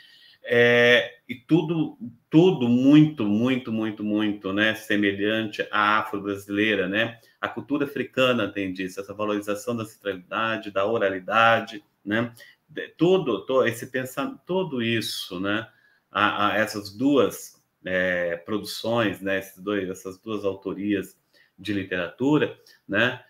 é, e tudo, tudo muito, muito, muito, muito, né, semelhante à afro-brasileira, né, a cultura africana tem disso, essa valorização da ancestralidade, da oralidade, né, tudo, todo esse pensamento, tudo isso, né, a, a essas duas é, produções, né, esses dois, essas duas autorias de literatura, né,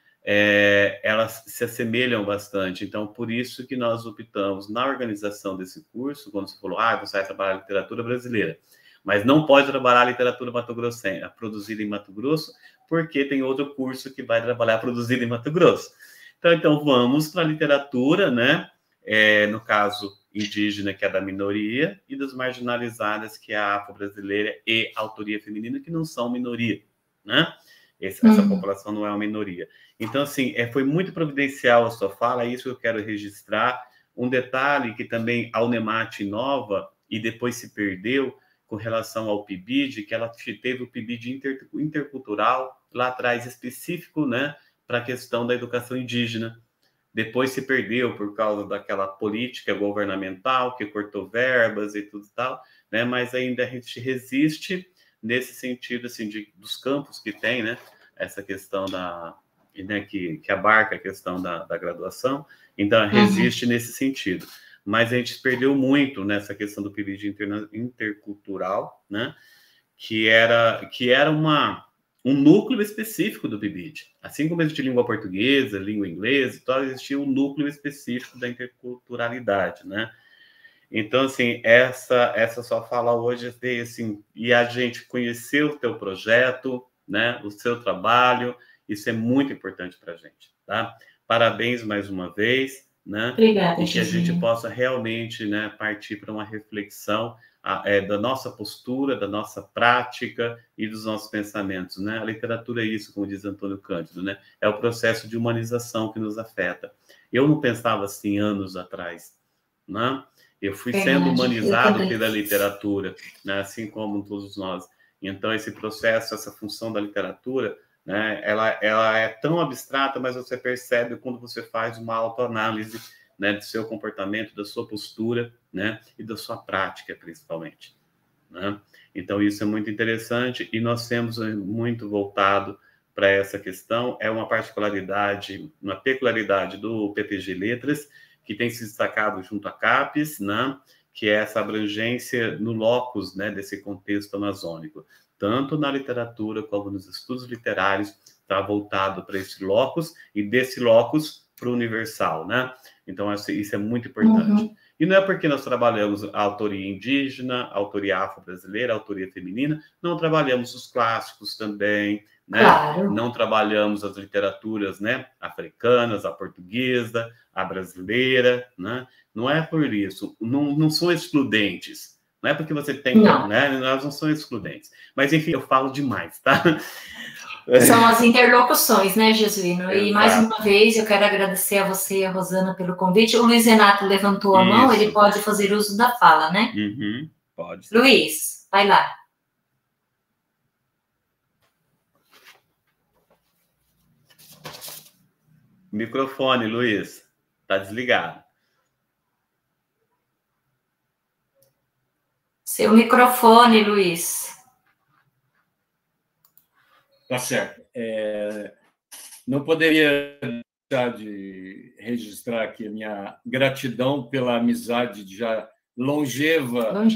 é, elas se assemelham bastante. Então, por isso que nós optamos na organização desse curso, quando você falou, ah, você vai trabalhar literatura brasileira, mas não pode trabalhar literatura mato-grossense, produzida em Mato Grosso, porque tem outro curso que vai trabalhar produzida em Mato Grosso. Então, então vamos para a literatura, né, É, no caso indígena, que é da minoria, e das marginalizadas, que é a afro-brasileira e a autoria feminina, que não são minoria, né? Esse, essa uhum. população não é uma minoria. Então, assim, é, foi muito providencial a sua fala, isso eu quero registrar. Um detalhe que também a Unemat inova, e depois se perdeu, com relação ao P I B I D, que ela teve o P I B I D inter, intercultural, lá atrás, específico, né, para a questão da educação indígena. Depois se perdeu por causa daquela política governamental que cortou verbas e tudo e tal, né? Mas ainda a gente resiste nesse sentido, assim, de, dos campos que tem, né? Essa questão da... Né, que, que abarca a questão da, da graduação, então resiste uhum. nesse sentido. Mas a gente perdeu muito nessa questão do P I B I D interna, intercultural, né? Que era, que era uma... um núcleo específico do P I B I D. Assim como existe língua portuguesa, língua inglesa, então existia um núcleo específico da interculturalidade, né? Então, assim, essa, essa sua fala hoje, assim, e a gente conhecer o teu projeto, né, o seu trabalho, isso é muito importante para a gente, tá? Parabéns mais uma vez, né?
Obrigada,
e que a
Gisele.
gente possa realmente, né, partir para uma reflexão a, é, da nossa postura, da nossa prática e dos nossos pensamentos, né? A literatura é isso, como diz Antônio Cândido, né? É o processo de humanização que nos afeta. Eu não pensava assim anos atrás, né? Eu fui Verdade, sendo humanizado pela literatura, né? Assim como todos nós. Então, esse processo, essa função da literatura, né? Ela, ela é tão abstrata, mas você percebe quando você faz uma autoanálise, né, do seu comportamento, da sua postura, né, e da sua prática, principalmente, né? Então, isso é muito interessante, e nós temos muito voltado para essa questão. É uma particularidade, uma peculiaridade do P P G Letras, que tem se destacado junto à CAPES, né, que é essa abrangência no locus, né, desse contexto amazônico, tanto na literatura como nos estudos literários, está voltado para esse locus, e desse locus para o universal, né? Então, isso é muito importante. Uhum. E não é porque nós trabalhamos a autoria indígena, a autoria afro-brasileira, a autoria feminina, não trabalhamos os clássicos também, né? Claro. Não trabalhamos as literaturas, né, africanas, a portuguesa, a brasileira, né? Não é por isso, não, não são excludentes. Não é porque você tem, não. Né? Nós não somos excludentes. Mas, enfim, eu falo demais, tá?
São as interlocuções, né, Jesuíno? E, mais uma vez, eu quero agradecer a você e a Rosana pelo convite. O Luiz Renato levantou a Isso. mão, ele pode fazer uso da fala, né?
Uhum, pode.
Luiz, vai lá.
Microfone, Luiz. Está desligado.
Seu microfone, Luiz.
Tá certo. É, não poderia deixar de registrar aqui a minha gratidão pela amizade já longeva, longeva.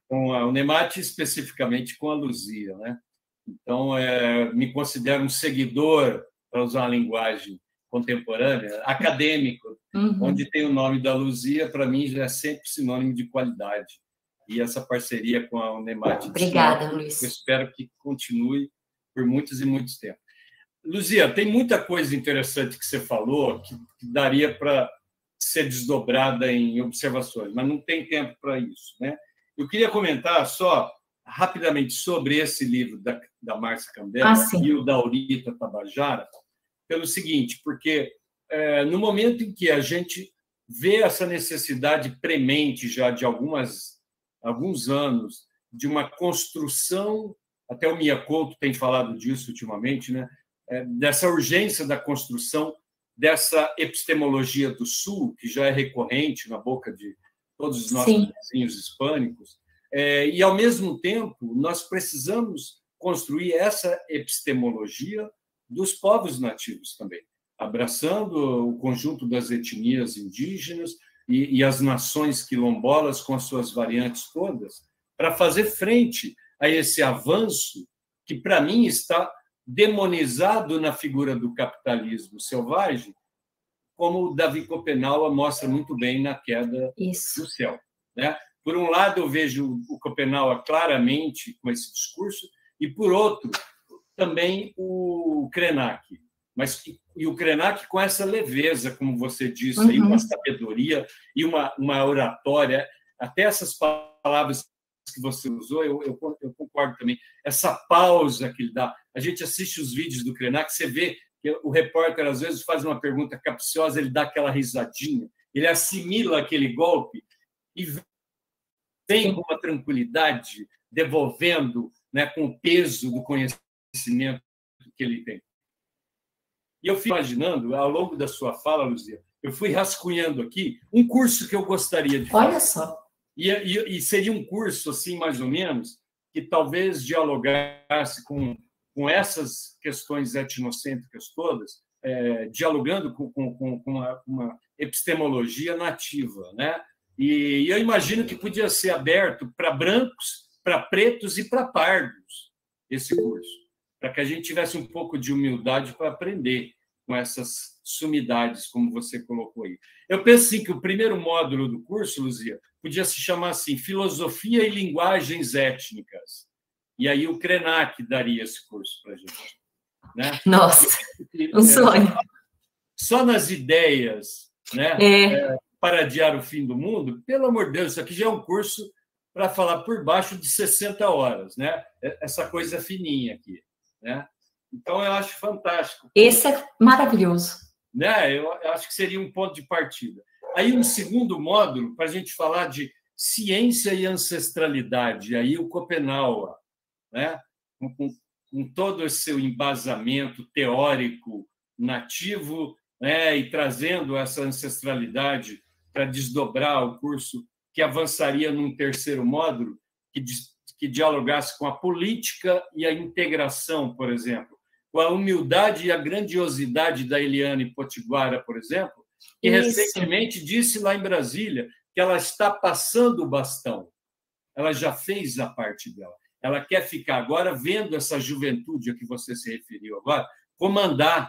com a Unemate, especificamente com a Luzia, né? Então, é, me considero um seguidor, para usar uma linguagem contemporânea, acadêmico, uhum. onde tem o nome da Luzia, para mim já é sempre sinônimo de qualidade. E essa parceria com a Unemate...
Obrigada, Luiz.
Eu espero que continue por muitos e muitos tempos. Luzia, tem muita coisa interessante que você falou que, que daria para ser desdobrada em observações, mas não tem tempo para isso, né? Eu queria comentar só rapidamente sobre esse livro da, da Márcia Candela ah, e o da Aurita Tabajara, pelo seguinte, porque é, no momento em que a gente vê essa necessidade premente já de algumas, alguns anos de uma construção, até o Mia Couto tem falado disso ultimamente, né? É, dessa urgência da construção dessa epistemologia do Sul, que já é recorrente na boca de todos os nossos Sim. vizinhos hispânicos, é, e, ao mesmo tempo, nós precisamos construir essa epistemologia dos povos nativos também, abraçando o conjunto das etnias indígenas e, e as nações quilombolas com as suas variantes todas, para fazer frente a esse avanço que, para mim, está demonizado na figura do capitalismo selvagem, como o Davi Copenaua mostra muito bem na Queda
Isso.
do Céu, né? Por um lado, eu vejo o Copenaua claramente com esse discurso, e, por outro, também o Krenak. Mas, e o Krenak com essa leveza, como você disse, uhum. aí, uma sabedoria e uma, uma oratória, até essas palavras que você usou, eu, eu, eu concordo também. Essa pausa que ele dá. A gente assiste os vídeos do Krenak, você vê que o repórter, às vezes, faz uma pergunta capciosa, ele dá aquela risadinha, ele assimila aquele golpe e vem com uma tranquilidade, devolvendo, né, com o peso do conhecimento que ele tem. E eu fui imaginando, ao longo da sua fala, Luzia, eu fui rascunhando aqui um curso que eu gostaria de fazer.
Olha só.
E, e, e seria um curso, assim, mais ou menos, que talvez dialogasse com, com essas questões etnocêntricas todas, é, dialogando com, com, com uma, uma epistemologia nativa, né? E eu imagino que podia ser aberto para brancos, para pretos e para pardos, esse curso, para que a gente tivesse um pouco de humildade para aprender com essas sumidades, como você colocou aí. Eu penso assim, que o primeiro módulo do curso, Luzia, podia se chamar assim, Filosofia e Linguagens Étnicas. E aí o Krenak daria esse curso para a gente. Né?
Nossa, um sonho.
Só nas ideias, né?
É.
É, para adiar o fim do mundo, pelo amor de Deus, isso aqui já é um curso para falar por baixo de sessenta horas, né? Essa coisa fininha aqui, né? Então, eu acho fantástico.
Esse é maravilhoso.
Né? Eu acho que seria um ponto de partida. Aí, um segundo módulo, para a gente falar de ciência e ancestralidade, aí o Copenaua, né? com, com, com todo esse seu embasamento teórico nativo, né? E trazendo essa ancestralidade para desdobrar o curso, que avançaria num terceiro módulo, que, que dialogasse com a política e a integração, por exemplo, com a humildade e a grandiosidade da Eliane Potiguara, por exemplo, que Isso. recentemente disse lá em Brasília que ela está passando o bastão. Ela já fez a parte dela. Ela quer ficar agora vendo essa juventude a que você se referiu agora, comandar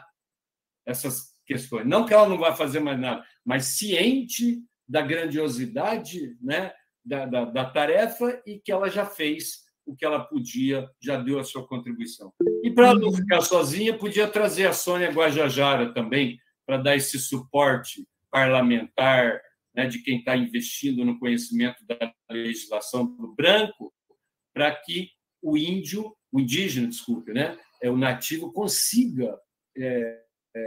essas questões. Não que ela não vá fazer mais nada, mas ciente da grandiosidade, né, da, da, da tarefa, e que ela já fez o que ela podia, já deu a sua contribuição. E, para não ficar sozinha, podia trazer a Sônia Guajajara também, para dar esse suporte parlamentar, né, de quem está investindo no conhecimento da legislação do branco, para que o índio, o indígena, desculpe, né, o nativo consiga é,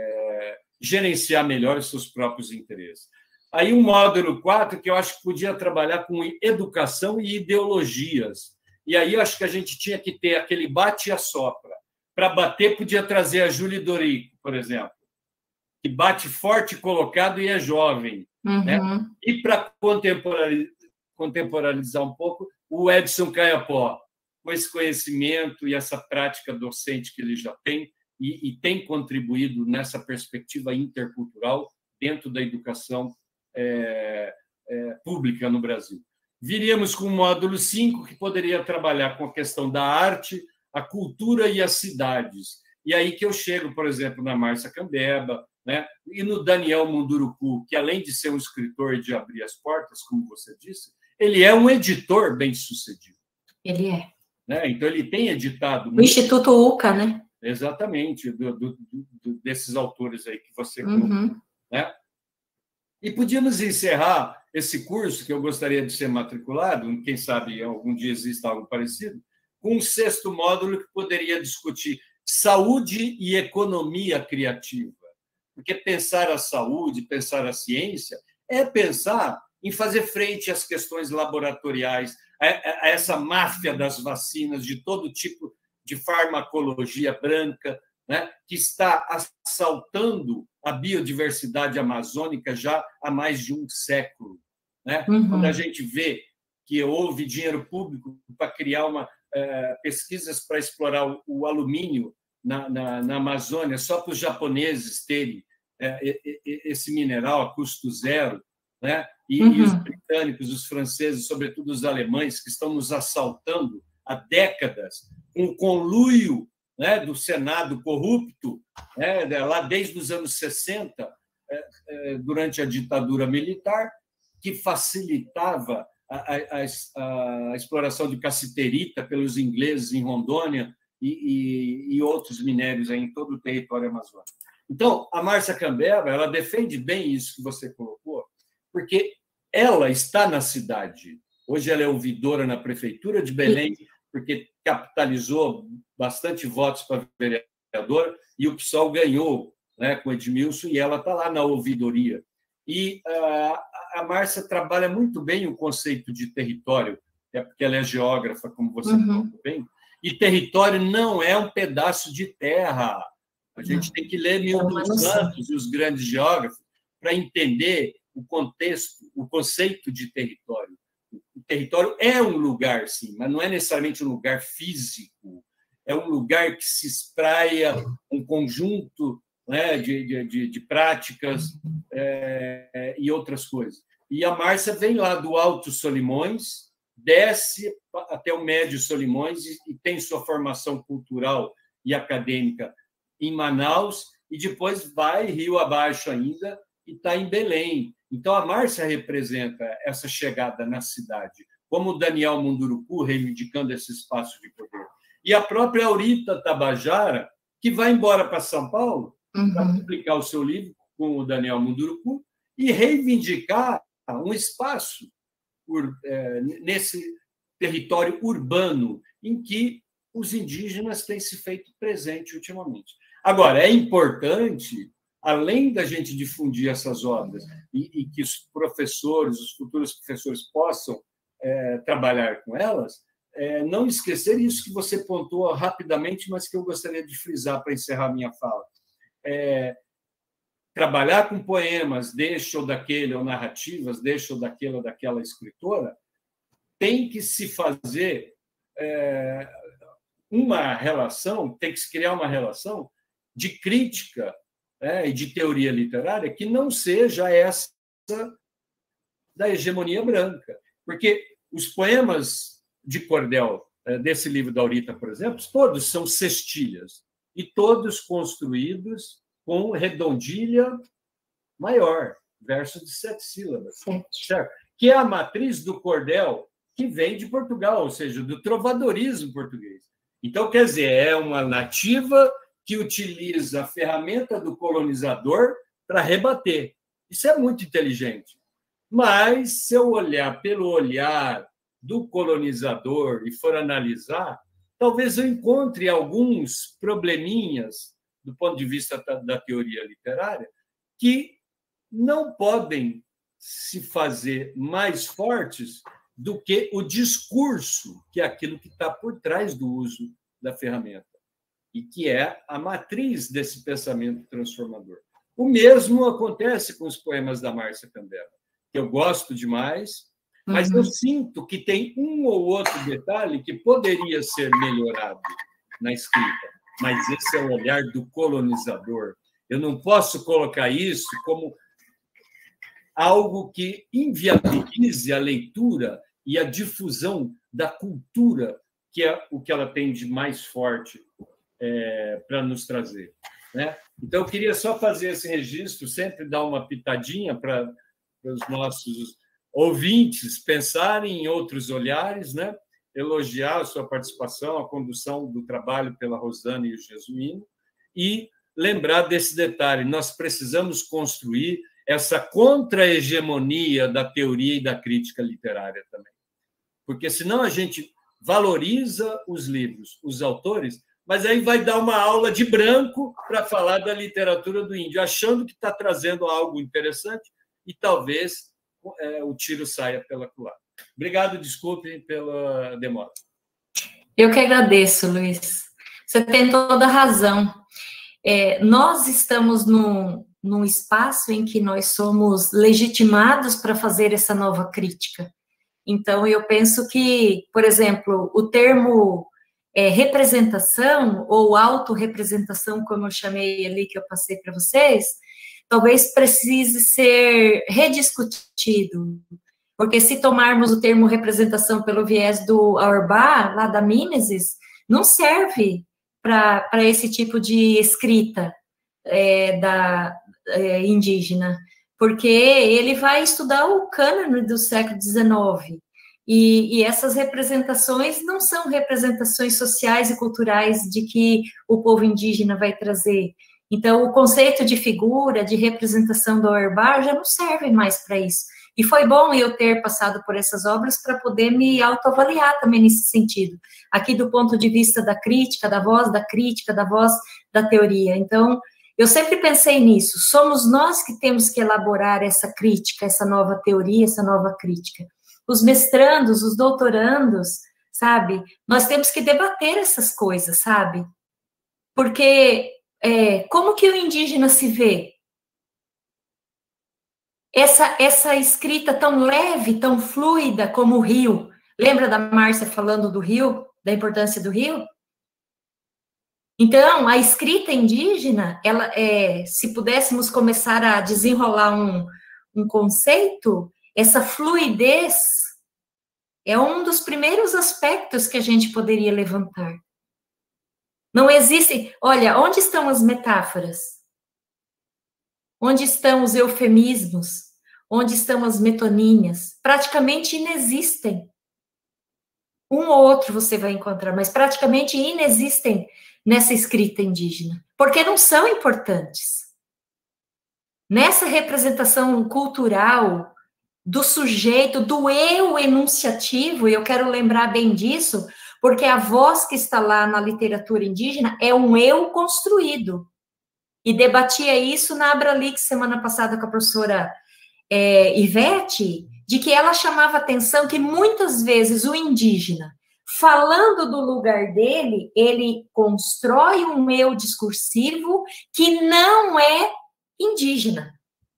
é, gerenciar melhor os seus próprios interesses. Aí um módulo quatro que eu acho que podia trabalhar com educação e ideologias. E aí eu acho que a gente tinha que ter aquele bate e assopra. Para bater, podia trazer a Júlia Dorico, por exemplo, que bate forte, colocado e é jovem.
Uhum.
Né? E para contemporaneizar, contemporaneizar um pouco, o Edson Caiapó, com esse conhecimento e essa prática docente que ele já tem, e, e tem contribuído nessa perspectiva intercultural dentro da educação é, é, pública no Brasil. Viríamos com o módulo cinco, que poderia trabalhar com a questão da arte, a cultura e as cidades. E aí que eu chego, por exemplo, na Márcia Cambeba, né? E no Daniel Munduruku, que, além de ser um escritor e de abrir as portas, como você disse, ele é um editor bem-sucedido.
Ele é.
Né? Então, ele tem editado...
O muito... Instituto UCA, né?
Exatamente, do, do, do, desses autores aí que você
uhum.
contou, né? E podíamos encerrar esse curso, que eu gostaria de ser matriculado, quem sabe algum dia exista algo parecido, com um sexto módulo que poderia discutir saúde e economia criativa. Porque pensar a saúde, pensar a ciência, é pensar em fazer frente às questões laboratoriais, a essa máfia das vacinas, de todo tipo de farmacologia branca, né, que está assaltando a biodiversidade amazônica já há mais de um século. Né? Uhum. Quando a gente vê que houve dinheiro público para criar uma, é, pesquisas para explorar o, o alumínio na, na, na Amazônia, só para os japoneses terem é, esse mineral a custo zero, né? e, uhum. e os britânicos, os franceses, sobretudo os alemães, que estão nos assaltando há décadas, com um conluio, né, do Senado corrupto, né, lá desde os anos sessenta, durante a ditadura militar, que facilitava a, a, a, a exploração de cassiterita pelos ingleses em Rondônia e, e, e outros minérios aí em todo o território amazônico. Então, a Márcia Cambeba, ela defende bem isso que você colocou, porque ela está na cidade. Hoje ela é ouvidora na prefeitura de Belém, porque capitalizou bastante votos para vereadora, e o PSOL ganhou, né, com Edmilson, e ela está lá na ouvidoria. E uh, a Márcia trabalha muito bem o conceito de território, é porque ela é geógrafa, como você uhum. falou bem, e território não é um pedaço de terra. A gente uhum. tem que ler Milton Santos e os grandes geógrafos para entender o contexto, o conceito de território. O território é um lugar, sim, mas não é necessariamente um lugar físico. É um lugar que se espraia um conjunto, né, de, de, de práticas é, e outras coisas. E a Márcia vem lá do Alto Solimões, desce até o Médio Solimões e, e tem sua formação cultural e acadêmica em Manaus, e depois vai rio abaixo ainda e está em Belém. Então, a Márcia representa essa chegada na cidade, como o Daniel Munduruku, reivindicando esse espaço de poder. E a própria Aurita Tabajara, que vai embora para São Paulo uhum. para publicar o seu livro com o Daniel Munduruku e reivindicar um espaço por, é, nesse território urbano em que os indígenas têm se feito presente ultimamente. Agora, é importante, além da gente difundir essas obras e, e que os professores, os futuros professores possam é, trabalhar com elas, é, não esquecer isso que você pontuou rapidamente, mas que eu gostaria de frisar para encerrar a minha fala. É, trabalhar com poemas deste ou daquele, ou narrativas deste ou daquele ou daquela escritora, tem que se fazer é, uma relação, tem que se criar uma relação de crítica, né, e de teoria literária que não seja essa da hegemonia branca. Porque os poemas de cordel desse livro da Aurita, por exemplo, todos são cestilhas, e todos construídos com redondilha maior, verso de sete sílabas, certo? Que é a matriz do cordel que vem de Portugal, ou seja, do trovadorismo português. Então, quer dizer, é uma nativa que utiliza a ferramenta do colonizador para rebater. Isso é muito inteligente. Mas, se eu olhar pelo olhar do colonizador e for analisar, talvez eu encontre alguns probleminhas, do ponto de vista da teoria literária, que não podem se fazer mais fortes do que o discurso, que é aquilo que está por trás do uso da ferramenta, e que é a matriz desse pensamento transformador. O mesmo acontece com os poemas da Márcia Cambeba, que eu gosto demais, mas uhum. eu sinto que tem um ou outro detalhe que poderia ser melhorado na escrita, mas esse é o olhar do colonizador. Eu não posso colocar isso como algo que inviabilize a leitura e a difusão da cultura, que é o que ela tem de mais forte é, para nos trazer, né? Então, eu queria só fazer esse registro, sempre dar uma pitadinha para os nossos ouvintes pensarem em outros olhares, né? Elogiar a sua participação, a condução do trabalho pela Rosana e o Jesuíno, e lembrar desse detalhe: nós precisamos construir essa contra-hegemonia da teoria e da crítica literária também. Porque senão a gente valoriza os livros, os autores, mas aí vai dar uma aula de branco para falar da literatura do índio, achando que está trazendo algo interessante e talvez é, o tiro saia pela culatra. Obrigado, desculpe pela demora.
Eu que agradeço, Luiz. Você tem toda a razão. É, nós estamos num, num espaço em que nós somos legitimados para fazer essa nova crítica. Então, eu penso que, por exemplo, o termo é, representação ou autorrepresentação, como eu chamei ali, que eu passei para vocês, talvez precise ser rediscutido. Porque se tomarmos o termo representação pelo viés do Auerbach, lá da Mimesis, não serve para esse tipo de escrita é, da, é, indígena, porque ele vai estudar o cânone do século dezenove, e, e essas representações não são representações sociais e culturais de que o povo indígena vai trazer. Então, o conceito de figura, de representação do Auerbach já não serve mais para isso. E foi bom eu ter passado por essas obras para poder me autoavaliar também nesse sentido. Aqui do ponto de vista da crítica, da voz da crítica, da voz da teoria. Então, eu sempre pensei nisso. Somos nós que temos que elaborar essa crítica, essa nova teoria, essa nova crítica. Os mestrandos, os doutorandos, sabe? Nós temos que debater essas coisas, sabe? Porque é, como que o indígena se vê? Essa, essa escrita tão leve, tão fluida como o rio. Lembra da Márcia falando do rio, da importância do rio? Então, a escrita indígena, ela, é, se pudéssemos começar a desenrolar um, um conceito, essa fluidez é um dos primeiros aspectos que a gente poderia levantar. Não existe... Olha, onde estão as metáforas? Onde estão os eufemismos? Onde estão as metonímias? Praticamente inexistem. Um ou outro você vai encontrar, mas praticamente inexistem nessa escrita indígena, porque não são importantes. Nessa representação cultural do sujeito, do eu enunciativo, e eu quero lembrar bem disso, porque a voz que está lá na literatura indígena é um eu construído. E debatia isso na Abralix semana passada com a professora é, Ivete, de que ela chamava atenção que muitas vezes o indígena, falando do lugar dele, ele constrói um eu discursivo que não é indígena.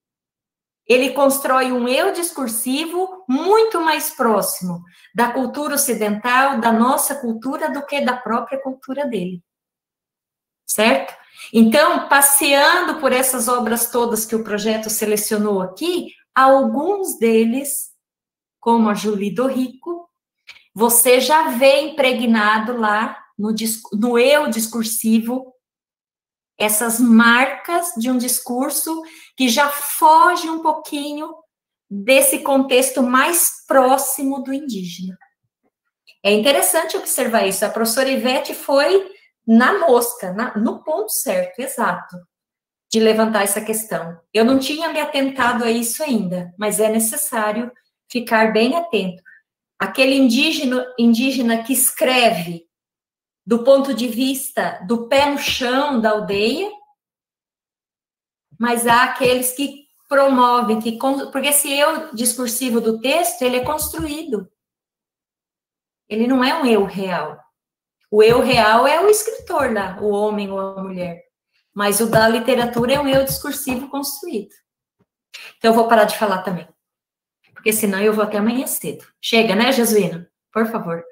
Ele constrói um eu discursivo muito mais próximo da cultura ocidental, da nossa cultura, do que da própria cultura dele. Certo? Então, passeando por essas obras todas que o projeto selecionou aqui, alguns deles, como a Julie Dorrico, você já vê impregnado lá no, no eu discursivo essas marcas de um discurso que já foge um pouquinho desse contexto mais próximo do indígena. É interessante observar isso. A professora Ivete foi na mosca, na, no ponto certo, exato, de levantar essa questão. Eu não tinha me atentado a isso ainda, mas é necessário ficar bem atento. Aquele indígena, indígena que escreve do ponto de vista do pé no chão da aldeia, mas há aqueles que promovem, que, porque esse eu discursivo do texto, ele é construído. Ele não é um eu real. O eu real é o escritor lá, o homem ou a mulher. Mas o da literatura é um eu discursivo construído. Então, eu vou parar de falar também. Porque senão eu vou até amanhã cedo. Chega, né, Jesuíno? Por favor.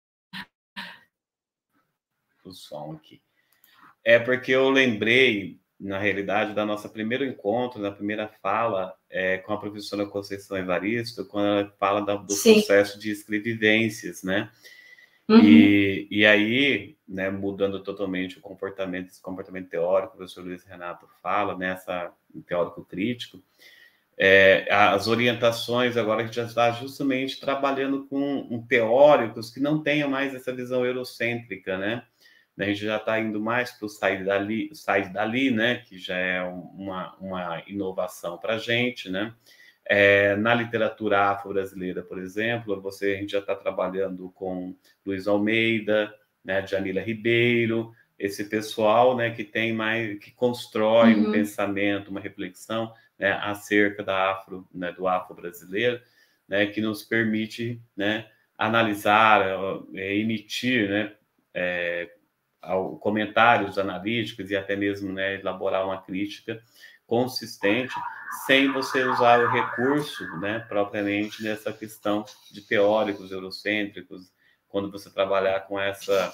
O som aqui. É porque eu lembrei na realidade, da nossa primeiro encontro, na primeira fala, é, com a professora Conceição Evaristo, quando ela fala da, do Sim. processo de escrevivências, né? Uhum. E, e aí, né, mudando totalmente o comportamento, esse comportamento teórico, o professor Luiz Renato fala, nessa né, teórico crítico, é, as orientações, agora a gente já está justamente trabalhando com um, teóricos que não tenham mais essa visão eurocêntrica, né? A gente já está indo mais para o Said Dali, Said Dali, né? Que já é uma, uma inovação para a gente, né? É, na literatura afro-brasileira, por exemplo, você, a gente já está trabalhando com Luiz Almeida, né, Janila Ribeiro, esse pessoal, né, que tem mais, que constrói uhum. um pensamento, uma reflexão, né, acerca da afro, né, do afro-brasileiro, né, que nos permite, né, analisar, é, emitir, né, é, comentários analíticos e até mesmo, né, elaborar uma crítica consistente, sem você usar o recurso, né, propriamente nessa questão de teóricos eurocêntricos, quando você trabalhar com essa,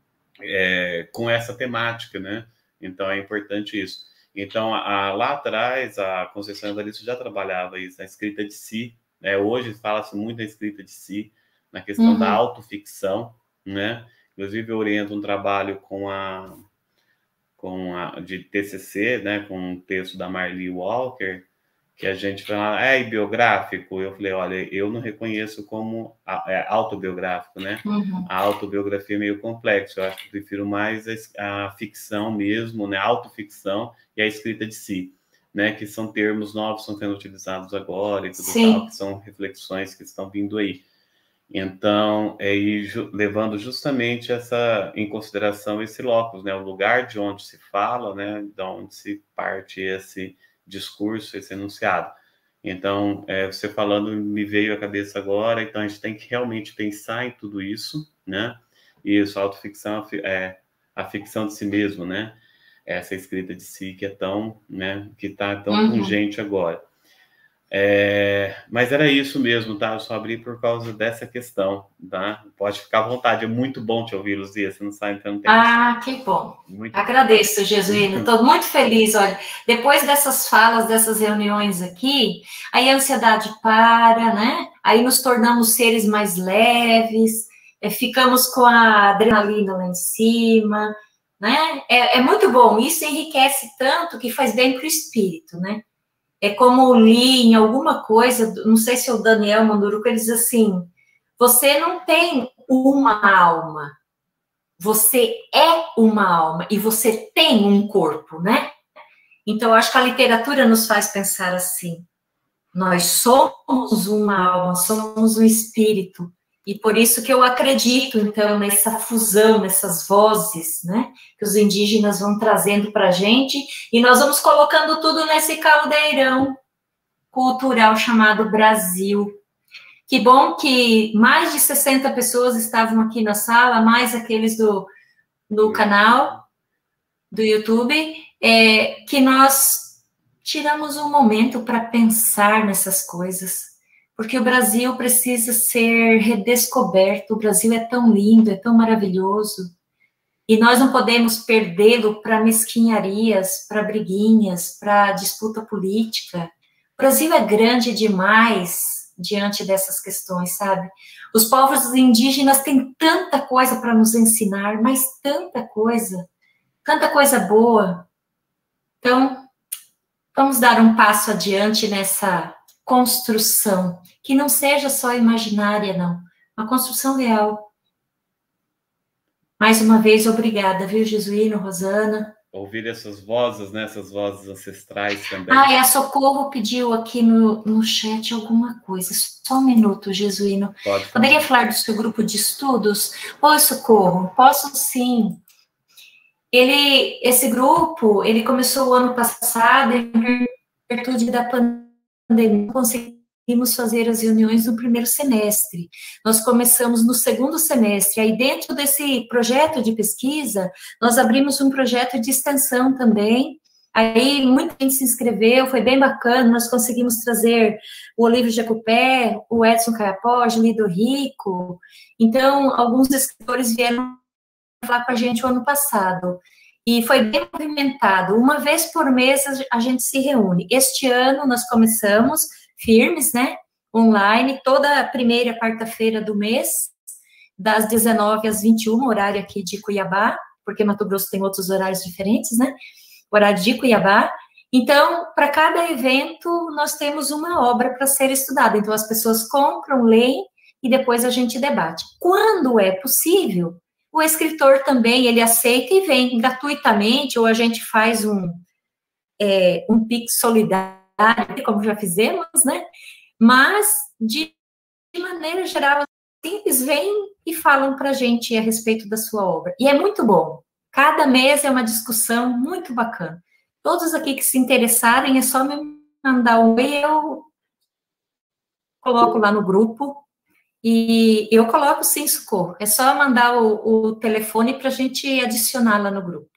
é, com essa temática, né? Então, é importante isso. Então, a, lá atrás, a Conceição Evaristo já trabalhava isso, a escrita de si, né? Hoje fala-se muito da escrita de si, na questão uhum. da autoficção, né? Inclusive, eu oriento um trabalho com a com a, de T C C, né, com um texto da Marli Walker, que a gente fala, é biográfico? Eu falei, olha, eu não reconheço como a, é, autobiográfico, né? Uhum. A autobiografia é meio complexo, eu acho que prefiro mais a, a ficção mesmo, né, autoficção e a escrita de si, né, que são termos novos que estão sendo utilizados agora e tudo Sim. tal, que são reflexões que estão vindo aí. Então, é ir ju levando justamente essa, em consideração esse locus, né, o lugar de onde se fala, né, de onde se parte esse discurso, esse enunciado. Então, é, você falando me veio à cabeça agora, então a gente tem que realmente pensar em tudo isso, né, e isso, a autoficção é a ficção de si mesmo, né, essa escrita de si que é tão, né, que está tão uhum. pungente agora. É, mas era isso mesmo, tá? Eu só abri por causa dessa questão, tá? Pode ficar à vontade, é muito bom te ouvir, Luzia, você não sabe, então não tem...
Ah, que bom. Muito Agradeço, bom. Jesuíno, estou muito feliz, olha, depois dessas falas, dessas reuniões aqui, aí a ansiedade para, né? Aí nos tornamos seres mais leves, é, ficamos com a adrenalina lá em cima, né? É, é muito bom, isso enriquece tanto que faz bem para o espírito, né? É como li em alguma coisa, não sei se é o Daniel Manduruca, ele diz assim, você não tem uma alma, você é uma alma e você tem um corpo, né? Então, eu acho que a literatura nos faz pensar assim, nós somos uma alma, somos um espírito, e por isso que eu acredito, então, nessa fusão, nessas vozes, né, que os indígenas vão trazendo para a gente, e nós vamos colocando tudo nesse caldeirão cultural chamado Brasil. Que bom que mais de sessenta pessoas estavam aqui na sala, mais aqueles do, do canal, do YouTube, é, que nós tiramos um momento para pensar nessas coisas, porque o Brasil precisa ser redescoberto, o Brasil é tão lindo, é tão maravilhoso, e nós não podemos perdê-lo para mesquinharias, para briguinhas, para disputa política. O Brasil é grande demais diante dessas questões, sabe? Os povos indígenas têm tanta coisa para nos ensinar, mas tanta coisa, tanta coisa boa. Então, vamos dar um passo adiante nessa construção, que não seja só imaginária, não, uma construção real. Mais uma vez, obrigada, viu, Jesuíno, Rosana?
Ouvir essas vozes, né, essas vozes ancestrais também.
Ah, e a Socorro pediu aqui no, no chat alguma coisa, só um minuto, Jesuíno. Pode falar. Poderia falar do seu grupo de estudos? Oi, Socorro, posso sim. Ele, esse grupo, ele começou o ano passado, em virtude da pandemia, conseguimos fazer as reuniões no primeiro semestre. Nós começamos no segundo semestre, aí dentro desse projeto de pesquisa, nós abrimos um projeto de extensão também, aí muita gente se inscreveu, foi bem bacana, nós conseguimos trazer o Olívio Jacupé, o Edson Caiapó, Gilido Rico, então alguns escritores vieram falar com a gente o ano passado. e foi bem movimentado. Uma vez por mês a gente se reúne. Este ano nós começamos firmes, né? Online, toda primeira quarta-feira do mês, das dezenove às vinte e uma, horário aqui de Cuiabá, porque Mato Grosso tem outros horários diferentes, né? Horário de Cuiabá. Então, para cada evento, nós temos uma obra para ser estudada. Então, as pessoas compram, leem e depois a gente debate. Quando é possível, o escritor também, ele aceita e vem gratuitamente, ou a gente faz um, é, um Pix solidário, como já fizemos, né? Mas, de maneira geral, simples, vêm e falam para a gente a respeito da sua obra. E é muito bom. Cada mês é uma discussão muito bacana. Todos aqui que se interessarem, é só me mandar um e-mail, eu coloco lá no grupo, e eu coloco sim, Socorro. É só mandar o, o telefone para a gente adicionar lá no grupo.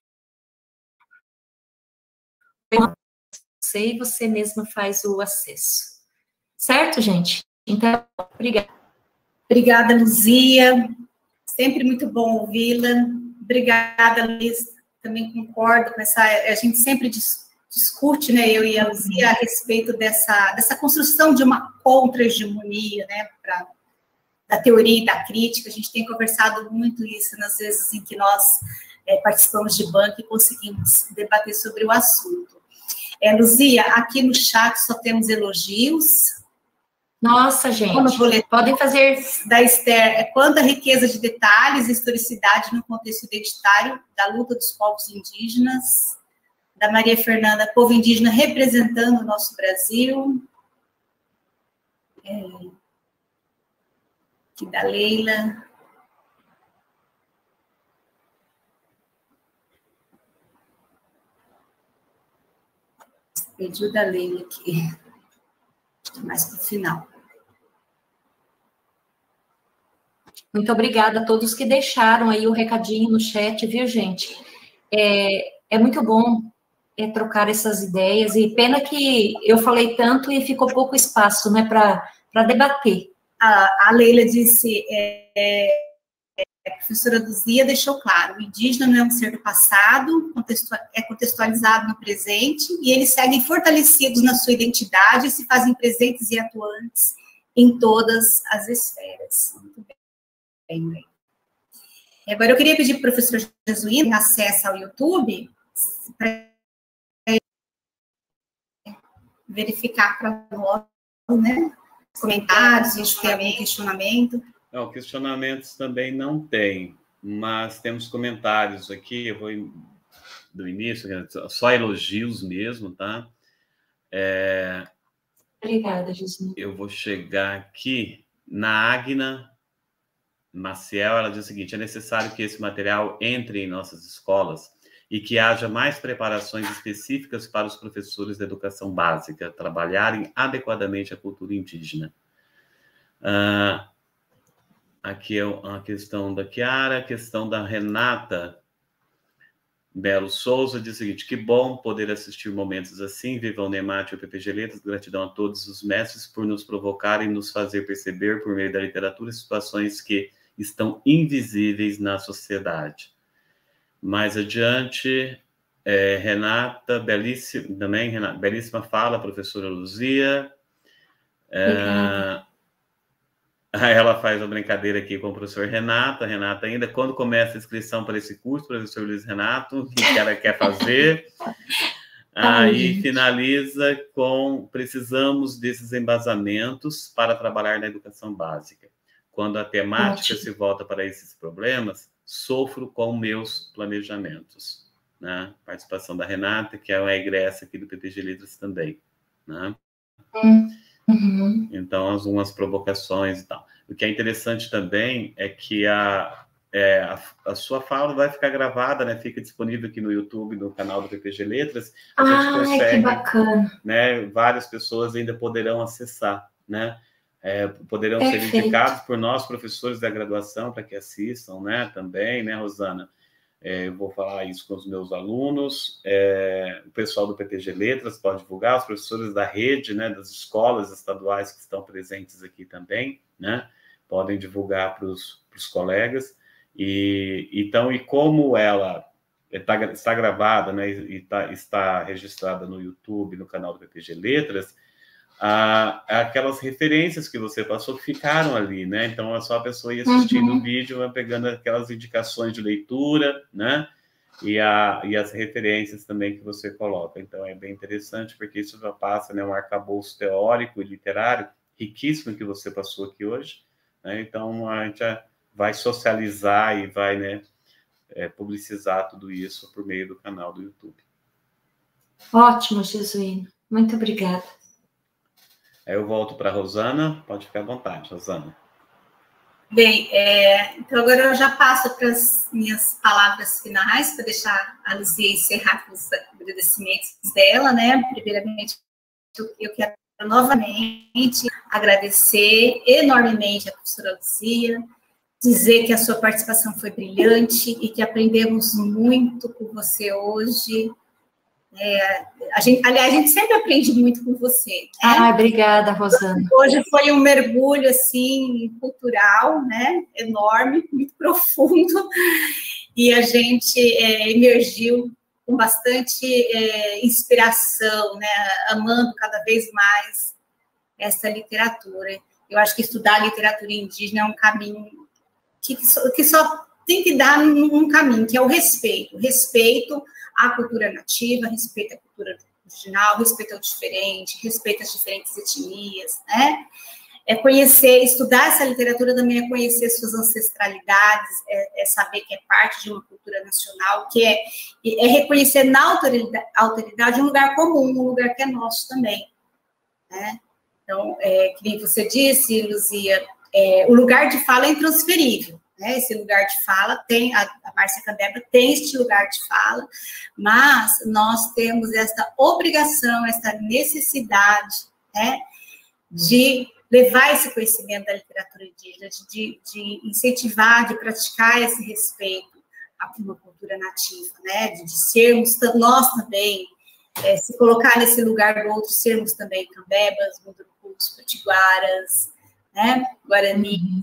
Você e você mesma faz o acesso. Certo, gente? Então, obrigada.
Obrigada, Luzia. Sempre muito bom ouvi-la. Obrigada, Luiz. Também concordo com essa... A gente sempre dis, discute, né, eu e a Luzia, a respeito dessa, dessa construção de uma contra-hegemonia, né, pra, da teoria e da crítica. A gente tem conversado muito isso nas vezes em que nós é, participamos de banco e conseguimos debater sobre o assunto. É, Luzia, aqui no chat só temos elogios.
Nossa, gente, podem fazer...
Da Esther, quanta riqueza de detalhes e historicidade no contexto identitário da luta dos povos indígenas. Da Maria Fernanda, povo indígena representando o nosso Brasil. É, aqui da Leila. Pediu da Leila aqui. Mais para o final.
Muito obrigada a todos que deixaram aí o recadinho no chat, viu, gente? É, é muito bom é, trocar essas ideias, e pena que eu falei tanto e ficou pouco espaço, né, para debater.
A, a Leila disse, é, é, a professora Luzia deixou claro, o indígena não é um ser do passado, é contextualizado no presente, e eles seguem fortalecidos na sua identidade e se fazem presentes e atuantes em todas as esferas. Muito bem. Bem, bem. Agora, eu queria pedir para o professor Jesuíno acesso ao YouTube para verificar para nós, né, os comentários, se a gente tem algum questionamento.
Não, questionamentos também não tem, mas temos comentários aqui, eu vou do início, só elogios mesmo, tá? É,
Obrigada, Jesuíno.
Eu vou chegar aqui na Agna Maciel, ela diz o seguinte: é necessário que esse material entre em nossas escolas e que haja mais preparações específicas para os professores da educação básica trabalharem adequadamente a cultura indígena. Ah, aqui é a questão da Chiara, a questão da Renata Belo Souza, diz o seguinte: que bom poder assistir momentos assim, viva o NEMAT e o P P G Letras, gratidão a todos os mestres por nos provocarem e nos fazer perceber, por meio da literatura, situações que estão invisíveis na sociedade. Mais adiante, é, Renata, belíssima, também, Renata, belíssima fala, professora Luzia. É, ela faz uma brincadeira aqui com o professor Renata. Renata, ainda, quando começa a inscrição para esse curso, professor Luiz Renato, o que ela quer fazer? Aí finaliza com: precisamos desses embasamentos para trabalhar na educação básica. Quando a temática Ótimo. se volta para esses problemas, sofro com meus planejamentos. Né? Participação da Renata, que é uma egressa aqui do P P G Letras também. Né?
Uhum.
Então, algumas provocações e tal. O que é interessante também é que a, é, a, a sua fala vai ficar gravada, né? Fica disponível aqui no YouTube, no canal do P P G Letras. A
Ai,
gente consegue,
que bacana.
Né? Várias pessoas ainda poderão acessar, né? É, poderão
Perfeito.
ser indicados por nós, professores da graduação, para que assistam, né? Também, né, Rosana? É, eu vou falar isso com os meus alunos, é, o pessoal do P P G Letras pode divulgar, os professores da rede, né, das escolas estaduais que estão presentes aqui também, né, podem divulgar para os colegas. E, então, e como ela tá, está gravada, né, e tá, está registrada no YouTube, no canal do P P G Letras, ah, aquelas referências que você passou ficaram ali, né? Então é só a pessoa ir assistindo uhum. o vídeo, vai pegando aquelas indicações de leitura, né? E, a, e as referências também que você coloca. Então é bem interessante, porque isso já passa, né, um arcabouço teórico e literário riquíssimo que você passou aqui hoje, né? Então a gente vai socializar e vai, né, é, publicizar tudo isso por meio do canal do YouTube.
Ótimo, Jesuíno. Muito obrigada.
Aí eu volto para a Rosana. Pode ficar à vontade, Rosana.
Bem, é, então agora eu já passo para as minhas palavras finais, para deixar a Luzia encerrar com os agradecimentos dela, né? Primeiramente, eu quero novamente agradecer enormemente a professora Luzia, dizer que a sua participação foi brilhante e que aprendemos muito com você hoje. É, a gente, aliás, a gente sempre aprende muito com você. Né?
Ah, obrigada, Rosana.
Hoje foi um mergulho, assim, cultural, né? Enorme, muito profundo, e a gente é, emergiu com bastante é, inspiração, né? Amando cada vez mais essa literatura. Eu acho que estudar literatura indígena é um caminho que só, que só tem que dar um caminho, que é o respeito. Respeito à cultura nativa, respeito à cultura original, respeito ao diferente, respeito às diferentes etnias, né? É conhecer, estudar essa literatura também é conhecer suas ancestralidades, é, é saber que é parte de uma cultura nacional, que é, é reconhecer na autoridade, autoridade um lugar comum, um lugar que é nosso também, né? Então, é, que você disse, Luzia, é, o lugar de fala é intransferível. Né, esse lugar de fala, tem, a, a Márcia Candebra tem este lugar de fala, mas nós temos esta obrigação, esta necessidade, né, de levar esse conhecimento da literatura indígena, de, de incentivar, de praticar esse respeito à uma cultura nativa, né, de, de sermos nós também, é, se colocar nesse lugar do outro, sermos também cambebas, mundurucus, potiguaras, né, guaranis, uhum.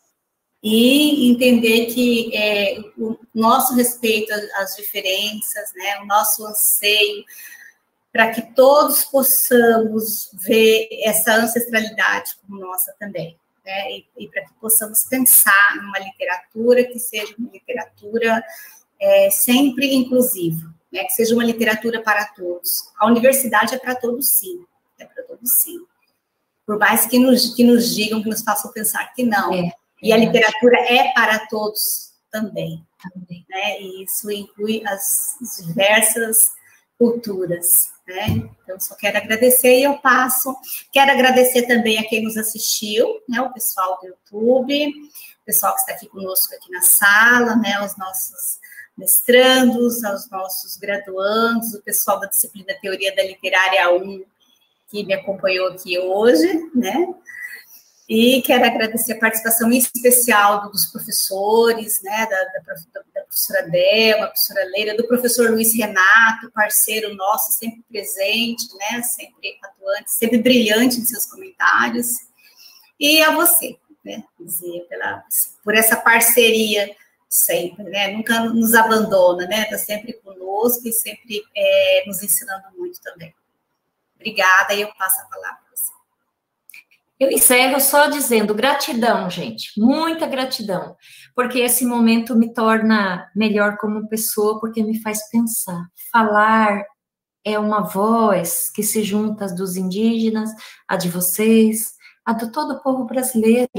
E entender que é, o nosso respeito às diferenças, né, o nosso anseio para que todos possamos ver essa ancestralidade como nossa também, né, e, e para que possamos pensar numa literatura que seja uma literatura é, sempre inclusiva, né, que seja uma literatura para todos. A universidade é para todos, sim, é para todos, sim. Por mais que nos, que nos digam, que nos façam pensar que não. É. E a literatura é para todos também, também, né? E isso inclui as diversas culturas, né? Então, só quero agradecer e eu passo. Quero agradecer também a quem nos assistiu, né? O pessoal do YouTube, o pessoal que está aqui conosco aqui na sala, né? Os nossos mestrandos, aos nossos graduandos, o pessoal da disciplina Teoria da Literária um, que me acompanhou aqui hoje, né? E quero agradecer a participação especial dos professores, né, da, da, da professora Delma, da professora Leila, do professor Luiz Renato, parceiro nosso, sempre presente, né, sempre atuante, sempre brilhante em seus comentários. E a você, né, dizer, pela, por essa parceria sempre, né, nunca nos abandona, né, está sempre conosco e sempre é, nos ensinando muito também. Obrigada, e eu passo a palavra para você.
Eu encerro só dizendo gratidão, gente, muita gratidão, porque esse momento me torna melhor como pessoa, porque me faz pensar. Falar é uma voz que se junta às dos indígenas, a de vocês, a de todo o povo brasileiro.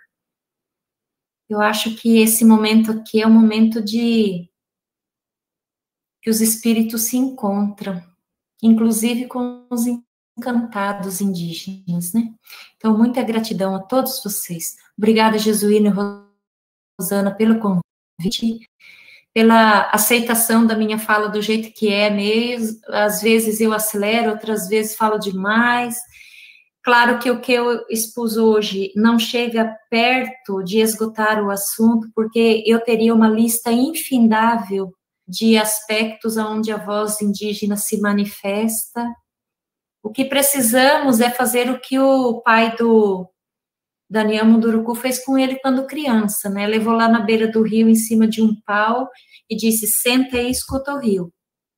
Eu acho que esse momento aqui é um momento de que os espíritos se encontram, inclusive com os encantados indígenas, né? Então, muita gratidão a todos vocês. Obrigada, Jesuíno e Rosana, pelo convite, pela aceitação da minha fala do jeito que é mesmo. Às vezes eu acelero, outras vezes falo demais. Claro que o que eu expus hoje não chega perto de esgotar o assunto, porque eu teria uma lista infindável de aspectos onde a voz indígena se manifesta. O que precisamos é fazer o que o pai do, Daniel Munduruku fez com ele quando criança, né? Levou lá na beira do rio, em cima de um pau, e disse, senta aí e escuta o rio.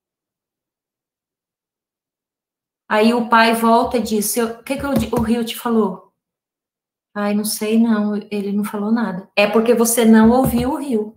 Aí o pai volta e disse, o que, que o, o rio te falou? Ai, não sei não, ele não falou nada. É porque você não ouviu o rio.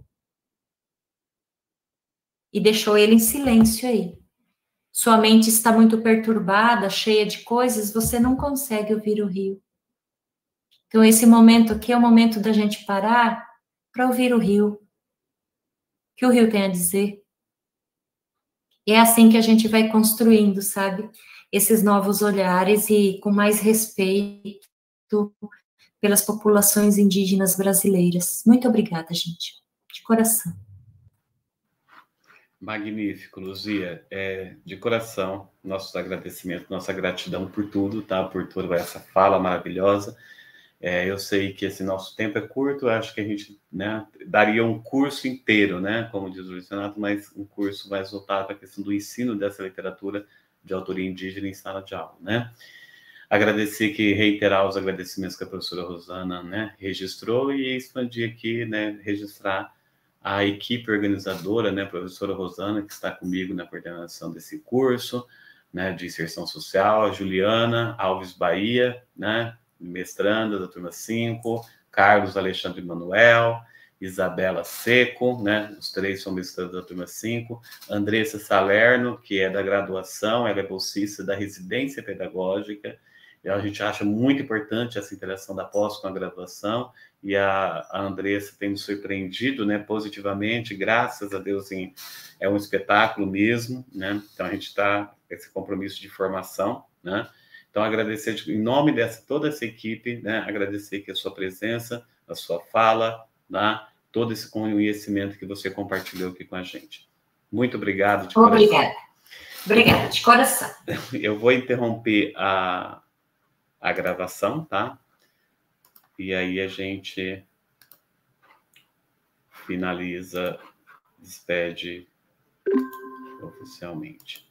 E deixou ele em silêncio aí. Sua mente está muito perturbada, cheia de coisas, você não consegue ouvir o rio. Então, esse momento aqui é o momento da gente parar para ouvir o rio. O que o rio tem a dizer. E é assim que a gente vai construindo, sabe? Esses novos olhares e com mais respeito pelas populações indígenas brasileiras. Muito obrigada, gente. De coração.
Magnífico, Luzia. É, de coração, nossos agradecimentos, nossa gratidão por tudo, tá? Por toda essa fala maravilhosa. É, eu sei que esse nosso tempo é curto, eu acho que a gente, né, daria um curso inteiro, né, como diz o Luiz Renato, mas um curso mais voltado para a questão do ensino dessa literatura de autoria indígena em sala de aula, né. Agradecer que, reiterar os agradecimentos que a professora Rosana, né, registrou e expandir aqui, né, registrar a equipe organizadora, né, a professora Rosana, que está comigo na coordenação desse curso, né, de inserção social, a Juliana Alves Bahia, né, mestranda da turma cinco, Carlos Alexandre Manuel, Isabela Seco, né, os três são mestrandos da turma cinco, Andressa Salerno, que é da graduação, ela é bolsista da residência pedagógica, e a gente acha muito importante essa interação da pós com a graduação, e a, a Andressa tem nos surpreendido, né, positivamente, graças a Deus, em, é um espetáculo mesmo, né, então a gente está com esse compromisso de formação, né. Então, agradecer, em nome dessa toda essa equipe, né, agradecer aqui a sua presença, a sua fala, né, todo esse conhecimento que você compartilhou aqui com a gente. Muito obrigado. De
Obrigada. Coração. Obrigada, de coração.
Eu vou interromper a, a gravação, tá? E aí a gente finaliza, despede oficialmente.